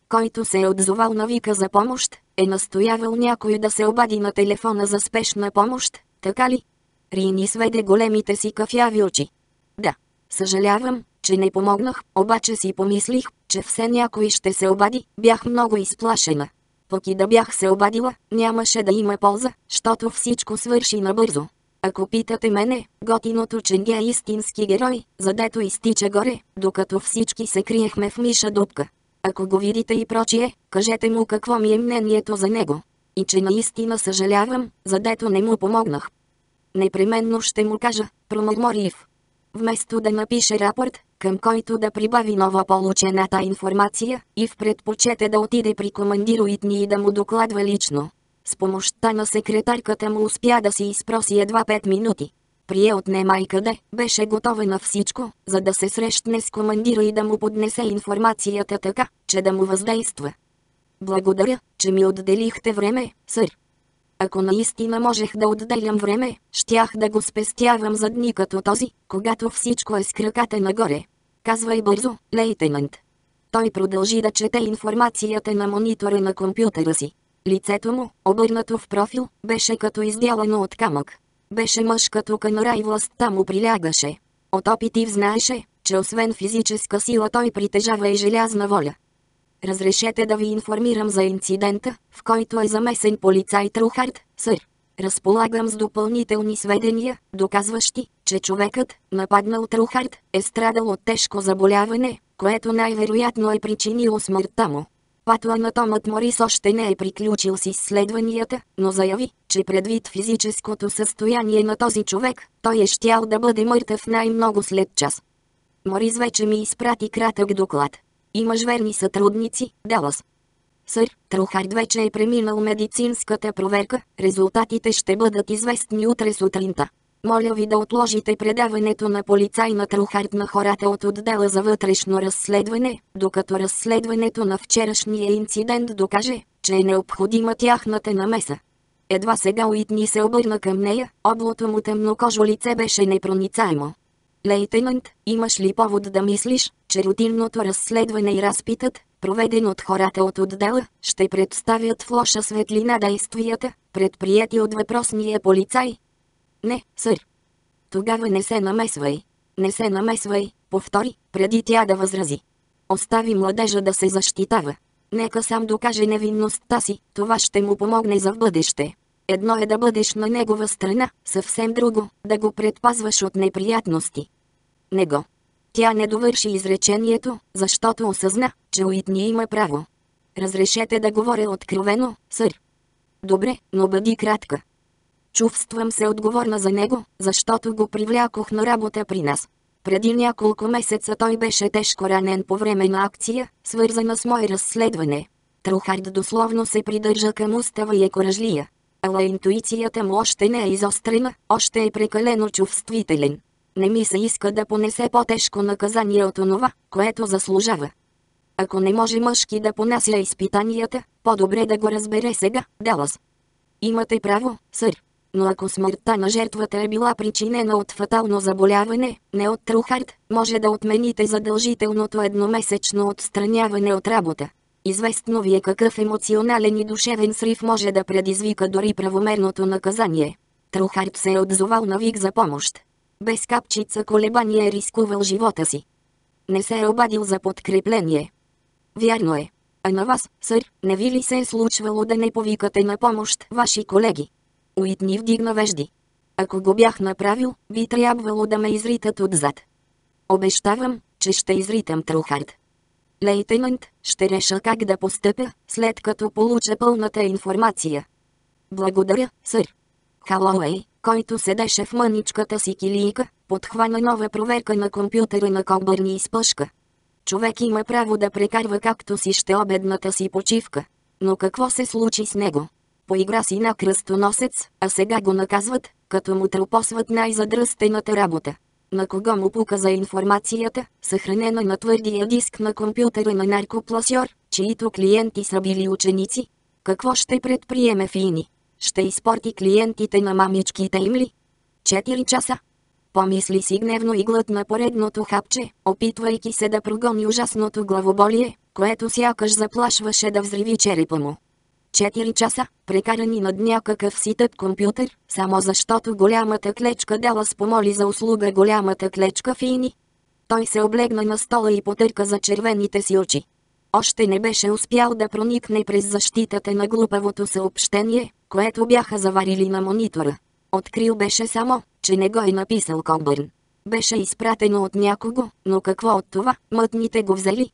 който се е отзовал на вика за помощ, е настоявал някой да се обади на телефона за спешна помощ, така ли? Рини сведе големите си кафяви очи. Да. Съжалявам, че не помогнах, обаче си помислих, че все някой ще се обади, бях много изплашена. Пък и да бях се обадила, нямаше да има полза, щото всичко свърши набързо. Ако питате мене, готиното Ченги е истински герой, задето изтича горе, докато всички се криехме в миша дупка. Ако го видите и прочие, кажете му какво ми е мнението за него. И че наистина съжалявам, задето не му помогнах. Непременно ще му кажа, промърмори Ив. Вместо да напише рапорт, към който да прибави нова получената информация, Ив предпочете да отиде при командир Уитни и да му докладва лично. С помощта на секретарката му успя да си изпроси едва 5 минути. Прие от нема и къде, беше готова на всичко, за да се срещне с командира и да му поднесе информацията така, че да му въздейства. Благодаря, че ми отделихте време, сър. Ако наистина можех да отделям време, щях да го спестявам за дни като този, когато всичко е с краката нагоре. Казвай бързо, лейтенант. Той продължи да чете информацията на монитора на компютъра си. Лицето му, обърнато в профил, беше като издялано от камък. Беше мъж като канара и властта му прилягаше. От опити знаеше, че освен физическа сила той притежава и желязна воля. Разрешете да ви информирам за инцидента, в който е замесен полицай Трухард, сър. Разполагам с допълнителни сведения, доказващи, че човекът, нападнал Трухард, е страдал от тежко заболяване, което най-вероятно е причинило смъртта му. Патоанатомът Морис още не е приключил с изследванията, но заяви, че предвид физическото състояние на този човек, той е щял да бъде мъртъв най-много след час. Морис вече ми изпрати кратък доклад. Имаш верни сътрудници, Далас. Сър, Трухард вече е преминал медицинската проверка, резултатите ще бъдат известни утре сутринта. Моля ви да отложите предаването на полицай на Трухард на хората от отдела за вътрешно разследване, докато разследването на вчерашния инцидент докаже, че е необходима тяхната намеса. Едва сега Уитни се обърна към нея, облото му тъмнокожо лице беше непроницаемо. Лейтенант, имаш ли повод да мислиш, че рутинното разследване и разпитът, проведен от хората от отдела, ще представят в лоша светлина действията, предприяти от въпросния полицай? Не, сър. Тогава не се намесвай. Не се намесвай, повтори, преди тя да възрази. Остави младежа да се защитава. Нека сам докаже невинността си, това ще му помогне за в бъдеще. Едно е да бъдеш на негова страна, съвсем друго, да го предпазваш от неприятности. Него. Тя не довърши изречението, защото осъзна, че Уитни има право. Разрешете да говоря откровено, сър. Добре, но бъди кратка. Чувствам се отговорна за него, защото го привлякох на работа при нас. Преди няколко месеца той беше тежко ранен по време на акция, свързана с мое разследване. Трухард дословно се придържа към устава и е коражлия. Ала интуицията му още не е изострена, още е прекалено чувствителен. Не ми се иска да понесе по-тежко наказание от онова, което заслужава. Ако не може мъжки да понася изпитанията, по-добре да го разбере сега, Далас. Имате право, сър. Но ако смъртта на жертвата е била причинена от фатално заболяване, не от Трухард, може да отмените задължителното едномесечно отстраняване от работа. Известно ви е какъв емоционален и душевен срив може да предизвика дори правомерното наказание. Трухард се е отзовал на вик за помощ. Без капчица колебание е рискувал живота си. Не се е обадил за подкрепление. Вярно е. А на вас, сър, не ви ли се е случвало да не повикате на помощ ваши колеги? Уитни вдигна вежди. Ако го бях направил, би трябвало да ме изритат отзад. Обещавам, че ще изритам Трухард. Лейтенант, ще реша как да постъпя, след като получа пълната информация. Благодаря, сър. Халоуей, който седеше в мъничката си килийка, подхвана нова проверка на компютъра на Кобърн и изпъшка. Човек има право да прекарва както си ще обедната си почивка. Но какво се случи с него? Поигра си на кръстоносец, а сега го наказват, като му тропосват най-задръстената работа. На кого му пука за информацията, съхранена на твърдия диск на компютъра на наркопласьор, чието клиенти са били ученици? Какво ще предприеме Фини? Ще изпорти клиентите на мамичките им ли? 4 часа. Помисли си гневно и глътна поредното хапче, опитвайки се да прогони ужасното главоболие, което сякаш заплашваше да взриви черепа му. 4 часа, прекарани над някакъв си тъп компютър, само защото голямата клечка Далас помоли за услуга голямата клечка Фини. Той се облегна на стола и потърка за червените си очи. Още не беше успял да проникне през защитата на глупавото съобщение, което бяха заварили на монитора. Открил беше само, че не го е написал Кобърн. Беше изпратено от някого, но какво от това, мътните го взели?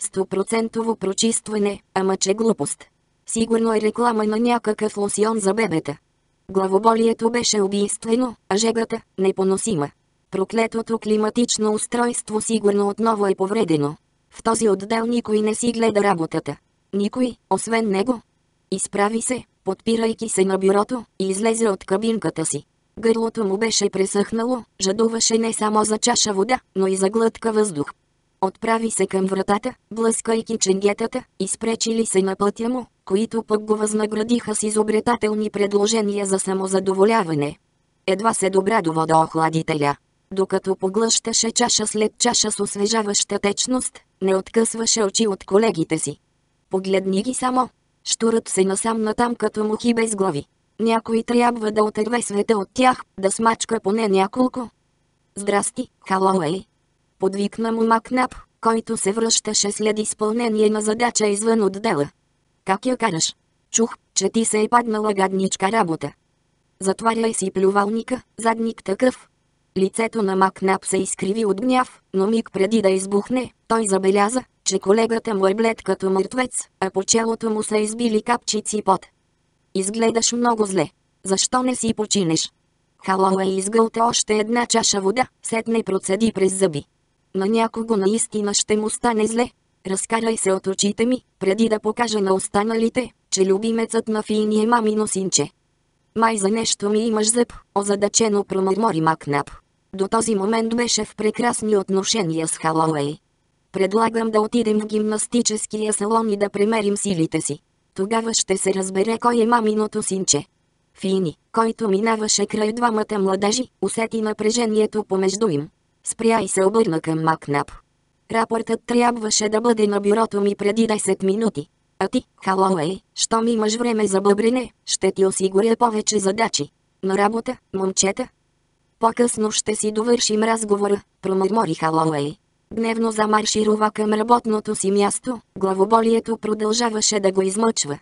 100% прочистване, ама че глупост. Сигурно е реклама на някакъв лосион за бебета. Главоболието беше убийствено, а жегата – непоносима. Проклетото климатично устройство сигурно отново е повредено. В този отдел никой не си гледа работата. Никой, освен него. Изправи се, подпирайки се на бюрото, и излезе от кабинката си. Гърлото му беше пресъхнало, жадуваше не само за чаша вода, но и за глътка въздух. Отправи се към вратата, блъскайки ченгетата, изпречили се на пътя му, които пък го възнаградиха с изобретателни предложения за самозадоволяване. Едва се добра до водоохладителя. Докато поглъщаше чаша след чаша с освежаваща течност, не откъсваше очи от колегите си. Погледни ги само. Щурат се насам натам като мухи без глави. Някой трябва да отърве света от тях, да смачка поне няколко. Здрасти, Халоуей. Подвикна му Макнап, който се връщаше след изпълнение на задача извън отдела. Как я караш? Чух, че ти се е паднала гадничка работа. Затваряй си плювалника, задник такъв. Лицето на Макнап се изкриви от гняв, но миг преди да избухне, той забеляза, че колегата му е блед като мъртвец, а по челото му са избили капчици пот. Изгледаш много зле. Защо не си починеш? Халоуей изгълта още една чаша вода, сетне процеди през зъби. На някого наистина ще му стане зле. Разкарай се от очите ми, преди да покажа на останалите, че любимецът на Фини е мамино синче. Май за нещо ми имаш зъб, озадачено промърмори Макнап. До този момент беше в прекрасни отношения с Халоуей. Предлагам да отидем в гимнастическия салон и да премерим силите си. Тогава ще се разбере кой е маминото синче. Фини, който минаваше край двамата младежи, усети напрежението помежду им. Спря и се обърна към Макнап. Рапортът трябваше да бъде на бюрото ми преди 10 минути. А ти, Халоуей, щом имаш време за бъбрене, ще ти осигуря повече задачи. На работа, момчета. По-късно ще си довършим разговора, промърмори Халоуей. Гневно замарширува към работното си място, главоболието продължаваше да го измъчва.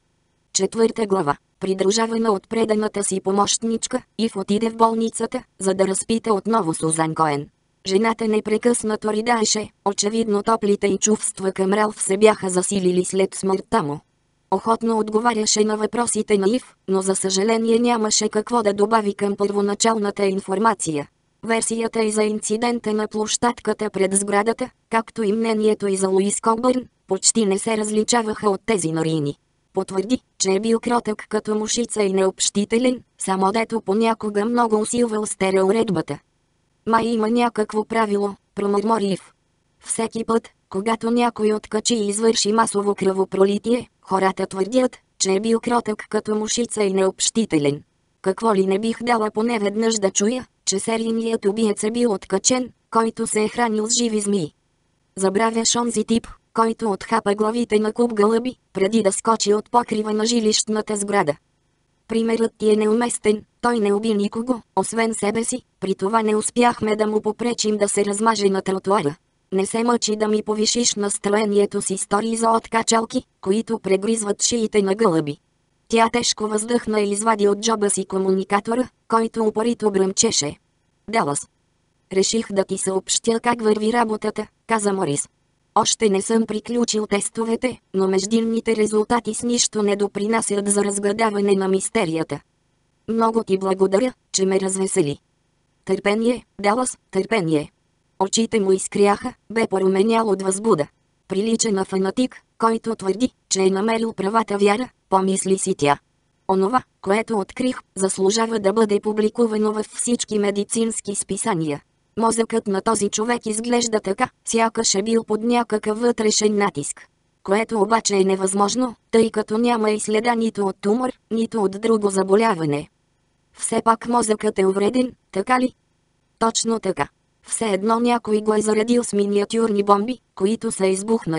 4 глава, придружавана от преданата си помощничка, Ив отиде в болницата, за да разпита отново Сузан Коен. Жената непрекъснато ридаеше, очевидно топлите й чувства към Ралф се бяха засилили след смъртта му. Охотно отговаряше на въпросите на Ив, но за съжаление нямаше какво да добави към първоначалната информация. Версията и за инцидента на площадката пред сградата, както и мнението и за Луис Кобърн, почти не се различаваха от тези на Рини. Потвърди, че е бил кротък като мушица и необщителен, само дето понякога много усилвал стереоредбата. Май има някакво правило, промърмори Ив. Всеки път, когато някой откачи и извърши масово кръвопролитие, хората твърдят, че е бил кротък като мушица и необщителен. Какво ли не бих дала поне веднъж да чуя, че серийният убиец е бил откачен, който се е хранил с живи змии. Забравяш онзи тип, който отхапа главите на куп гълъби, преди да скочи от покрива на жилищната сграда. Примерът ти е неуместен, той не уби никого, освен себе си, при това не успяхме да му попречим да се размаже на тротуара. Не се мъчи да ми повишиш настроението с истории за откачалки, които прегризват шиите на гълъби. Тя тежко въздъхна и извади от джоба си комуникатора, който упорито бръмчеше. Далас. Реших да ти съобщя как върви работата, каза Морис. Още не съм приключил тестовете, но междинните резултати с нищо не допринасят за разгадаване на мистерията. Много ти благодаря, че ме развесели. Търпение, Далас, търпение. Очите му изкряха, бе поруменял от възбуда. Прилича на фанатик, който твърди, че е намерил правата вяра, помисли си тя. Онова, което открих, заслужава да бъде публикувано във всички медицински списания. Мозъкът на този човек изглежда така, сякаш е бил под някакъв вътрешен натиск. Което обаче е невъзможно, тъй като няма и следа нито от тумор, нито от друго заболяване. Все пак мозъкът е увреден, така ли? Точно така. Все едно някой го е заредил с миниатюрни бомби, които са избухнали.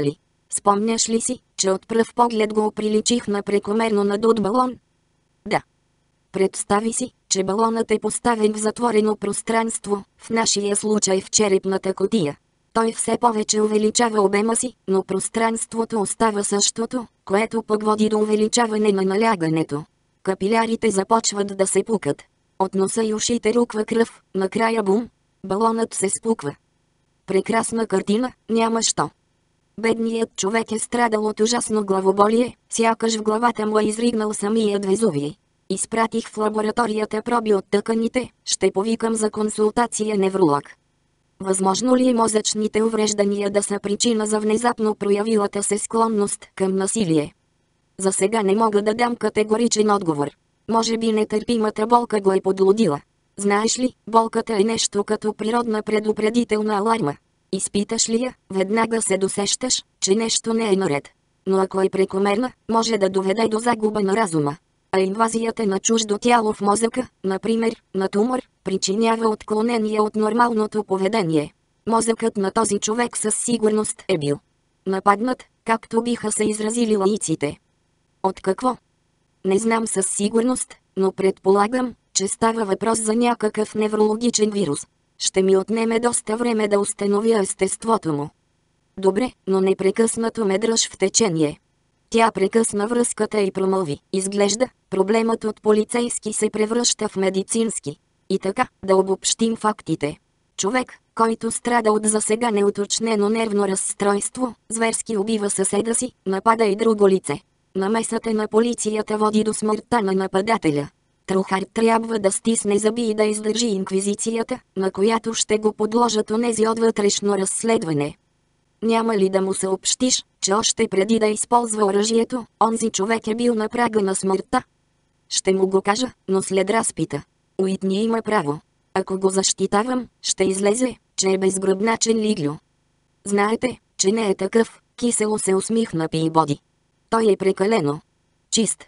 Спомняш ли си, че от пръв поглед го оприличих на прекомерно надут балон? Да. Представи си, че балонът е поставен в затворено пространство, в нашия случай в черепната кутия. Той все повече увеличава обема си, но пространството остава същото, което пък води до увеличаване на налягането. Капилярите започват да се пукат. От носа и ушите руква кръв, накрая бум, балонът се спуква. Прекрасна картина, няма що. Бедният човек е страдал от ужасно главоболие, сякаш в главата му е изригнал самият Везувий. Изпратих в лабораторията проби от тъканите, ще повикам за консултация невролог. Възможно ли е мозъчните увреждания да са причина за внезапно проявилата се склонност към насилие? За сега не мога да дам категоричен отговор. Може би нетърпимата болка го е подлудила. Знаеш ли, болката е нещо като природна предупредителна аларма. Изпиташ ли я, веднага се досещаш, че нещо не е наред. Но ако е прекомерна, може да доведе до загуба на разума. А инвазията на чуждо тяло в мозъка, например, на тумор, причинява отклонение от нормалното поведение. Мозъкът на този човек със сигурност е бил нападнат, както биха се изразили лаиците. От какво? Не знам със сигурност, но предполагам, че става въпрос за някакъв неврологичен вирус. Ще ми отнеме доста време да установя естеството му. Добре, но непрекъснато ме дръж в течение. Тя прекъсна връзката и промълви. Изглежда, проблемът от полицейски се превръща в медицински. И така, да обобщим фактите. Човек, който страда от засега неуточнено нервно разстройство, зверски убива съседа си, напада и друго лице. Намесата на полицията води до смъртта на нападателя. Трухард трябва да стисне зъби и да издържи инквизицията, на която ще го подложат онези от вътрешно разследване. Няма ли да му съобщиш, че още преди да използва оръжието, онзи човек е бил на прага на смъртта? Ще му го кажа, но след разпита. Уитни има право. Ако го защитавам, ще излезе, че е безгръбначен Лиглю. Знаете, че не е такъв, кисело се усмихна Пийбоди. Той е прекалено чист.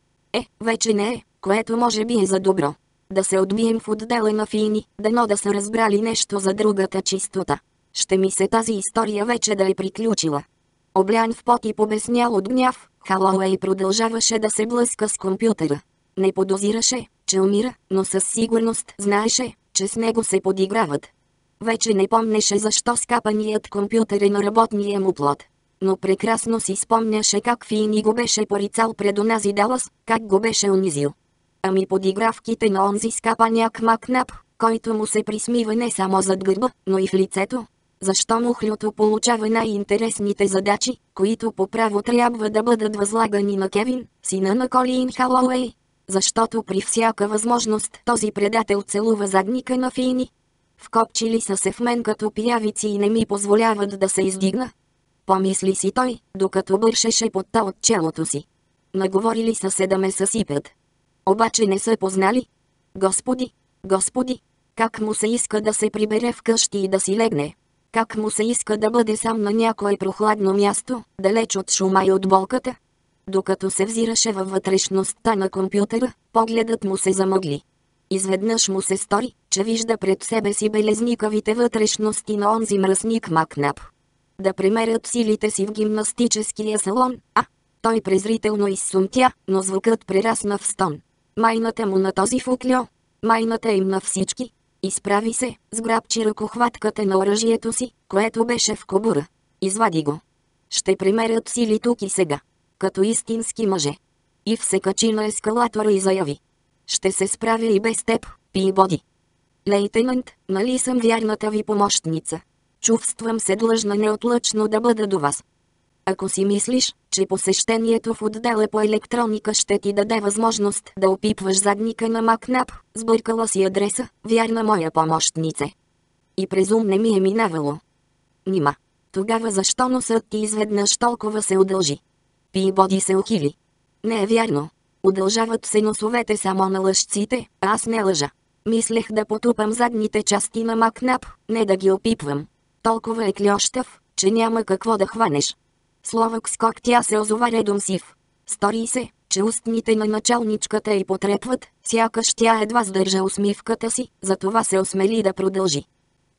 Вече не е, което може би е за добро. Да се отбием в отдела на Фини, дано да са разбрали нещо за другата чистота. Ще ми се тази история вече да е приключила. Облян в пот и побеснял от гняв, Халауей продължаваше да се блъска с компютъра. Не подозираше, че умира, но със сигурност знаеше, че с него се подиграват. Вече не помнеше защо скапаният компютър е на работния му плод. Но прекрасно си спомняше как Фини го беше порицал пред онази Далас, как го беше унизил. Ами подигравките на онзи скапаняк Макнап, който му се присмива не само зад гърба, но и в лицето. Защо мухлюто получава най-интересните задачи, които по право трябва да бъдат възлагани на Кевин, сина на Колин Халауей? Защото при всяка възможност този предател целува задника на Фини. Вкопчили са се в мен като пиявици и не ми позволяват да се издигна. Помисли си той, докато бършеше потта от челото си. Наговорили са се да ме съсипят. Обаче не са познали. Господи, как му се иска да се прибере вкъщи и да си легне. Как му се иска да бъде сам на някое прохладно място, далеч от шума и от болката. Докато се взираше във вътрешността на компютъра, погледът му се замъгли. Изведнъж му се стори, че вижда пред себе си белезникавите вътрешности на онзи мръсник Макнап. Да премерят силите си в гимнастическия салон, той презрително изсумтя, но звукът прерасна в стон. Майната му на този фукльо, майната им на всички. Изправи се, сграбчи ръкохватката на оръжието си, което беше в кобура. Извади го. Ще премерят сили тук и сега. Като истински мъже. Ив се качи на ескалатора и заяви. Ще се справя и без теб, Пийбоди. Лейтенант, нали съм вярната ви помощница? Чувствам се длъжна неотлъчно да бъда до вас. Ако си мислиш, че посещението в отдела по електроника ще ти даде възможност да опипваш задника на Макнап, сбъркала си адреса, вярна моя помощнице. И през ум не ми е минавало. Нима. Тогава защо носът ти изведнъж толкова се удължи? Пийбоди се ухили. Не е вярно. Удължават се носовете само на лъжците, а аз не лъжа. Мислех да потупам задните части на Макнап, не да ги опипвам. Толкова е клющав, че няма какво да хванеш. Словък скок тя се озова редом сив. Стори се, че устните на началничката й потрепват, сякаш тя едва сдържа усмивката си, затова се осмели да продължи.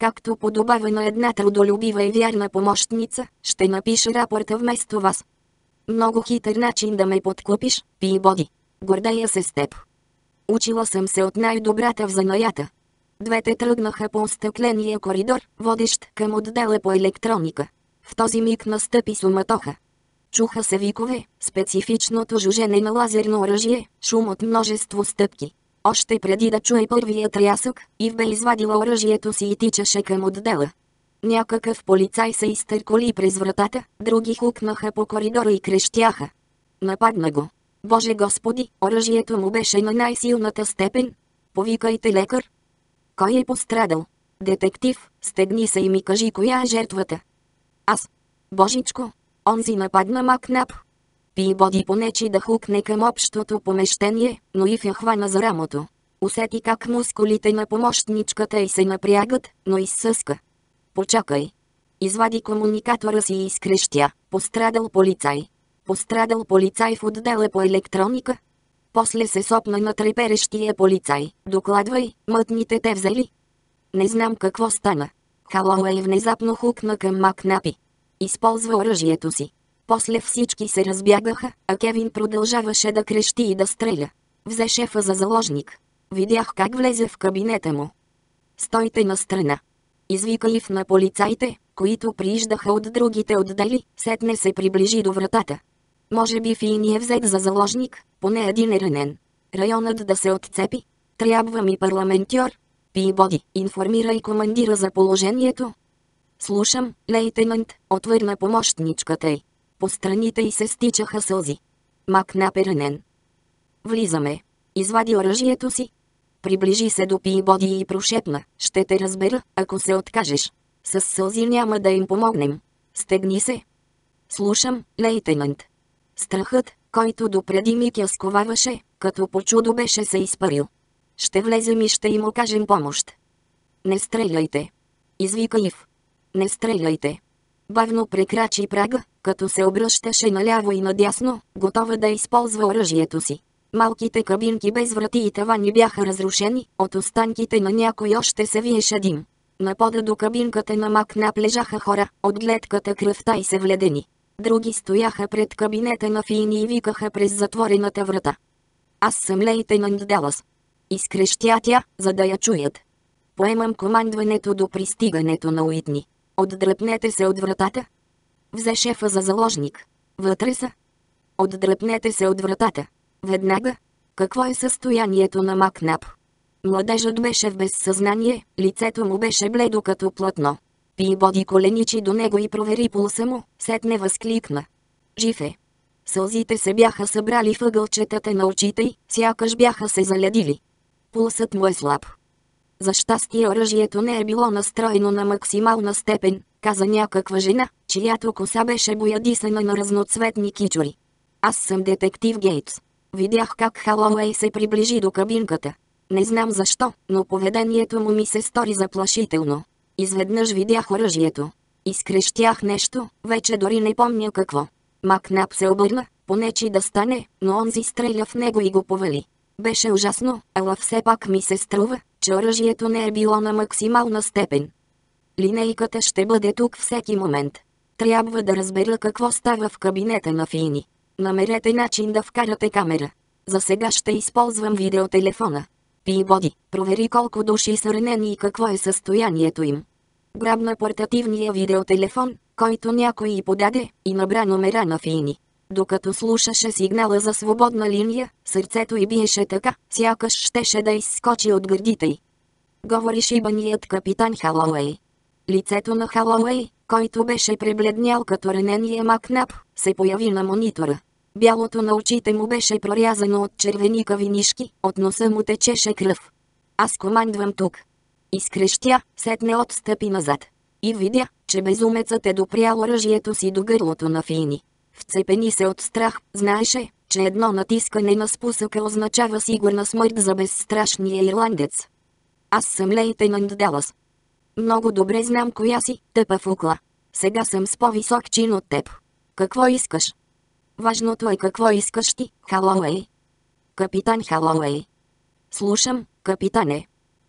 както подобава на една трудолюбива и вярна помощница, ще напиша рапорта вместо вас. Много хитър начин да ме подкупиш, Пийбоди. Гордея се с теб. Учила съм се от най-добрата в занаята. Двете тръгнаха по стъкления коридор, водещ към отдела по електроника. В този миг настъпи суматоха. Чуха се викове, специфичното жужене на лазерно оръжие, шум от множество стъпки. Още преди да чуе първия трясък, Ив бе извадила оръжието си и тичаше към отдела. Някакъв полицай се изтърколи през вратата, други хукнаха по коридора и крещяха. Нападна го. Боже Господи, оръжието му беше на най-силната степен. Повикайте лекар. Кой е пострадал? Детектив, стегни се и ми кажи коя е жертвата. Аз. Божичко, онзи нападна Макнап. Пийбоди понечи да хукне към общото помещение, но Ив я хвана за рамото. Усети как мускулите на помощничката й се напрягат, но изсъска. Почакай. Извади комуникатора си и изкрещя. Пострадал полицай. Пострадал полицай в отдела по електроника. После се сопна на треперещия полицай. Докладвай, мътните те взели. Не знам какво стана. Халауей внезапно хукна към Макнапи. Използва оръжието си. После всички се разбягаха, а Кевин продължаваше да крещи и да стреля. Взе шефа за заложник. Видях как влезе в кабинета му. Стойте настрана. Извика Ив на полицаите, които прииждаха от другите отдели, сетне се приближи до вратата. Може би Фини е взет за заложник, поне един е ранен. Районът да се отцепи. Трябва ми парламентьор. Пийбоди, информирай командира за положението. Слушам, лейтенант, отвърна помощничката й. По страните й се стичаха сълзи. Макнап е ранен. Влизаме. Извади оръжието си. Приближи се до Пийбоди и прошепна. Ще те разбера, ако се откажеш. С сълзи няма да им помогнем. Стегни се. Слушам, лейтенант. Страхът, който допреди миг я сковаваше, като по чудо беше се изпарил. Ще влезем и ще им окажем помощ. Не стреляйте. Извика Ив. Не стреляйте. Бавно прекрачи прага, като се обръщаше наляво и надясно, готова да използва оръжието си. Малките кабинки без врати и тавани бяха разрушени, от останките на някой още се виеше дим. На пода до кабинката на Макнап лежаха хора, от гледката кръвта и се вледени. Други стояха пред кабинета на Фини и викаха през затворената врата. Аз съм лейтенант Далас. Изкрещя тя, за да я чуят. Поемам командването до пристигането на Уитни. Отдръпнете се от вратата. Взе шефа за заложник. Вътре са. Отдръпнете се от вратата. Веднага. Какво е състоянието на Макнап? Младежът беше в безсъзнание, лицето му беше бледо като платно. Пийбоди коленичи до него и провери пулса му, сетне възкликна. Жив е. Сълзите се бяха събрали в ъгълчетата на очите й, сякаш бяха се заледили. Пулсът му е слаб. За щастие оръжието не е било настроено на максимална степен, каза някаква жена, чиято коса беше боядисана на разноцветни кичури. Аз съм детектив Гейтс. Видях как Халауей се приближи до кабинката. Не знам защо, но поведението му ми се стори заплашително. Изведнъж видях оръжието. Изкрещях нещо, вече дори не помня какво. Макнап се обърна, понечи да стане, но онзи стреля в него и го повали. Беше ужасно, ала все пак ми се струва, че оръжието не е било на максимална степен. Линейката ще бъде тук всеки момент. Трябва да разбера какво става в кабинета на Фини. Намерете начин да вкарате камера. За сега ще използвам видеотелефона. Пийбоди, провери колко души са ранени и какво е състоянието им. Грабна портативния видеотелефон, който някой й подаде, и набра номера на Фини. Докато слушаше сигнала за свободна линия, сърцето й биеше така, сякаш щеше да изскочи от гърдите й. Говори шибаният капитан Халауей. Лицето на Халауей, който беше пребледнял като ранения Макнап, се появи на монитора. Бялото на очите му беше прорязано от червеникави нишки, от носа му течеше кръв. Аз командвам тук. Изкрещя, сетне отстъпи назад. И видя, че безумецът е допрял оръжието си до гърлото на Фини. Вцепени се от страх, знаеше, че едно натискане на спусъка означава сигурна смърт за безстрашния ирландец. Аз съм лейтенант Далас. Много добре знам коя си, тъпа фукла. Сега съм с по-висок чин от теб. Какво искаш? Важното е какво искаш ти, Халауей. Капитан Халауей. Слушам, капитане.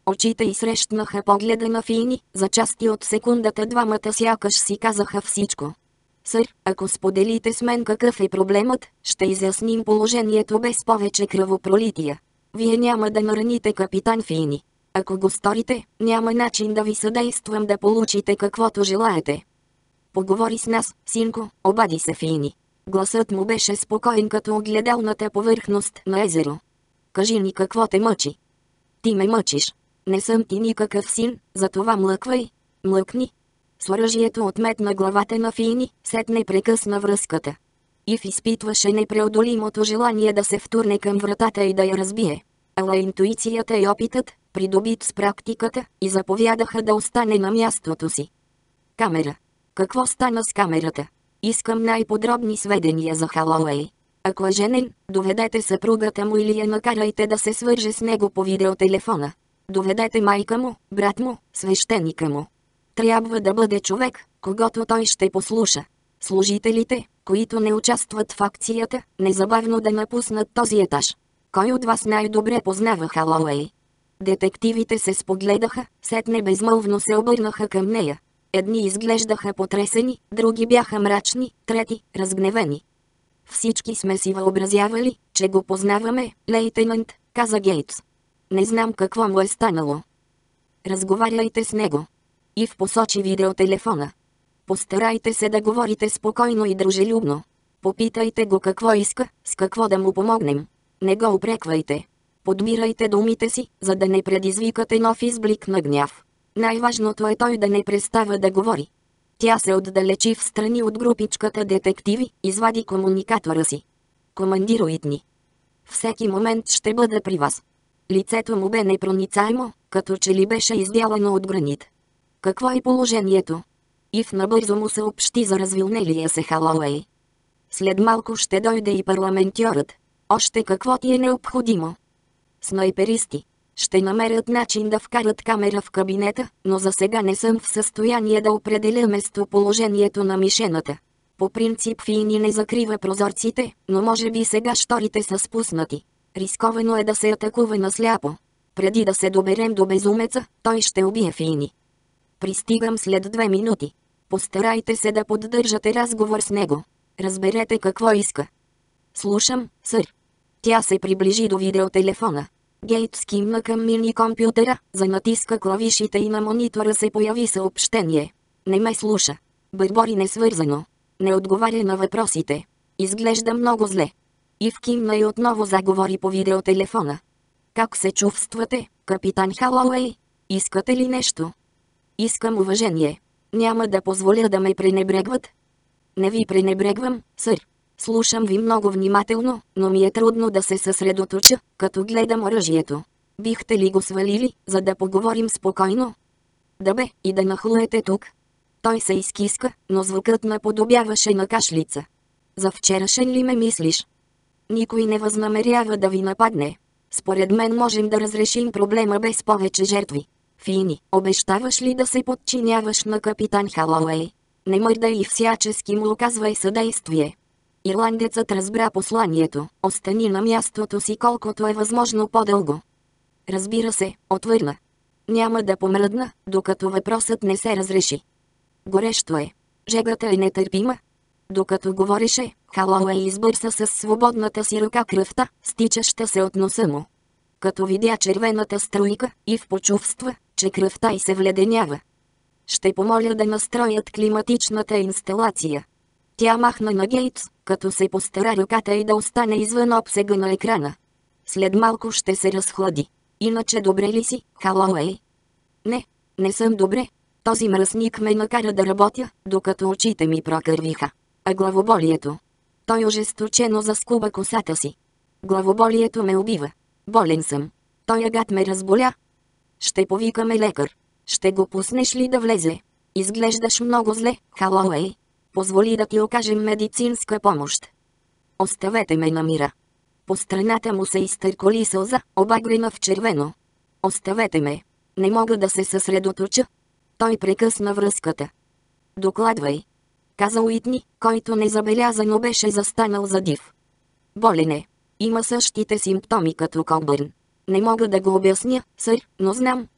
Очите й срещнаха погледа на Фини, за части от секундата двамата сякаш си казаха всичко. Сър, ако споделите с мен какъв е проблемът, ще изясним положението без повече кръвопролития. Вие няма да нараните капитан Фини. Ако го сторите, няма начин да ви съдействам да получите каквото желаете. Поговори с нас, синко, обади се Фини. Гласът му беше спокоен като огледалната повърхност на езеро. Кажи ни какво те мъчи. Ти ме мъчиш. Не съм ти никакъв син, затова млъквай. Млъкни. С оръжието отметна главата на Фини, сетне прекъсна връзката. Ив изпитваше непреодолимото желание да се втурне към вратата и да я разбие. Ала интуицията и опитът, придобит с практиката, и заповядаха да остане на мястото си. Камера. Какво стана с камерата? Искам най-подробни сведения за Халауей. Ако е женен, доведете съпругата му или я накарайте да се свърже с него по видеотелефона. Доведете майка му, брат му, свещеника му. Трябва да бъде човек, когото той ще послуша. Служителите, които не участват в акцията, незабавно да напуснат този етаж. Кой от вас най-добре познава Халауей? Детективите се спогледаха, сетне безмълвно се обърнаха към нея. Едни изглеждаха потресени, други бяха мрачни, трети – разгневени. Всички сме си въобразявали, че го познаваме, лейтенант, каза Гейтс. Не знам какво му е станало. Разговаряйте с него. Ив посочи видеотелефона. Постарайте се да говорите спокойно и дружелюбно. Попитайте го какво иска, с какво да му помогнем. Не го упреквайте. Подбирайте думите си, за да не предизвикате нов изблик на гняв. Най-важното е той да не престава да говори. Тя се отдалечи в страни от групичката детективи, извади комуникатора си. Командируйте ни. Всеки момент ще бъда при вас. Лицето му бе непроницаемо, като че ли беше издялано от гранит. Какво е положението? Ив набързо му съобщи за развилнелия се Халауей. След малко ще дойде и парламентьорът. Още какво ти е необходимо? Снайперисти. Ще намерят начин да вкарат камера в кабинета, но за сега не съм в състояние да определя местоположението на мишената. По принцип Фини не закрива прозорците, но може би сега щорите са спуснати. Рисковано е да се атакува насляпо. Преди да се доберем до безумеца, той ще убие Фини. Пристигам след 2 минути. Постарайте се да поддържате разговор с него. Разберете какво иска. Слушам, сър. Тя се приближи до видеотелефона. Гейтс кимна към мини-компютъра, занатиска клавишите и на монитора се появи съобщение. Не ме слуша. Бърбори несвързано. Не отговаря на въпросите. Изглежда много зле. Ив кимна и отново заговори по видеотелефона. Как се чувствате, капитан Халауей? Искате ли нещо? Искам уважение. Няма да позволя да ме пренебрегват. Не ви пренебрегвам, сър. Слушам ви много внимателно, но ми е трудно да се съсредоточа, като гледам оръжието. Бихте ли го свалили, за да поговорим спокойно? Да бе, и да нахлуете тук. Той се изкиска, но звукът наподобяваше на кашлица. За вчерашен ли ме мислиш? Никой не възнамерява да ви нападне. Според мен можем да разрешим проблема без повече жертви. Фини, обещаваш ли да се подчиняваш на капитан Халауей? Не мърдай и всячески му оказвай съдействие. Ирландецът разбра посланието. Остани на мястото си колкото е възможно по-дълго. Разбира се, отвърна. Няма да помръдна, докато въпросът не се разреши. Горещо е. Жегата е нетърпима. Докато говореше, Халауей избърса с свободната си ръка кръвта, стичаща се от носа му. Като видя червената струйка, Ив почувства, че кръвта й се вледенява. Ще помоля да настроят климатичната инсталация. Тя махна на Гейтс, като се постара ръката й да остане извън обсега на екрана. След малко ще се разхлади. Иначе добре ли си, Халауей? Не съм добре. Този мръсник ме накара да работя, докато очите ми прокървиха. А главоболието? Той ожесточено заскуба косата си. Главоболието ме убива. Болен съм. Той гад ме разболя. Ще повикаме лекар. Ще го пуснеш ли да влезе? Изглеждаш много зле, Халауей. Позволи да ти окажем медицинска помощ. Оставете ме на мира. По страната му се изтърколи сълза, обагрена в червено. Оставете ме. Не мога да се съсредоточа. Той прекъсна връзката. Докладвай. Каза Уитни, който незабелязано беше застанал за див. Болен е. Има същите симптоми като Кобърн. Не мога да го обясня, сър, но знам,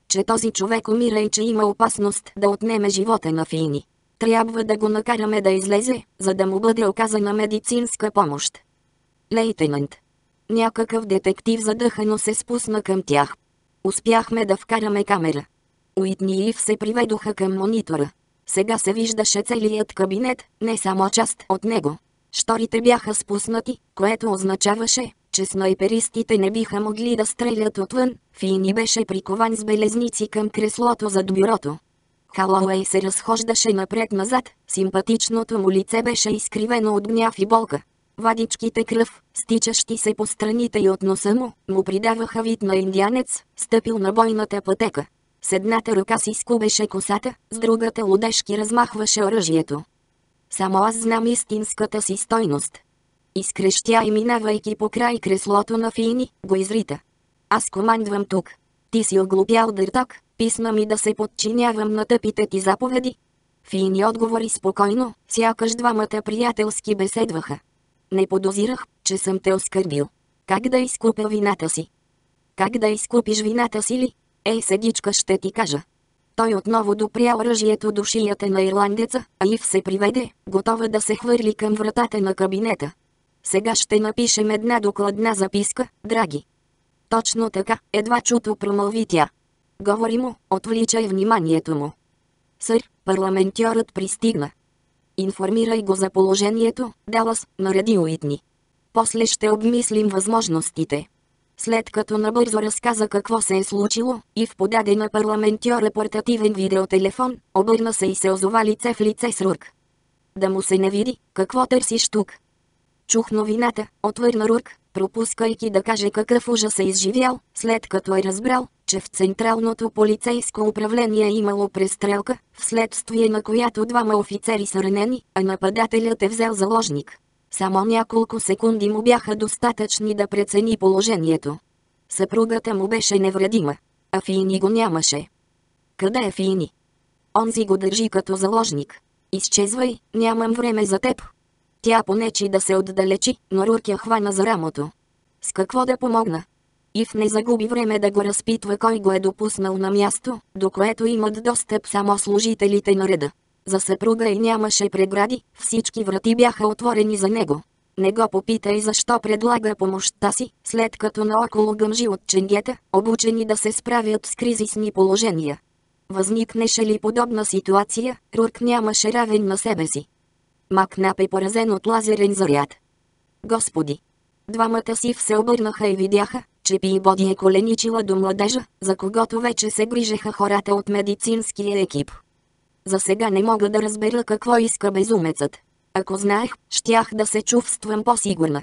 че този човек умира и че има опасност да отнеме живота на Фини. Трябва да го накараме да излезе, за да му бъде оказана медицинска помощ. Лейтенант. Някакъв детектив задъхано се спусна към тях. Успяхме да вкараме камера. Уитни и Ив се приведоха към монитора. Сега се виждаше целият кабинет, не само част от него. Шторите бяха спуснати, което означаваше, че снайперистите не биха могли да стрелят отвън. Фини беше прикован с белезници към креслото зад бюрото. Халауей се разхождаше напред-назад, симпатичното му лице беше изкривено от гняв и болка. Вадичките кръв, стичащи се по страните и от носа му придаваха вид на индианец, стъпил на бойната пътека. С едната ръка си скубеше косата, с другата лудешки размахваше оръжието. Само аз знам истинската си стойност. Изкрещя и минавайки по край креслото на Фини, го изрита. Аз командвам тук. Ти си оглупял дърток, писна ми да се подчинявам на тъпите ти заповеди. Фини отговори спокойно, сякаш двамата приятелски беседваха. Не подозирах, че съм те оскърбил. Как да изкупя вината си? Как да изкупиш вината си ли? Ей, седичка, ще ти кажа. Той отново допря оръжието до шията на ирландеца, а Ив се приведе, готова да се хвърли към вратата на кабинета. Сега ще напишем една докладна записка, драги. Точно така, едва чуто промълви тя. Говори му, отвличай вниманието му. Сър, парламентьорът пристигна. Информирай го за положението, Далас, нареди Уитни. После ще обмислим възможностите. След като набързо разказа какво се е случило, Ив подаде на парламентьора портативен видеотелефон, обърна се и се озова лице в лице с Рурк. Да му се не види, какво търсиш тук? Чух новината, отвърна Рурк, пропускайки да каже какъв ужас е изживял, след като е разбрал, че в Централното полицейско управление е имало престрелка, вследствие на която двама офицери са ранени, а нападателят е взел заложник. Само няколко секунди му бяха достатъчни да прецени положението. Съпругата му беше невредима, а Фини го нямаше. Къде е Фини? Онзи го държи като заложник. Изчезвай, нямам време за теб. Тя понечи да се отдалечи, но Рурк я хвана за рамото. С какво да помогна? Ив не загуби време да го разпитва кой го е допуснал на място, до което имат достъп само служителите на реда. За съпруга и нямаше прегради, всички врати бяха отворени за него. Не го попитай защо предлага помощта си, след като наоколо гъмжи от ченгета, обучени да се справят с кризисни положения. Възникнеше ли подобна ситуация, Рурк нямаше равен на себе си. Макнап е поразен от лазерен заряд. Господи! Двамата си се обърнаха и видяха, че Пийбоди е коленичила до младежа, за когото вече се грижеха хората от медицинския екип. За сега не мога да разбера какво иска безумецът. Ако знаех, щях да се чувствам по-сигурна.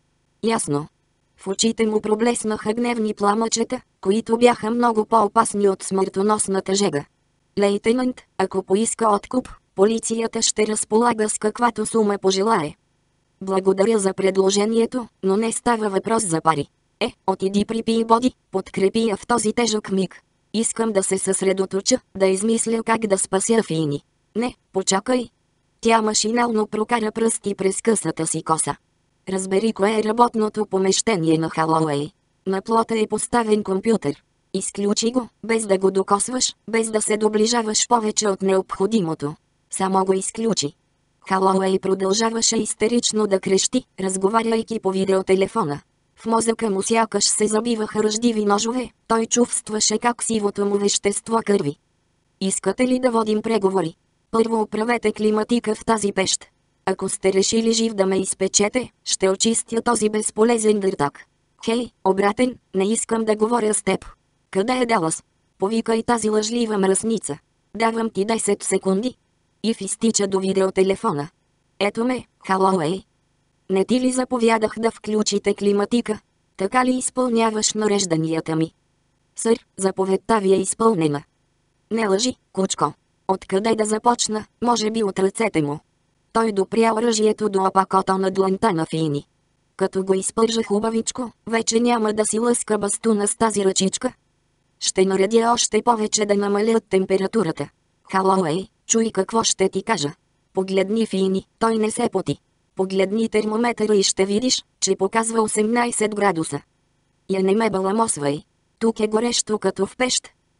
Ясно. В очите му проблеснаха гневни пламъчета, които бяха много по-опасни от смъртоносната жега. Лейтенант, ако поиска откуп, полицията ще разполага с каквато сума пожелае. Благодаря за предложението, но не става въпрос за пари. Отиди при Пийбоди, подкрепи я в този тежък миг. Искам да се съсредоточа, да измисля как да спася Фини. Не, почакай. Тя машинално прокара пръсти през късата си коса. Разбери кое е работното помещение на Халауей. На плота е поставен компютър. Изключи го, без да го докосваш, без да се доближаваш повече от необходимото. Само го изключи. Халауей продължаваше истерично да крещи, разговаряйки по видеотелефона. В мозъка му сякаш се забиваха ръждиви ножове, той чувстваше как сивото му вещество кърви. Искате ли да водим преговори? Първо оправете климатика в тази пещ. Ако сте решили жив да ме изпечете, ще очистя този безполезен дъртак. Хей, обратен, не искам да говоря с теб. Къде е Далас? Повикай тази лъжлива мръсница. Давам ти 10 секунди. Ив изтича до видеотелефона. Ето ме, Халауей. Не ти ли заповядах да включите климатика? Така ли изпълняваш нарежданията ми? Сър, заповедта ви е изпълнена. Не лъжи, кучко. Откъде да започна, може би от ръцете му. Той допря оръжието до опакото на дланта на Фини. Като го изпържа хубавичко, вече няма да си лъска бастуна с тази ръчичка. Ще наредя още повече да намалят температурата. Халауей, чуй какво ще ти кажа. Погледни Фини, той не се поти. Погледни термометъра и ще видиш, че показва 18 градуса. Я не ме баламосвай. Тук е горещо като в пещ.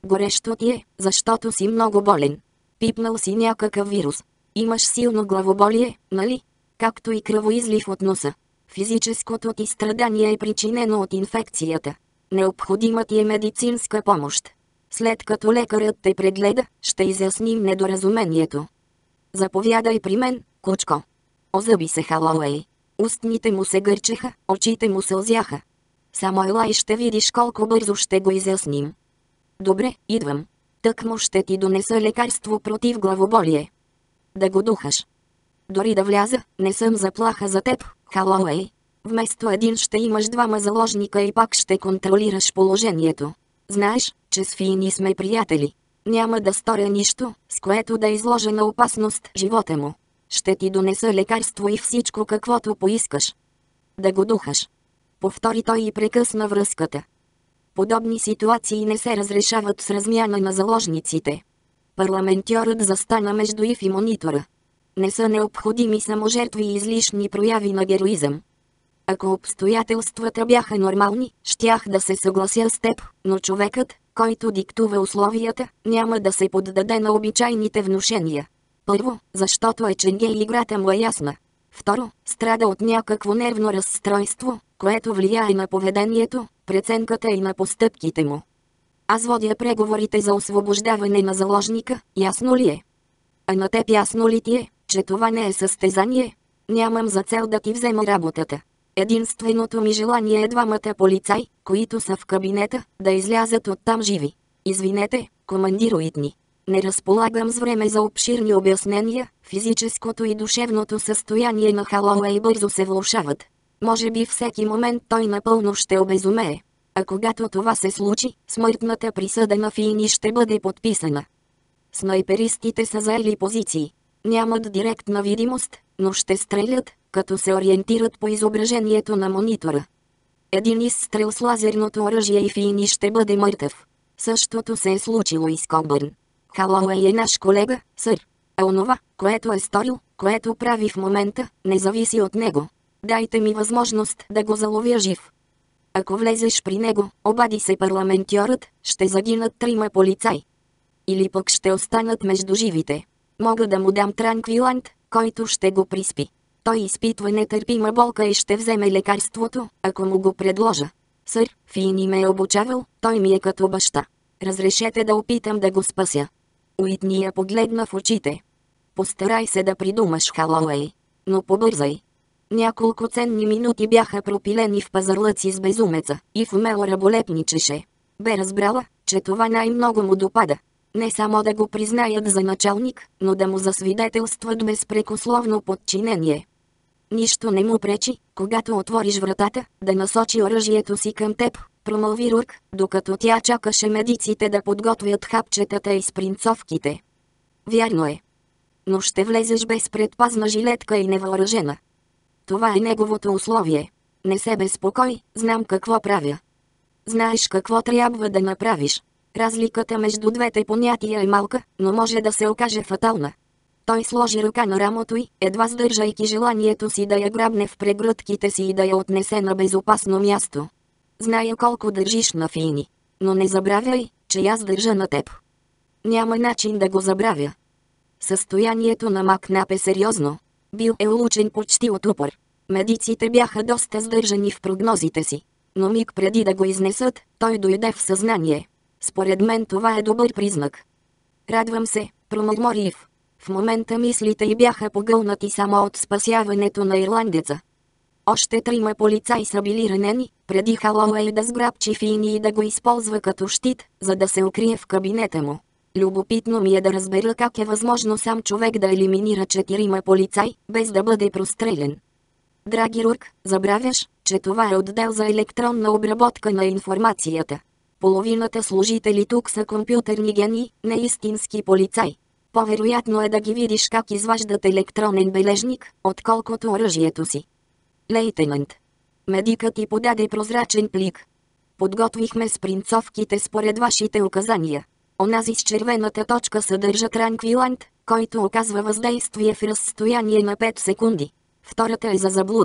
Горещо ти е, защото си много болен. Пипнал си някакъв вирус. Имаш силно главоболие, нали? Както и кръвоизлив от носа. Физическото ти страдание е причинено от инфекцията. Необходима ти е медицинска помощ. След като лекарът те прегледа, ще изясним недоразумението. Заповядай при мен, кучко. Озъби се Халауей. Устните му се гърчеха, очите му сълзяха. Само ела и ще видиш колко бързо ще го изясним. Добре, идвам. Тъкмо ще ти донеса лекарство против главоболие. Да го духаш. Дори да вляза, не съм заплаха за теб, Халауей. Вместо един ще имаш двама заложника и пак ще контролираш положението. Знаеш, че с Фини сме приятели. Няма да сторя нищо, с което да изложа на опасност живота му. Ще ти донеса лекарство и всичко каквото поискаш. Да го духаш. Повтори той и прекъсна връзката. Подобни ситуации не се разрешават с размяна на заложниците. Парламентьорът застана между Ив и монитора. Не са необходими саможертви и излишни прояви на героизъм. Ако обстоятелствата бяха нормални, щях да се съглася с теб, но човекът, който диктува условията, няма да се поддаде на обичайните внушения. Първо, защото Ченге и играта му е ясна. Второ, страда от някакво нервно разстройство, което влияе на поведението, преценката и на постъпките му. Аз водя преговорите за освобождаване на заложника, ясно ли е? А на теб ясно ли ти е, че това не е състезание? Нямам за цел да ти взема работата. Единственото ми желание е двамата полицаи, които са в кабинета, да излязат оттам живи. Извинете, командир Уитни. Не разполагам с време за обширни обяснения, физическото и душевното състояние на Халауей бързо се влошават. Може би всеки момент той напълно ще обезумее. А когато това се случи, смъртната присъда на Фини ще бъде подписана. Снайперистите са заели позиции. Нямат директна видимост, но ще стрелят, като се ориентират по изображението на монитора. Един изстрел с лазерното оръжие и Фини ще бъде мъртъв. Същото се е случило и с Кобърн. Халауей е наш колега, сър. А онова, което е сторил, което прави в момента, не зависи от него. Дайте ми възможност да го заловя жив. Ако влезеш при него, обади се парламентьорът, ще загинат 3 полицаи. Или пък ще останат между живите. Мога да му дам транквилант, който ще го приспи. Той изпитва нетърпима болка и ще вземе лекарството, ако му го предложа. Сър, Фини ме е обучавал, той ми е като баща. Разрешете да опитам да го спася. Уитни я погледна в очите. Постарай се да придумаш, Халауей. Но побързай. Няколко ценни минути бяха пропилени в пазарлъци с безумеца, и в умело раболепничеше. Бе разбрала, че това най-много му допада. Не само да го признаят за началник, но да му засвидетелстват безпрекословно подчинение. Нищо не му пречи, когато отвориш вратата, да насочи оръжието си към теб, промълви Рурк, докато тя чакаше медиците да подготвят хапчетата и спринцовките. Вярно е. Но ще влезеш без предпазна жилетка и невъоръжена. Това е неговото условие. Не се безпокой, знам какво правя. Знаеш какво трябва да направиш. Разликата между двете понятия е малка, но може да се окаже фатална. Той сложи ръка на рамото й, едва сдържайки желанието си да я грабне в прегръдките си и да я отнесе на безопасно място. Зная колко държиш на Фини. Но не забравяй, че аз държа на теб. Няма начин да го забравя. Състоянието на Макнап е сериозно. Бил е улучен почти от упор. Медиците бяха доста сдържани в прогнозите си. Но миг преди да го изнесат, той дойде в съзнание. Според мен това е добър признак. Радвам се, промърмори Ив. В момента мислите й бяха погълнати само от спасяването на ирландеца. Още 3 полицаи са били ранени, преди Халауей да сграбчи Фини и да го използва като щит, за да се укрие в кабинета му. Любопитно ми е да разбера как е възможно сам човек да елиминира 4 полицаи, без да бъде прострелен. Драги Рурк, забравяш, че това е отдел за електронна обработка на информацията. Половината служители тук са компютърни гении, не истински полицаи. По-вероятно е да ги видиш как изваждат електронен бележник, отколкото оръжието си. Лейтенант. Медикът ти подаде прозрачен плик. Подготвихме спринцовките според вашите указания. Онази с червената точка съдържа транквилант, който оказва въздействие в разстояние на 5 секунди. Втората е за заблуда.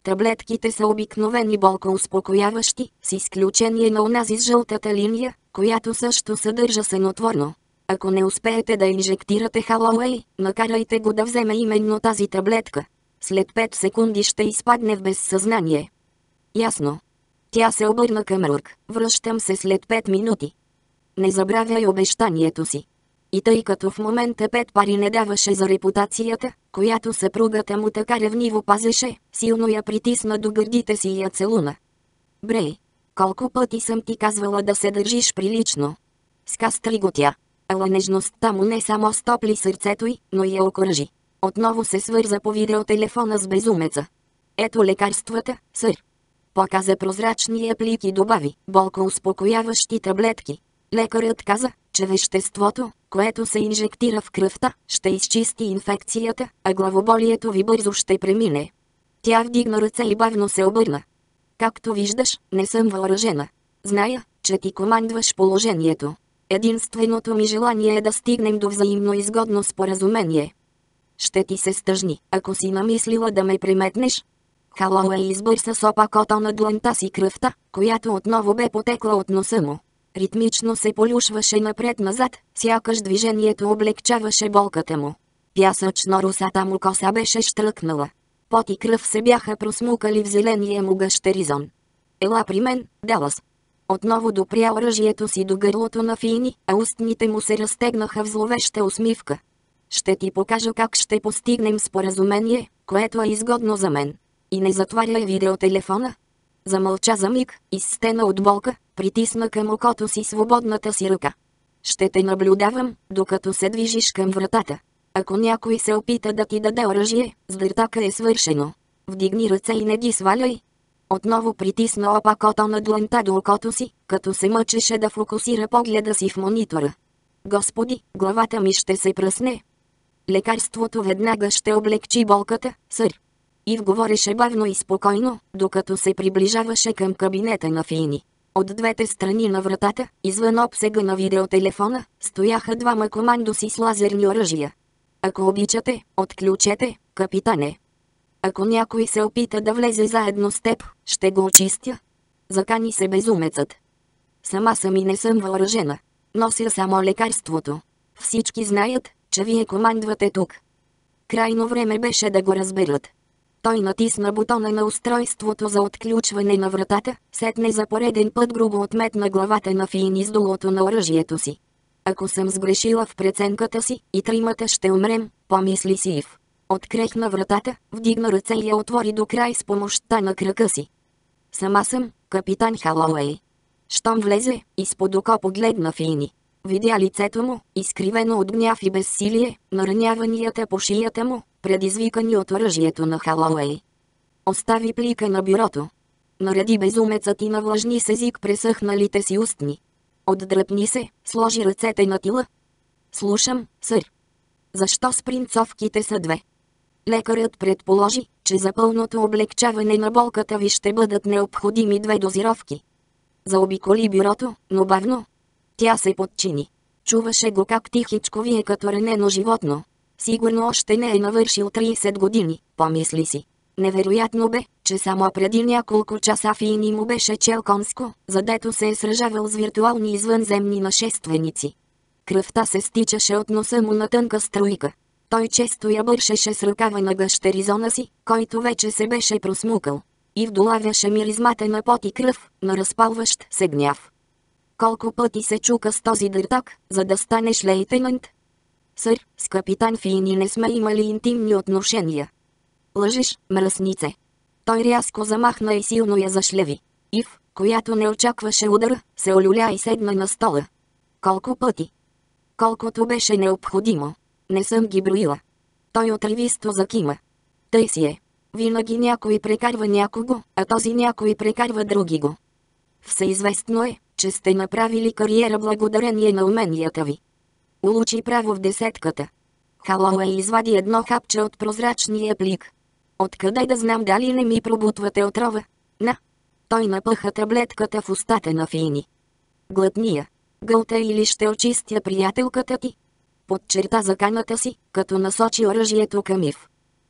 Таблетките са обикновени болкоуспокояващи, с изключение на онази с жълтата линия, която също съдържа сенотворно. Ако не успеете да инжектирате Халауей, накарайте го да вземе именно тази таблетка. След 5 секунди ще изпадне в безсъзнание. Ясно. Тя се обърна към Рурк. Връщам се след 5 минути. Не забравяй обещанието си. И тъй като в момента 5 пари не даваше за репутацията, която съпругата му така ревниво пазеше, силно я притисна до гърдите си и я целуна. Брей, колко пъти съм ти казвала да се държиш прилично? Скастри го тя. Ала нежността му не само стопли сърцето й, но и я окоръжи. Отново се свърза по видеотелефона с безумеца. Ето лекарствата, сър. Показа прозрачния плик и добави болкоуспокояващи таблетки. Лекарът каза, че веществото, което се инжектира в кръвта, ще изчисти инфекцията, а главоболието ви бързо ще премине. Тя вдигна ръце и бавно се обърна. Както виждаш, не съм въоръжена. Зная, че ти командваш положението. Единственото ми желание е да стигнем до взаимно изгодно споразумение. Ще ти се стъжни, ако си намислила да ме приметнеш. Халауей избърса с опакото на дланта си кръвта, която отново бе потекла от носа му. Ритмично се полюшваше напред-назад, сякаш движението облегчаваше болката му. Пясъчно русата му коса беше щръкнала. Пот и кръв се бяха просмукали в зеления му гъщеризон. Ела при мен, Далас. Отново допря оръжието си до гърлото на Фини, а устните му се разтегнаха в зловеща усмивка. Ще ти покажа как ще постигнем споразумение, което е изгодно за мен. И не затваряй видеотелефона. Замълча за миг, изстена от болка, притисна към окото си свободната си ръка. Ще те наблюдавам, докато се движиш към вратата. Ако някой се опита да ти даде оръжие, с дъртака е свършено. Вдигни ръце и не ги сваляй. Отново притисна опакото на дланта до окото си, като се мъчеше да фокусира погледа си в монитора. Господи, главата ми ще се пръсне. Лекарството веднага ще облегчи болката, сър. Ив говореше бавно и спокойно, докато се приближаваше към кабинета на Фини. От двете страни на вратата, извън обсега на видеотелефона, стояха двама командоси с лазерни оръжия. Ако обичате, отключете, капитане. Ако някой се опита да влезе заедно с теб, ще го очистя. Закани се безумецът. Сама съм и не съм въоръжена. Нося само лекарството. Всички знаят, че вие командвате тук. Крайно време беше да го разберат. Той натисна бутона на устройството за отключване на вратата, сетне за пореден път грубо отметна главата на Фини с дулото на оръжието си. Ако съм сгрешила в преценката си, и тримата ще умрем, помисли си Ив. Открехна вратата, вдигна ръце и я отвори до край с помощта на крака си. Сама съм, капитан Халауей. Щом влезе, изпод око погледна Фини. Видя лицето му, изкривено от гняв и безсилие, нараняванията по шията му, предизвикани от оръжието на Халауей. Остави плика на бюрото. Нареди безумецът и навлажни с език пресъхналите си устни. Отдръпни се, сложи ръцете на тила. Слушам, сър. Защо спринцовките са 2? Лекарът предположи, че за пълното облегчаване на болката ви ще бъдат необходими 2 дозировки. Заобиколи бюрото, но бавно. Тя се подчини. Чуваше го как тихичко вие като ранено животно. Сигурно още не е навършил 30 години, помисли си. Невероятно бе, че само преди няколко часа Фини му беше чел конско, задето се е сражавал с виртуални извънземни нашественици. Кръвта се стичаше от носа му на тънка струйка. Той често я бършеше с ръкава на гъщеризона си, който вече се беше просмукал. И вдолавяше миризмата на пот и кръв, на разпалващ се гняв. Колко пъти се чука с този дъртак, за да станеш лейтенант? Сър, с капитан Фини не сме имали интимни отношения. Лъжеш, мръснице. Той рязко замахна и силно я зашлеви. Ив, която не очакваше удара, се олюля и седна на стола. Колко пъти? Колкото беше необходимо. Не съм ги броила. Той отривисто закима. Тъй си е. Винаги някой прекарва някого, а този някой прекарва други го. Всеизвестно е, че сте направили кариера благодарение на уменията ви. Улучи право в десетката. Халауей извади едно хапче от прозрачния плик. Откъде да знам дали не ми пробутвате отрова? На. Той напъха таблетката в устата на Фини. Глътния. Гълта или ще очистя приятелката ти? Подчерта заканата си, като насочи оръжието към Ив.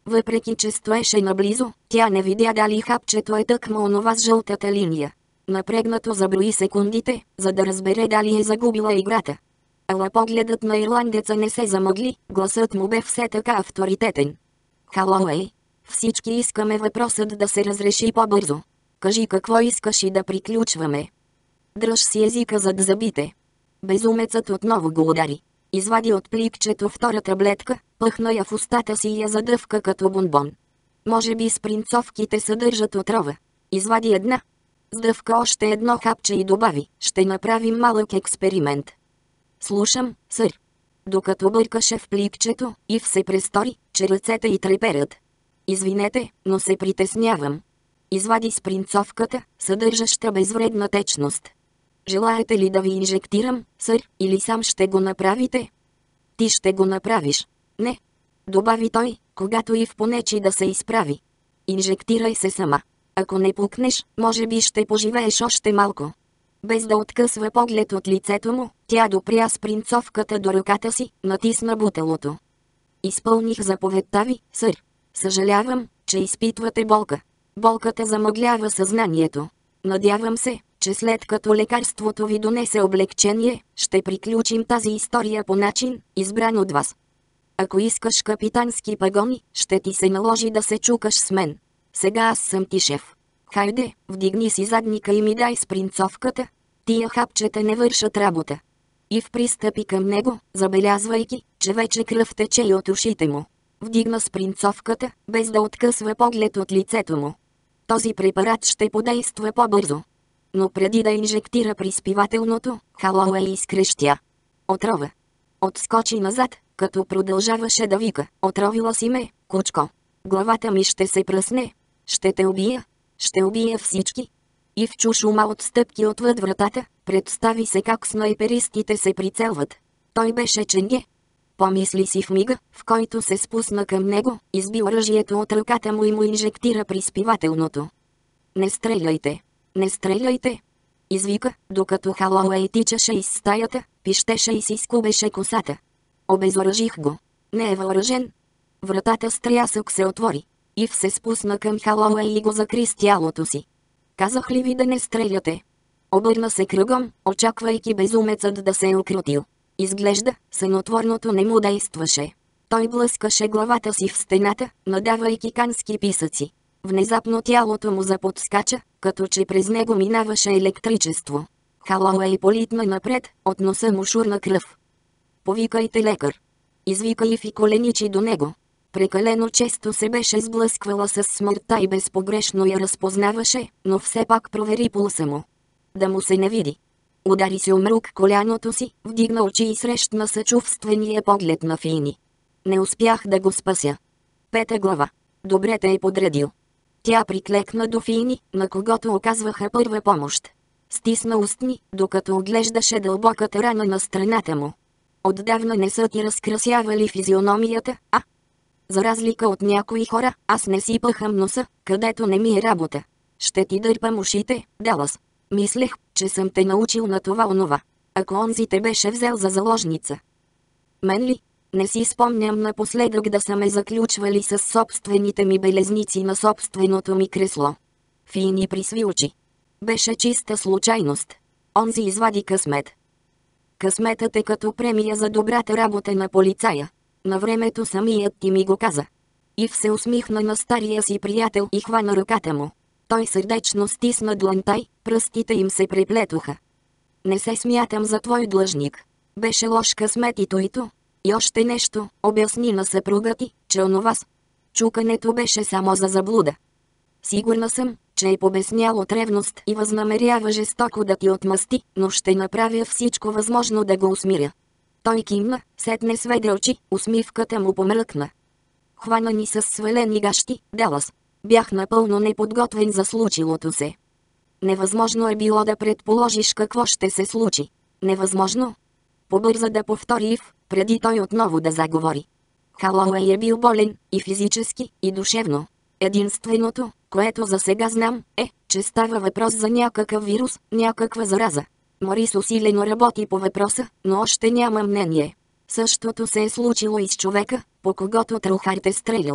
Въпреки че стоеше наблизо, тя не видя дали хапчето е тъкмо онова с жълтата линия. Напрегнато заброи секундите, за да разбере дали е загубила играта. Ала погледът на ирландеца не се замъгли, гласът му бе все така авторитетен. Халоуей, всички искаме въпросът да се разреши по-бързо. Кажи какво искаш и да приключваме. Дръж си езика зад зъбите. Безумецът отново го удари. Извади от пликчето втора таблетка, пъхна я в устата си и я задъвка като бонбон. Може би спринцовките съдържат отрова. Извади една. Сдъвка още едно хапче и добави, ще направим малък експеримент. Слушам, сър. Докато бъркаше в пликчето, Ив се престори, че ръцете й треперят. Извинете, но се притеснявам. Извади спринцовката, съдържаща безвредна течност. Желаете ли да ви инжектирам, сър, или сам ще го направите? Ти ще го направиш. Не. Добави той, когато Ив понечи да се изправи. Инжектирай се сама. Ако не пукнеш, може би ще поживееш още малко. Без да откъсва поглед от лицето му, тя допря спринцовката до ръката си, натисна бутелото. Изпълних заповедта ви, сър. Съжалявам, че изпитвате болка. Болката замъглява съзнанието. Надявам се, че след като лекарството ви донесе облегчение, ще приключим тази история по начин, избран от вас. Ако искаш капитански пагони, ще ти се наложи да се чукаш с мен. Сега аз съм ти шеф. Хайде, вдигни си задника и ми дай спринцовката. Тия хапчета не вършат работа. Ив пристъпи към него, забелязвайки, че вече кръв тече и от ушите му. Вдигна спринцовката, без да откъсва поглед от лицето му. Този препарат ще подейства по-бързо. Но преди да инжектира приспивателното, Халоуей изкрещя. Отрова. Отскочи назад, като продължаваше да вика. Отровила си ме, кучко. Главата ми ще се пръсне. Ще те убия. Ще убия всички. И в чу шума от стъпки отвъд вратата, представи се как снайперистите се прицелват. Той беше ченге. Помисли си в мига, в който се спусна към него, изби оръжието от ръката му и му инжектира приспивателното. Не стреляйте! Не стреляйте! Извика, докато Халоуей тичаше из стаята, пищеше и си скубеше косата. Обезоръжих го. Не е въоръжен. Вратата с трясък се отвори. Ив се спусна към Халоуей и го закри с тялото си. Казах ли ви да не стреляте? Обърна се кръгом, очаквайки безумецът да се е укротил. Изглежда, сънотворното не му действаше. Той блъскаше главата си в стената, надавайки кански писъци. Внезапно тялото му заподскача, като че през него минаваше електричество. Халоуей политна напред, от носа му шурна кръв. Повикайте лекар. Извика Ив и коленичи до него. Прекалено често се беше сблъсквала с смъртта и безпогрешно я разпознаваше, но все пак провери пулса му. Да му се не види. Удари си умрук коляното си, вдигна очи и срещна съчувствения поглед на Фини. Не успях да го спася. Пета глава. Добре те е подредил. Тя приклекна до Фини, на когото оказваха първа помощ. Стисна устни, докато оглеждаше дълбоката рана на страната му. Отдавна не са ти разкрасявали физиономията, а? За разлика от някои хора, аз не си пъхам носа, където не ми е работа. Ще ти дърпам ушите, Далас. Мислех, че съм те научил на това-онова. Ако онзи те беше взел за заложница. Мен ли? Не си спомням напоследък да са ме заключвали с собствените ми белезници на собственото ми кресло. Фини присви очи. Беше чиста случайност. Онзи извади късмет. Късметът е като премия за добрата работа на полицая. На времето самият ти ми го каза. Ив се усмихна на стария си приятел и хвана ръката му. Той сърдечно стисна дланта й, пръстите им се преплетоха. Не се смятам за твой длъжник. Беше лош късмет и тойто. И още нещо, обясни на съпруга ти, че онова с чукането беше само за заблуда. Сигурна съм, че е побеснял от ревност и възнамерява жестоко да ти отмъсти, но ще направя всичко възможно да го усмиря. Той кимна, сетне сведе очи, усмивката му помръкна. Хвана ни с свалени гащи, Далас. Бях напълно неподготвен за случилото се. Невъзможно е било да предположиш какво ще се случи. Невъзможно. Побърза да повтори Ив, преди той отново да заговори. Халоуей е бил болен, и физически, и душевно. Единственото, което за сега знам, е, че става въпрос за някакъв вирус, някаква зараза. Морис усилено работи по въпроса, но още няма мнение. Същото се е случило и с човека, по когото Трухарт е стрелял.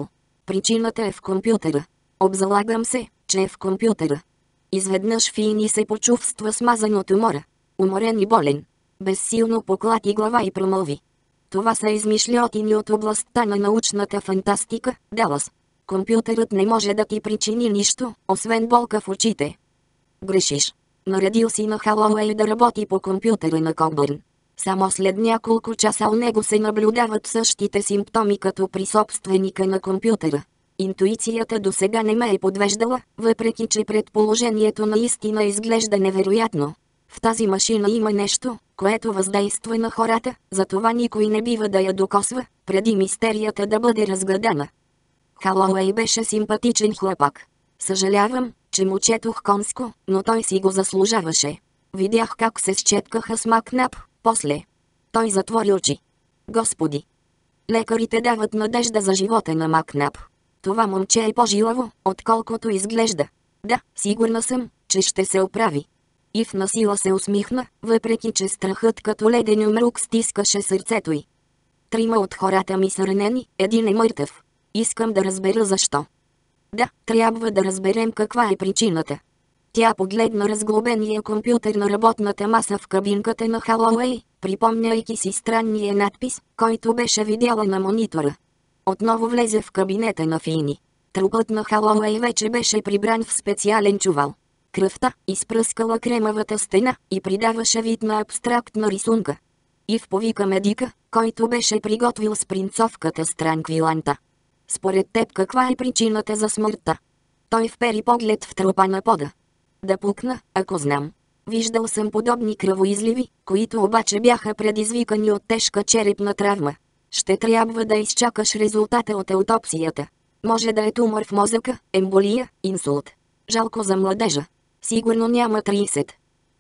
Причината е в компютъра. Обзалагам се, че е в компютъра. Изведнъж Фини се почувства смазан от умора. Уморен и болен. Безсилно поклати глава и промълви. Това са измишльотини от областта на научната фантастика, Далас. Компютърът не може да ти причини нищо, освен болка в очите. Грешиш. Наредил си на Халауей да работи по компютъра на Кобърн. Само след няколко часа у него се наблюдават същите симптоми като при собственика на компютъра. Интуицията досега не ме е подвеждала, въпреки че предположението наистина изглежда невероятно. В тази машина има нещо, което въздейства на хората, затова никой не бива да я докосва, преди мистерията да бъде разгадана. Халауей беше симпатичен хлапак. Съжалявам, че му четох конско, но той си го заслужаваше. Видях как се счеткаха с Макнап, после. Той затвори очи. Господи! Лекарите дават надежда за живота на Макнап. Това момче е по-жилаво, отколкото изглежда. Да, сигурна съм, че ще се оправи. Ив насила се усмихна, въпреки че страхът като леден мрук стискаше сърцето й. 3 от хората ми са ранени, един е мъртъв. Искам да разбера защо. Да, трябва да разберем каква е причината. Тя погледна разглобения компютър на работната маса в кабинката на Халауей, припомняйки си странния надпис, който беше видяла на монитора. Отново влезе в кабинета на Фини. Трупът на Халауей вече беше прибран в специален чувал. Кръвта изпръскала кремавата стена и придаваше вид на абстрактна рисунка. Ив повика медика, който беше приготвил спринцовката с транквиланта. Според теб каква е причината за смъртта? Той впери поглед в трупа на пода. Да пукна, ако знам. Виждал съм подобни кръвоизливи, които обаче бяха предизвикани от тежка черепна травма. Ще трябва да изчакаш резултата от аутопсията. Може да е тумор в мозъка, емболия, инсулт. Жалко за младежа. Сигурно няма 30.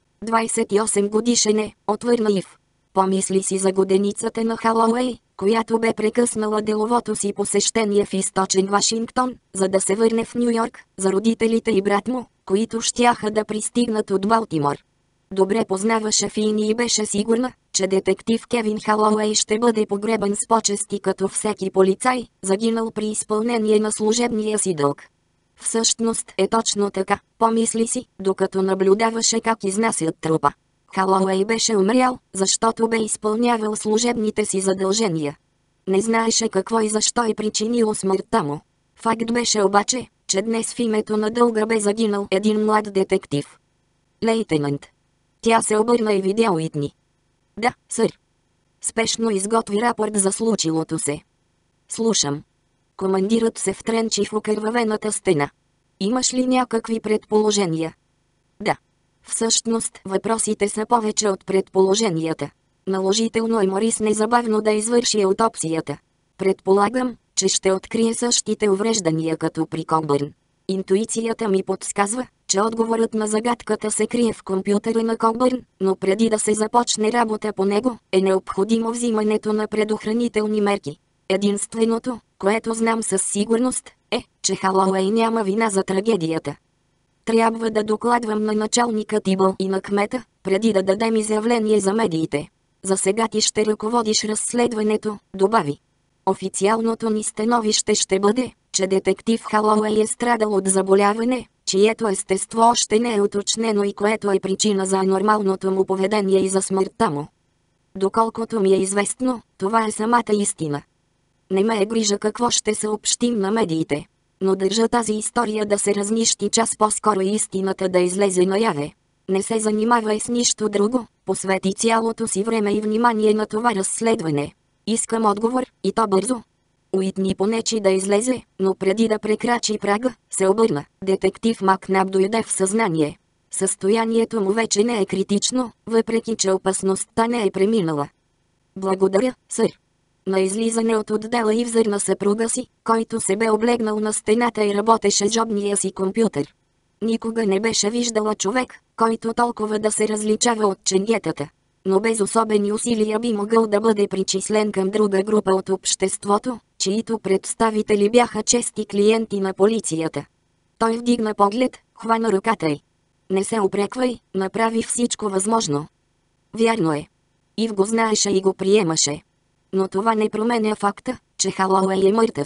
28 годишен е, отвърна Ив. Помисли си за годеницата на Халауей, която бе прекъснала деловото си посещение в източен Вашингтон, за да се върне в Ню Йорк, за родителите и брат му, които щяха да пристигнат от Балтимор. Добре познаваше Фини и беше сигурна, че детектив Кевин Халауей ще бъде погребан с почести като всеки полицай, загинал при изпълнение на служебния си дълг. Всъщност е точно така, помисли си, докато наблюдаваше как изнасят трупа. Халауей беше умрял, защото бе изпълнявал служебните си задължения. Не знаеше какво и защо е причинило смъртта му. Факт беше обаче, че днес в името на дълга бе загинал един млад детектив. Лейтенант. Тя се обърна и видя Уитни. Да, сър. Спешно изготви рапорт за случилото се. Слушам. Командирът се втренчи в окървавената стена. Имаш ли някакви предположения? Да. Всъщност, въпросите са повече от предположенията. Наложително е Морис незабавно да извърши аутопсията. Предполагам, че ще открие същите увреждания като при Кобърн. Интуицията ми подсказва, че отговорът на загадката се крие в компютъра на Кобърн, но преди да се започне работа по него, е необходимо взимането на предохранителни мерки. Единственото, което знам със сигурност, е, че Халауей няма вина за трагедията. Трябва да докладвам на началника Тибъл и на кмета, преди да дадем изявление за медиите. За сега ти ще ръководиш разследването, добави. Официалното ни становище ще бъде, че детектив Халауей е страдал от заболяване, чието естество още не е уточнено и което е причина за анормалното му поведение и за смъртта му. Доколкото ми е известно, това е самата истина. Не ме е грижа какво ще съобщим на медиите. Но държа тази история да се разнищи час по-скоро и истината да излезе наяве. Не се занимавай с нищо друго, посвети цялото си време и внимание на това разследване. Искам отговор, и то бързо. Уитни понечи да излезе, но преди да прекрачи прага, се обърна. Детектив Макнап дойде в съзнание. Състоянието му вече не е критично, въпреки че опасността не е преминала. Благодаря, сър. На излизане от отдела и взърна съпруга си, който се бе облегнал на стената и работеше джобния си компютър. Никога не беше виждала човек, който толкова да се различава от ченгетата. Но без особени усилия би могъл да бъде причислен към друга група от обществото, чието представители бяха чести клиенти на полицията. Той вдигна поглед, хвана ръката й. Не се упреквай, направи всичко възможно. Вярно е. Ив го знаеше и го приемаше. Но това не променя факта, че Халауей е мъртъв.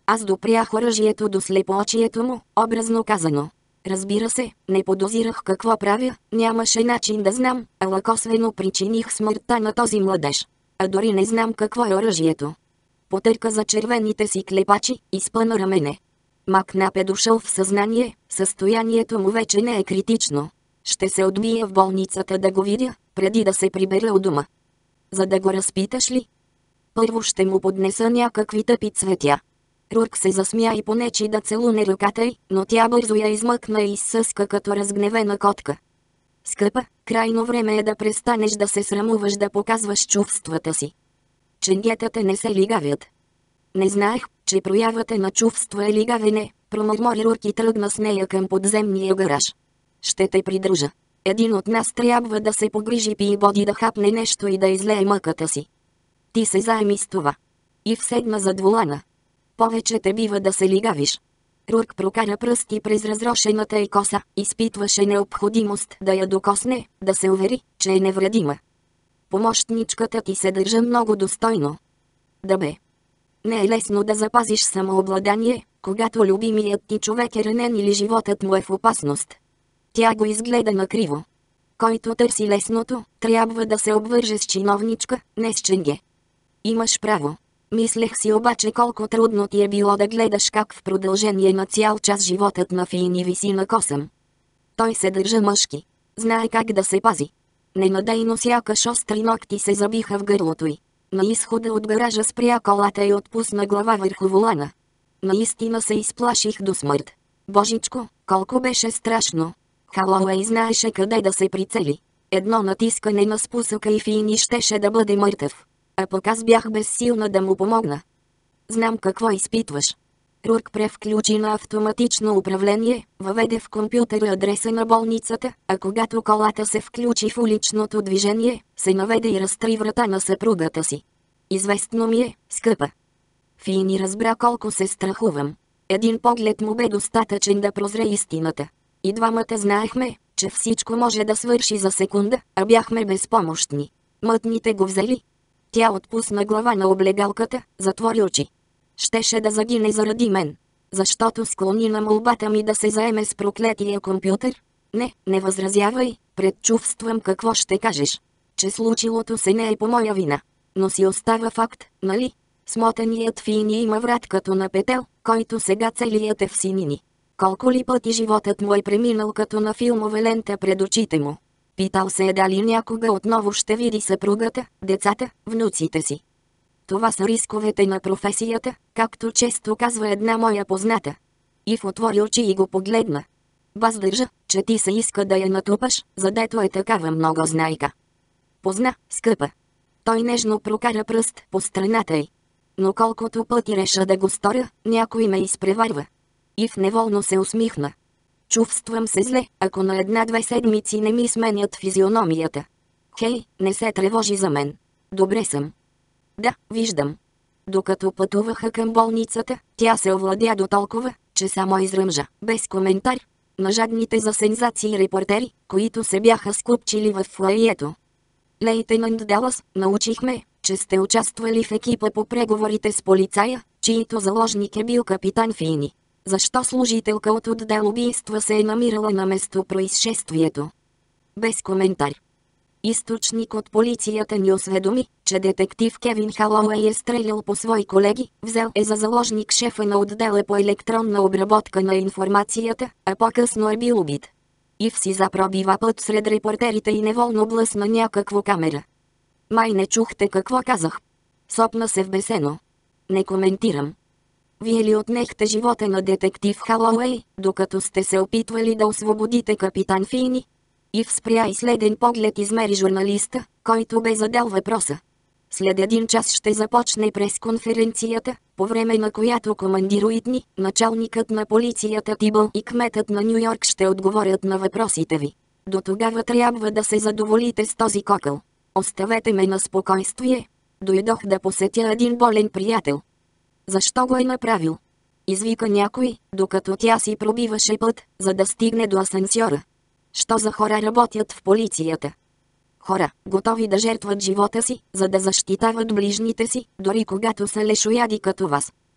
Аз допрях оръжието до слепоочието му, образно казано. Разбира се, не подозирах какво правя, нямаше начин да знам, ала косвено причиних смъртта на този младеж. А дори не знам какво е оръжието. Потърка за червените си клепачи, изпъна рамене. Макнап е дошъл в съзнание, състоянието му вече не е критично. Ще се отбия в болницата да го видя, преди да се прибера у дома. За да го разпиташ ли? Първо ще му поднеса някакви тъпи цветя. Рурк се засмя и понечи да целуне ръката й, но тя бързо я измъкна и изсъска като разгневена котка. Скъпа, крайно време е да престанеш да се срамуваш да показваш чувствата си. Ченгетата не се лигавят. Не знаех, че проявата на чувства е лигавене, промърмори Рурк и тръгна с нея към подземния гараж. Ще те придружа. Един от нас трябва да се погрижи Пийбоди да хапне нещо и да излее мъката си. Ти се заеми с това. И вседна зад волана. Повече те бива да се лигавиш. Рурк прокара пръсти през разрошената й коса, изпитваше необходимост да я докосне, да се увери, че е невредима. Помощничката ти се държа много достойно. Да бе. Не е лесно да запазиш самообладание, когато любимият ти човек е ранен или животът му е в опасност. Тя го изгледа накриво. Който търси лесното, трябва да се обвърже с чиновничка, не с ченге. Имаш право. Мислех си обаче колко трудно ти е било да гледаш как в продължение на цял час животът на Фини виси на косъм. Той се държа мъжки. Знае как да се пази. Ненадейно сякаш остри ногти се забиха в гърлото й. На изхода от гаража спря колата и отпусна глава върху волана. Наистина се изплаших до смърт. Божичко, колко беше страшно. Халауей знаеше къде да се прицели. Едно натискане на спусъка и Фини щеше да бъде мъртъв. А пък аз бях безсилна да му помогна. Знам какво изпитваш. Рурк превключи на автоматично управление, въведе в компютъра адреса на болницата, а когато колата се включи в уличното движение, се наведе и разтри врата на съпругата си. Известно ми е, скъпа. Фини разбра колко се страхувам. Един поглед му бе достатъчен да прозре истината. И двамата знаехме, че всичко може да свърши за секунда, а бяхме безпомощни. Мътните го взели. Тя отпусна глава на облегалката, затвори очи. Щеше да загине заради мен. Защото склони на молбата ми да се заеме с проклетия компютър? Не възразявай, предчувствам какво ще кажеш. Че случилото се не е по моя вина. Но си остава факт, нали? Смотаният Фини има врат като на петел, който сега целият е в синини. Колко ли пъти животът му е преминал като на филмова лента пред очите му. Питал се е дали някога отново ще види съпругата, децата, внуците си. Това са рисковете на професията, както често казва една моя позната. Ив отвори очи и го погледна. Баз държа, че ти се иска да я натрупаш, задето е такава много знайка. Позна, скъпа. Той нежно прокара пръст по страната й. Но колкото пъти реша да го сторя, някой ме изпреварва. Ив неволно се усмихна. Чувствам се зле, ако на една-две седмици не ми сменят физиономията. Хей, не се тревожи за мен. Добре съм. Да, виждам. Докато пътуваха към болницата, тя се овладя до толкова, че само изръмжа, без коментар, на жадните за сензации репортери, които се бяха скупчили в фоайето. Лейтенант Далас, научихме, че сте участвали в екипа по преговорите с полицая, чието заложник е бил капитан Фини. Защо служителка от отдел убийства се е намирала на место произшествието? Без коментар. Източник от полицията ни осведоми, че детектив Кевин Халауей е стрелял по свои колеги, взел е за заложник шефа на отдела по електронна обработка на информацията, а по-късно е бил убит. Ив си запробива път сред репортерите и неволно блъсна някакво камера. Май не чухте какво казах. Сопна се вбесено. Не коментирам. Вие ли отнехте живота на детектив Халауей, докато сте се опитвали да освободите капитан Фини? Ив спря и следен поглед измери журналиста, който бе задал въпроса. След 1 час ще започне пресконференцията, по време на която командируитни, началникът на полицията Тибъл и кметът на Ню Йорк ще отговорят на въпросите ви. До тогава трябва да се задоволите с този кокъл. Оставете ме на спокойствие. Дойдох да посетя един болен приятел. Защо го е направил? Извика някой, докато тя си пробиваше път, за да стигне до асансьора. Що за хора работят в полицията? Хора, готови да жертват живота си, за да защитават ближните си, дори когато са лешояди като вас.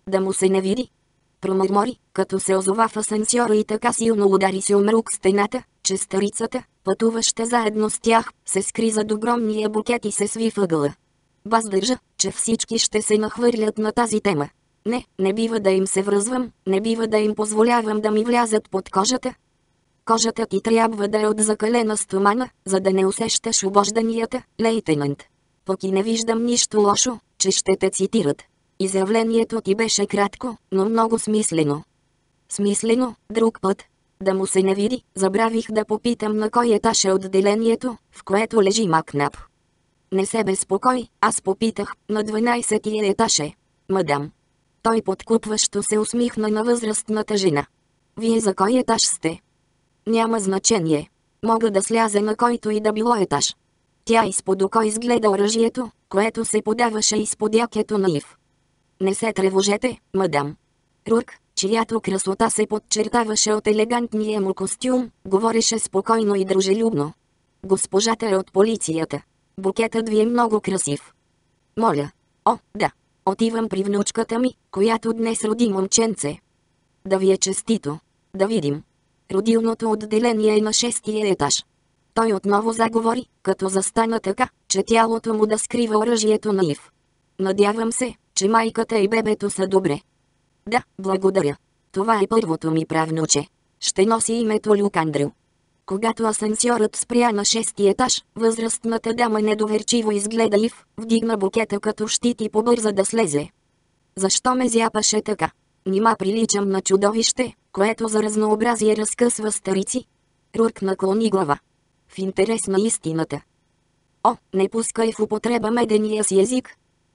Да му се не види. Промърмори, като се озова в асансьора и така силно удари си умрук стената, че старицата, пътуваща заедно с тях, се скри зад огромния букет и се сви въгъла. Баз държа, че всички ще се нахвърлят на тази тема. Не бива да им се връзвам, не бива да им позволявам да ми влязат под кожата. Кожата ти трябва да е от закалена стомана, за да не усещаш обожданията, лейтенант. Пък и не виждам нищо лошо, че ще те цитират. Изявлението ти беше кратко, но много смислено. Смислено, друг път. Да му се не види, забравих да попитам на кой етаж е отделението, в което лежи Макнап. Не се безпокой, аз попитах, на 12-тия етаж е. Мадам. Той подкупващо се усмихна на възрастната жена. Вие за кой етаж сте? Няма значение. Мога да сляза на който и да било етаж. Тя изпод око изгледа оръжието, което се подаваше изпод якето на Ив. Не се тревожете, мадам. Рурк, чиято красота се подчертаваше от елегантния му костюм, говореше спокойно и дружелюбно. Госпожата е от полицията. Букетът ви е много красив. Моля. О, да. Отивам при внучката ми, която днес роди момченце. Да ви е честито. Да видим. Родилното отделение е на 6-тия етаж. Той отново заговори, като застана така, че тялото му да скрива оръжието на Ив. Надявам се, че майката и бебето са добре. Да, благодаря. Това е първото ми правнуче. Ще носи името Люк Андрю. Когато асансьорът спря на 6-ти етаж, възрастната дама недоверчиво изгледа Ив, вдигна букета като щит и побърза да слезе. Защо ме зяпаше така? Нима приличам на чудовище, което за разнообразие разкъсва старици? Рурк наклони глава. В интерес на истината. О, не пускай в употреба медения си език.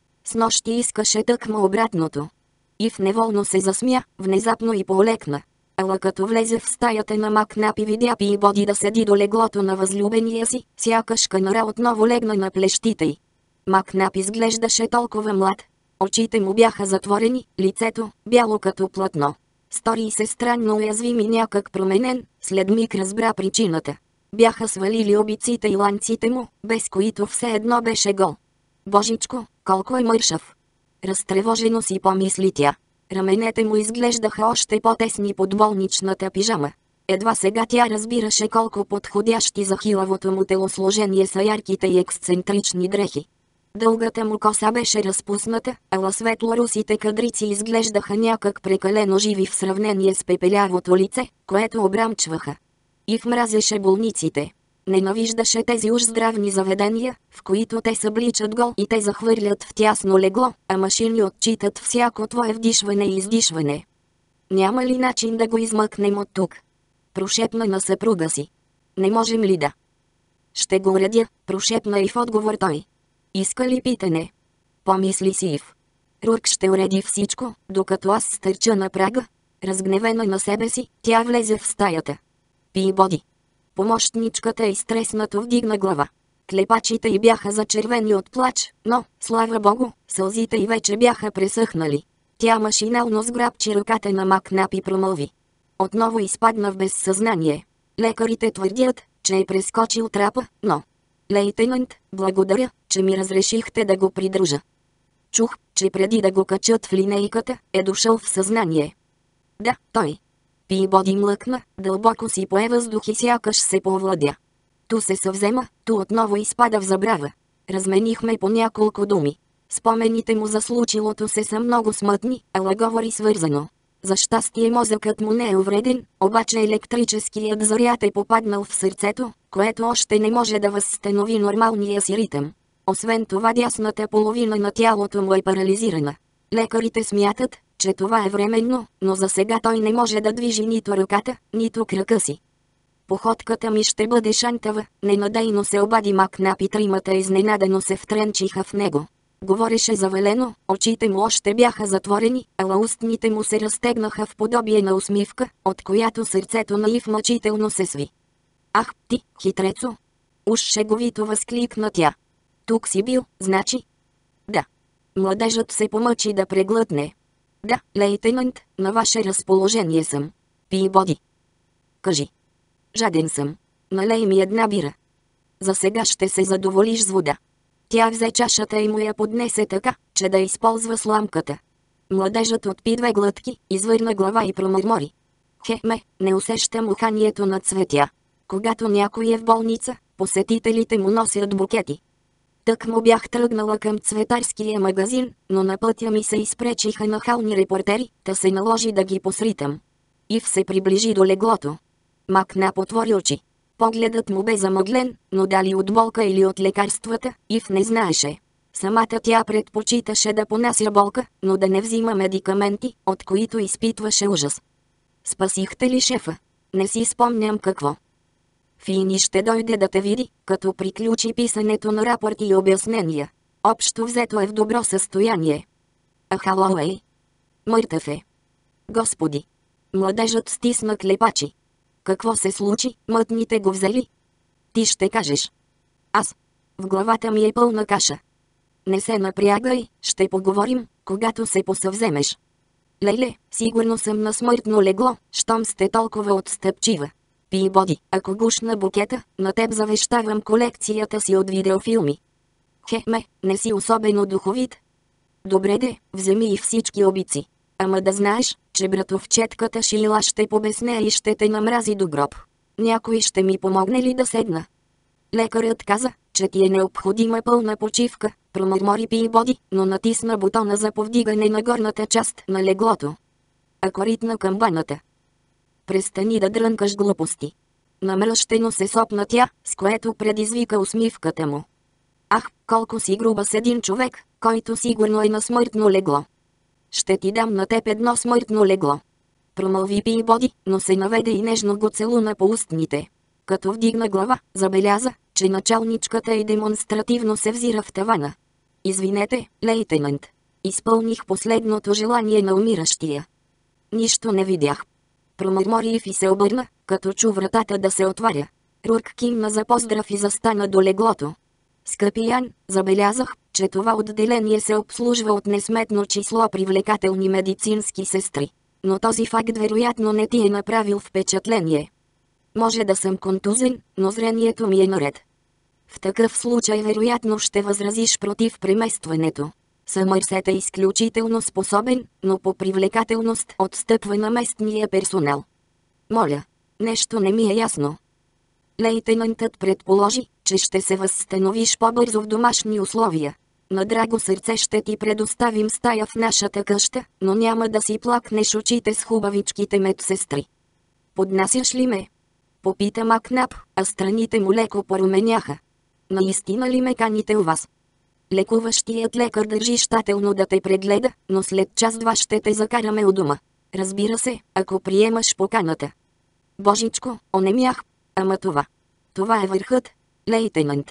Снощи искаше тъкмо обратното. Ив неволно се засмя, внезапно и полекна. Ала като влезе в стаята на Макнап и видя Пийбоди да седи до леглото на възлюбения си, сякаш канара отново легна на плещите й. Макнап изглеждаше толкова млад. Очите му бяха затворени, лицето бяло като платно. Стори се странно уязвим и някак променен, след миг разбра причината. Бяха свалили обиците и ланците му, без които все едно беше гол. Божичко, колко е мършав! Разтревожено си помисли тя. Раменете му изглеждаха още по-тесни под болничната пижама. Едва сега тя разбираше колко подходящи за хилавото му телосложение са ярките и ексцентрични дрехи. Дългата му коса беше разпусната, ала светлорусите кадрици изглеждаха някак прекалено живи в сравнение с пепелявото лице, което обрамчваха. Ив мразеше болниците. Ненавиждаше тези уж здравни заведения, в които те събличат гол и те захвърлят в тясно легло, а машини отчитат всяко твое вдишване и издишване. Няма ли начин да го измъкнем от тук? Прошепна на съпруга си. Не можем ли да? Ще го уредя, прошепна и в отговор той. Иска ли питане? Помисли си Ив. Рурк ще уреди всичко, докато аз стърча на прага. Разгневена на себе си, тя влезе в стаята. Пийбоди. Помощничката изтреснато вдигна глава. Клепачите й бяха зачервени от плач, но, слава богу, сълзите й вече бяха пресъхнали. Тя машинално сграбчи ръката на Макнап и промълви. Отново изпадна в безсъзнание. Лекарите твърдят, че е прескочил трапа, но... Лейтенант, благодаря, че ми разрешихте да го придружа. Чух, че преди да го качат в линейката, е дошъл в съзнание. Да, той. Пийбоди млъкна, дълбоко си пое въздух и сякаш се повладя. Ту се съвзема, ту отново изпада в забрава. Разменихме по няколко думи. Спомените му за случилото се са много смътни, ала говори свързано. За щастие мозъкът му не е увреден, обаче електрическият заряд е попаднал в сърцето, което още не може да възстанови нормалния си ритъм. Освен това дясната половина на тялото му е парализирана. Лекарите смятат, че това е временно, но за сега той не може да движи нито ръката, нито крака си. Походката ми ще бъде шантава, ненадейно се обади Макнап и тримата изненадано се втренчиха в него. Говореше завалено, очите му още бяха затворени, ала устните му се разтегнаха в подобие на усмивка, от която сърцето на Ив мъчително се сви. Ах, ти, хитрецо! Уж шеговито възкликна тя. Тук си бил, значи? Да. Младежът се помъчи да преглътне. Да, лейтенант, на ваше разположение съм. Пийбоди. Кажи. Жаден съм. Налей ми една бира. За сега ще се задоволиш с вода. Тя взе чашата и му я поднесе така, че да използва сламката. Младежът отпи 2 глътки, извърна глава и промърмори. Не усещам уханието на цветя. Когато някой е в болница, посетителите му носят букети. Тък му бях тръгнала към цветарския магазин, но на пътя ми се изпречиха нахални репортери, та се наложи да ги посритам. Ив се приближи до леглото. Макнап отвори очи. Погледът му бе замъглен, но дали от болка или от лекарствата, Ив не знаеше. Самата тя предпочиташе да понася болка, но да не взима медикаменти, от които изпитваше ужас. Спасихте ли шефа? Не си спомням какво. Фини ще дойде да те види, като приключи писането на рапорти и обяснения. Общо взето е в добро състояние. А Халауей? Мъртъв е. Господи! Младежът стисна клепачи. Какво се случи, мътните го взели? Ти ще кажеш. Аз. В главата ми е пълна каша. Не се напрягай, ще поговорим, когато се посъвземеш. Леле, сигурно съм на смъртно легло, щом сте толкова отстъпчива. Пийбоди, ако гушна букета, на теб завещавам колекцията си от видеофилми. Не си особено духовит. Добре де, вземи и всички обици. Ама да знаеш, че братовчетката Шилила ще побесне и ще те намрази до гроб. Някой ще ми помогне ли да седна? Лекарят каза, че ти е необходима пълна почивка, промърмори Пийбоди, но натисна бутона за повдигане на горната част на леглото. Ако ритна камбаната. Престани да дрънкаш глупости. Намръщено се сопна тя, с което предизвика усмивката му. Ах, колко си груба с един човек, който сигурно е на смъртно легло. Ще ти дам на теб едно смъртно легло. Промълви Пийбоди, но се наведе и нежно го целуна по устните. Като вдигна глава, забеляза, че началничката и демонстративно се взира в тавана. Извинете, лейтенант. Изпълних последното желание на умиращия. Нищо не видях. Промърмори Ив и се обърна, като чу вратата да се отваря. Рук кимна за поздрав и застана до леглото. Скъпи Ян, забелязах, че това отделение се обслужва от несметно число привлекателни медицински сестри. Но този факт вероятно не ти е направил впечатление. Може да съм контузен, но зрението ми е наред. В такъв случай вероятно ще възразиш против преместването. Съмърсет е изключително способен, но по привлекателност отстъпва на местния персонал. Моля, нещо не ми е ясно. Лейтенантът предположи, че ще се възстановиш по-бързо в домашни условия. На драго сърце ще ти предоставим стая в нашата къща, но няма да си плакнеш очите с хубавичките медсестри. Поднасяш ли ме? Попита Макнап, а страните му леко поруменяха. Наистина ли ме каните у вас? Лекуващият лекар държи щателно да те прегледа, но след час-два ще те закараме у дома. Разбира се, ако приемаш поканата. Божичко, онемях. Ама това е върхът, лейтенант.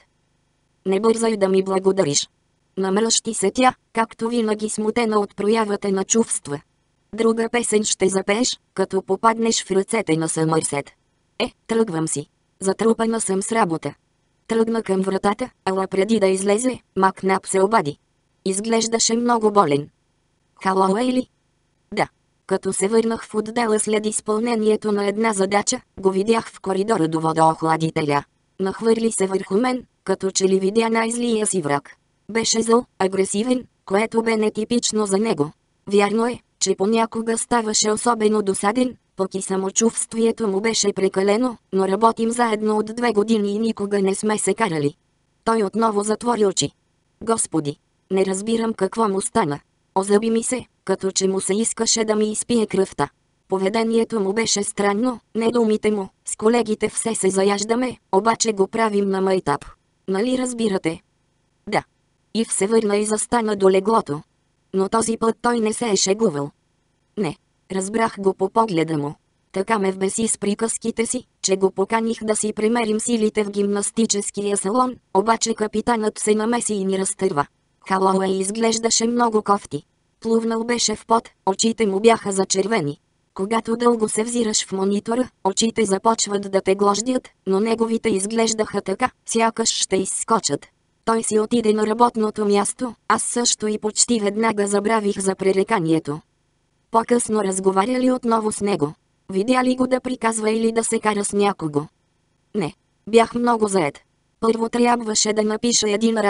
Не бързай да ми благодариш. Намръщи се тя, както винаги смутена от проявата на чувства. Друга песен ще запееш, като попаднеш в ръцете на Съмърсет. Тръгвам си. Затрупана съм с работа. Тръгна към вратата, ала преди да излезе, Макнап се обади. Изглеждаше много болен. Халауей ли? Да. Като се върнах в отдела след изпълнението на една задача, го видях в коридора до водоохладителя. Нахвърли се върху мен, като че ли видя най-злия си враг. Беше зъл, агресивен, което бе нетипично за него. Вярно е, че понякога ставаше особено досаден, пък и самочувствието му беше прекалено, но работим заедно от 2 години и никога не сме се карали. Той отново затвори очи. Господи, не разбирам какво му стана. Озъби ми се, като че му се искаше да ми изпие кръвта. Поведението му беше странно, не думите му, с колегите все се заяждаме, обаче го правим на майтап. Нали разбирате? Да. Ив се върна и застана до леглото. Но този път той не се е шегувал. Не, разбрах го по погледа му. Така ме вбеси с приказките си, че го поканих да си премерим силите в гимнастическия салон, обаче капитанът се намеси и ни разтърва. Халауей изглеждаше много кофти. Плувнал беше в пот, очите му бяха зачервени. Когато дълго се взираш в монитора, очите започват да те глождят, но неговите изглеждаха така, сякаш ще изскочат. Той си отиде на работното място, аз също и почти веднага забравих за пререканието. По-късно разговаряли отново с него. Видя ли го да приказва или да се кара с някого? Не. Бях много заед. Първо трябваше да напиша един рапорт,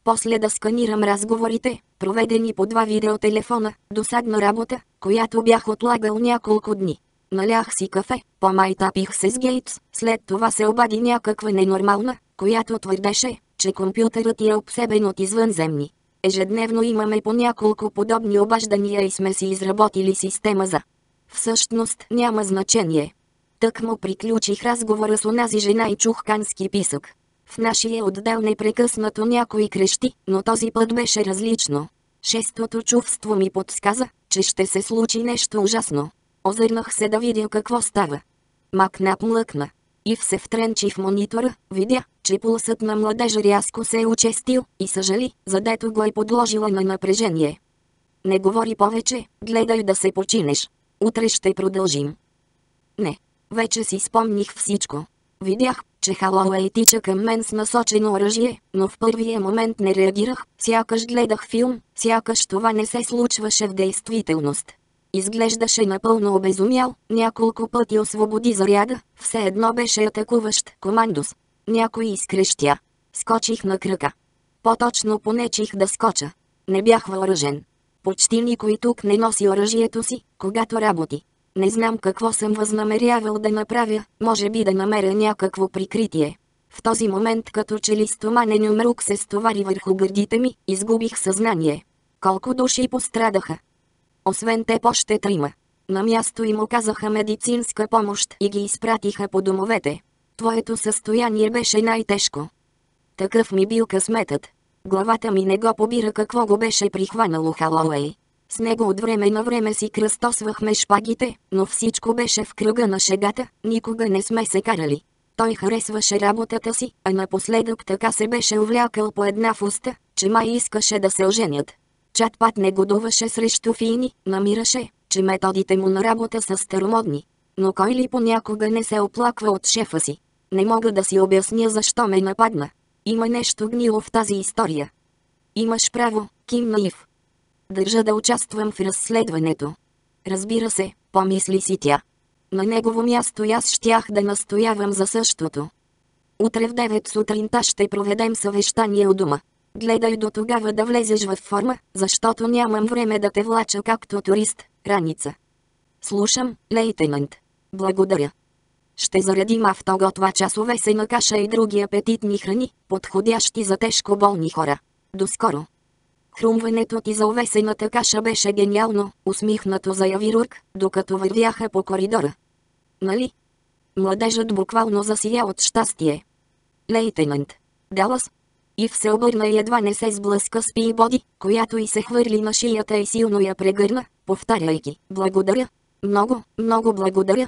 После да сканирам разговорите, проведени по 2 видеотелефона, досадна работа, която бях отлагал няколко дни. Налях си кафе, помайтапих се с Гейтс, след това се обади някаква ненормална, която твърдеше, че компютърът е обсебен от извънземни. Ежедневно имаме по няколко подобни обаждания и сме си изработили система за. Всъщност няма значение. Тък му приключих разговора с онази жена и чух кански писък. В нашия отдел непрекъснато някой крещи, но този път беше различно. Шестото чувство ми подсказа, че ще се случи нещо ужасно. Озърнах се да видя какво става. Макнап млъкна. Ив се втренчи в монитора, видя, че пулсът на младежа рязко се е учестил и съжали, задето го е подложила на напрежение. Не говори повече, гледай да се починеш. Утре ще продължим. Не. Вече си спомних всичко. Видях, че Халауей тича към мен с насочено оръжие, но в първия момент не реагирах, сякаш гледах филм, сякаш това не се случваше в действителност. Изглеждаше напълно обезумял, няколко пъти освободи заряда, все едно беше атакуващ командос. Някой изкрещя. Скочих на крака. По-точно понечих да скоча. Не бях въоръжен. Почти никой тук не носи оръжието си, когато работи. Не знам какво съм възнамерявал да направя, може би да намеря някакво прикритие. В този момент като че ли стоманен умрук се стовари върху гърдите ми, изгубих съзнание. Колко души пострадаха? Освен теб още 3. На място им оказаха медицинска помощ и ги изпратиха по домовете. Твоето състояние беше най-тежко. Такъв ми бил късметът. Главата ми не го побира какво го беше прихванало Халауей. С него от време на време си кръстосвахме шпагите, но всичко беше в кръга на шегата, никога не сме се карали. Той харесваше работата си, а напоследък така се беше увлякал по една в уста, че май искаше да се оженят. Чат-пат негодуваше срещу Фини, намираше, че методите му на работа са старомодни. Но кой ли понякога не се оплаква от шефа си? Не мога да си обясня защо ме нападна. Има нещо гнило в тази история. Имаш право, кимна Ив. Държа да участвам в разследването. Разбира се, помисли си тя. На негово място аз щях да настоявам за същото. Утре в 9 сутринта ще проведем съвещание у дома. Гледай до тогава да влезеш във форма, защото нямам време да те влача както турист, раница. Слушам, лейтенант. Благодаря. Ще заредим автоготва часове сена каша и други апетитни храни, подходящи за тежко болни хора. До скоро. Хрумването ти за овесената каша беше гениално, усмихнато заяви Рурк, докато вървяха по коридора. Нали? Младежът буквално засия от щастие. Лейтенант. Далас. Ив се обърна и едва не се сблъска с Пийбоди, която й се хвърли на шията и силно я прегърна, повтаряйки: благодаря. Много, много благодаря.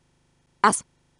Аз.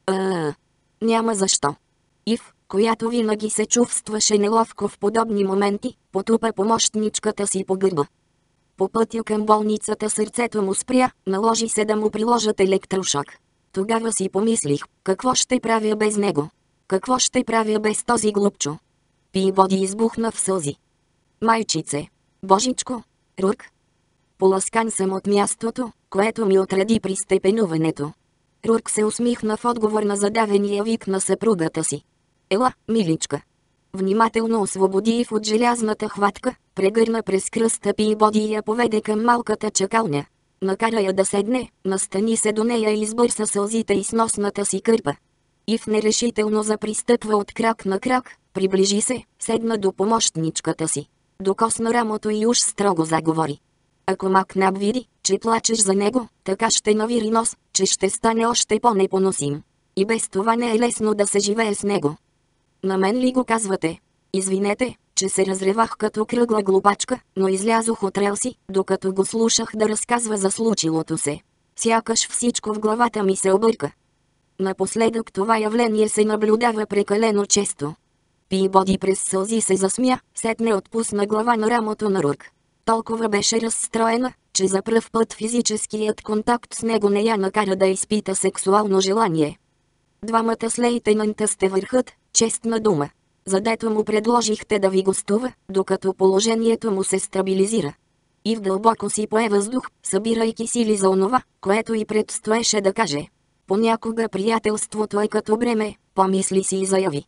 Няма защо. Ив, която винаги се чувстваше неловко в подобни моменти, потупа помощничката си по гърба. По пътя към болницата сърцето му спря, наложи се да му приложат електрошок. Тогава си помислих, какво ще правя без него? Какво ще правя без този глупчо? Пийбоди избухна в сълзи. Майчице! Божичко! Рук! Поласкан съм от мястото, което ми отреди при степенуването. Рурк се усмихна в отговор на задавения вик на съпругата си. Ела, миличка. Внимателно освободи Ив от желязната хватка, прегърна през кръста Пийбоди и я поведе към малката чакалня. Накара я да седне, настани се до нея и избърса сълзите и сносната си кърпа. Ив нерешително запристъпва от крак на крак, приближи се, седна до помощничката си. Докосна рамото и уж строго заговори. Ако Макнаб види, че плачеш за него, така ще навири нос, че ще стане още по-непоносим. И без това не е лесно да се живее с него. На мен ли го казвате? Извинете, че се разревах като кръгла глупачка, но излязох от релси, докато го слушах да разказва за случилото се. Сякаш всичко в главата ми се обърка. Напоследък това явление се наблюдава прекалено често. Пийбоди през сълзи се засмя, сетне отпусна глава на рамото на Рук. Толкова беше разстроена, че за пръв път физическият контакт с него не я накара да изпита сексуално желание. Двамата с лейтенанта сте върхът, честна дума. Задето му предложихте да ви гостува, докато положението му се стабилизира. И дълбоко си пое въздух, събирайки сили за онова, което й предстоеше да каже. Понякога приятелството е като бреме, помисли си и заяви.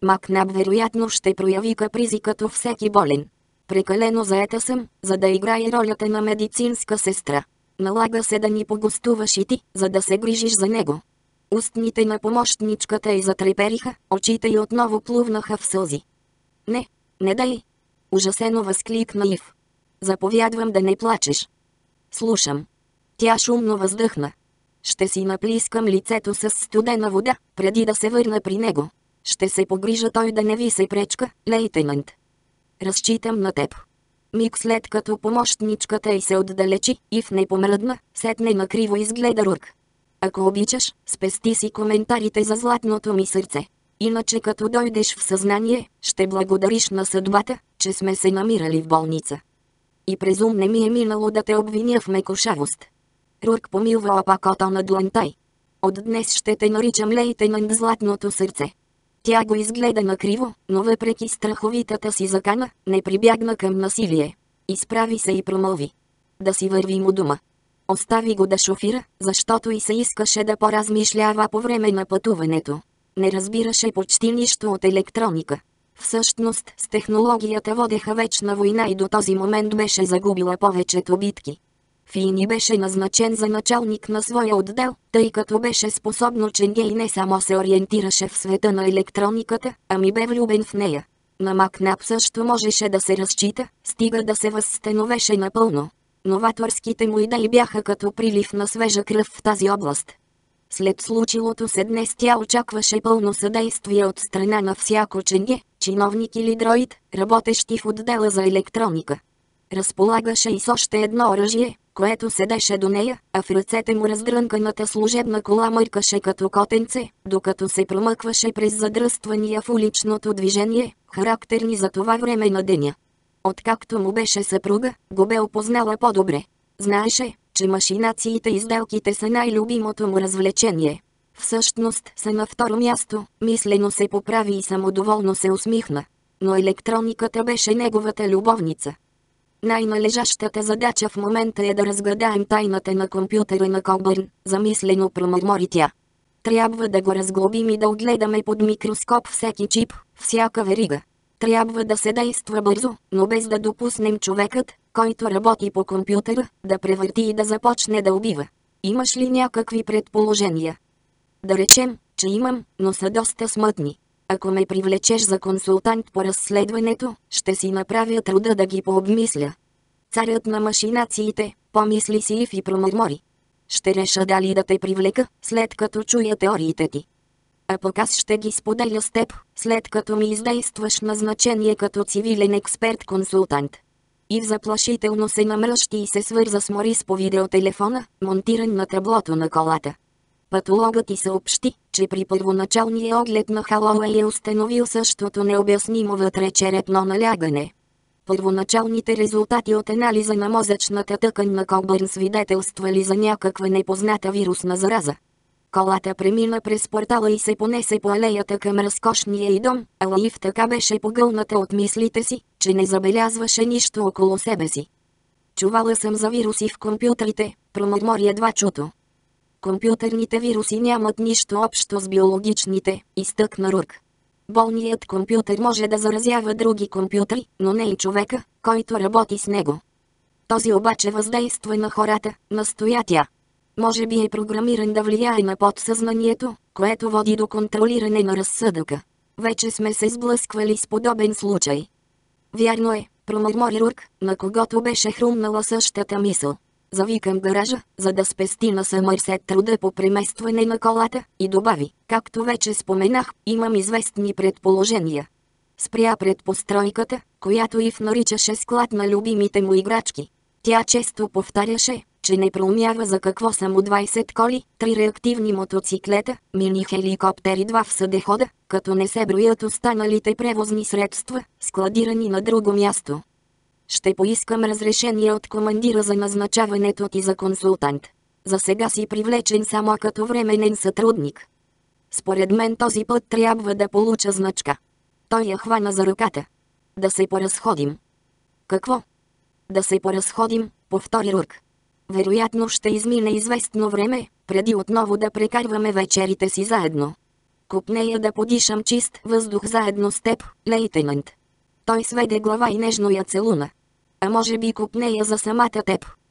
Макнаб вероятно ще прояви капризи като всеки болен. Прекалено заета съм, за да играя ролята на медицинска сестра. Налага се да ни погостуваш и ти, за да се грижиш за него. Устните на помощничката й затрепериха, очите й отново плувнаха в сълзи. Не, не дай! Ужасено възкликна Ив. Заповядвам да не плачеш. Слушам. Тя шумно въздъхна. Ще си наплискам лицето с студена вода, преди да се върна при него. Ще се погрижа той да не ви се пречка, лейтенант. Разчитам на теб. Миг след като помощничката й се отдалечи, Ив не помръдна, сетне накриво изгледа Рурк. Ако обичаш, спести си коментарите за златното ми сърце. Иначе като дойдеш в съзнание, ще благодариш на съдбата, че сме се намирали в болница. И през ум не ми е минало да те обвиня в мекошавост. Рурк помилва опакото на дланта й. От днес ще те наричам лейтенант Златното сърце. Тя го изгледа накриво, но въпреки страховитата си закана, не прибягна към насилие. Изправи се и промълви. Да си вървим у дома. Остави го да шофира, защото и се искаше да поразмишлява по време на пътуването. Не разбираше почти нищо от електроника. Всъщност с технологията водеха вечна война и до този момент беше загубила повечето битки. Фини беше назначен за началник на своя отдел, тъй като беше способно Ченгей не само се ориентираше в света на електрониката, ами бе влюбен в нея. На Макнаб също можеше да се разчита, стига да се възстановеше напълно. Новаторските му идеи бяха като прилив на свежа кръв в тази област. След случилото се днес тя очакваше пълно съдействие от страна на всяко ченге, чиновник или дроид, работещи в отдела за електроника. Разполагаше и с още едно оръжие, което седеше до нея, а в ръцете му раздрънканата служебна кола мъркаше като котенце, докато се промъкваше през задръствания в уличното движение, характерни за това време на деня. Откакто му беше съпруга, го бе опознала по-добре. Знаеше, че машинациите и сделките са най-любимото му развлечение. Всъщност са на второ място, мислено се поправи и самодоволно се усмихна. Но електрониката беше неговата любовница. Най-належащата задача в момента е да разгадаем тайната на компютъра на Кобърн, замислено промърмори тя. Трябва да го разглобим и да огледаме под микроскоп всеки чип, всяка верига. Трябва да се действа бързо, но без да допуснем човекът, който работи по компютъра, да превърти и да започне да убива. Имаш ли някакви предположения? Да речем, че имам, но са доста смътни. Ако ме привлечеш за консултант по разследването, ще си направя труда да ги пообмисля. Царят на машинациите, помисли си Ив и промърмори. Ще реша дали да те привлека, след като чуя теориите ти. А пък аз ще ги споделя с теб, след като ми издействаш назначение като цивилен експерт-консултант. Ив заплашително се намръщи и се свърза с Морис по видеотелефона, монтиран на таблото на колата. Патологът й съобщи, че при първоначалния оглед на Халауей е установил същото необяснимо вътречерепно налягане. Първоначалните резултати от анализа на мозъчната тъкан на Кобърн свидетелствали за някаква непозната вирусна зараза. Колата премина през портала и се понесе по алеята към разкошния й дом, а Лаив така беше погълната от мислите си, че не забелязваше нищо около себе си. Чувала съм за вируси в компютрите, промърмори едва чуто. Компютърните вируси нямат нищо общо с биологичните, изтъкна Рурк. Болният компютър може да заразява други компютри, но не и човека, който работи с него. Този обаче въздейства на хората, настоя тя. Може би е програмиран да влияе на подсъзнанието, което води до контролиране на разсъдъка. Вече сме се сблъсквали с подобен случай. Вярно е, промърмори Рурк, на когото беше хрумнала същата мисъл. Завикам гаража, за да спести на Съмърсет труда по преместване на колата, и добави, както вече споменах, имам известни предположения. Спря пред постройката, която Ив наричаше склад на любимите му играчки. Тя често повтаряше, че не проумява за какво са му 20 коли, 3 реактивни мотоциклета, мини-хеликоптери, 2 в съдехода, като не се броят останалите превозни средства, складирани на друго място. Ще поискам разрешение от командира за назначаването ти за консултант. За сега си привлечен само като временен сътрудник. Според мен този път трябва да получа значка. Той я хвана за ръката. Да се поразходим. Какво? Да се поразходим, повтори Рурк. Вероятно ще измине известно време, преди отново да прекарваме вечерите си заедно. Купнея да подишам чист въздух заедно с теб, лейтенант. Той сведе глава и нежно я целуна. А може би купнея за самата теб.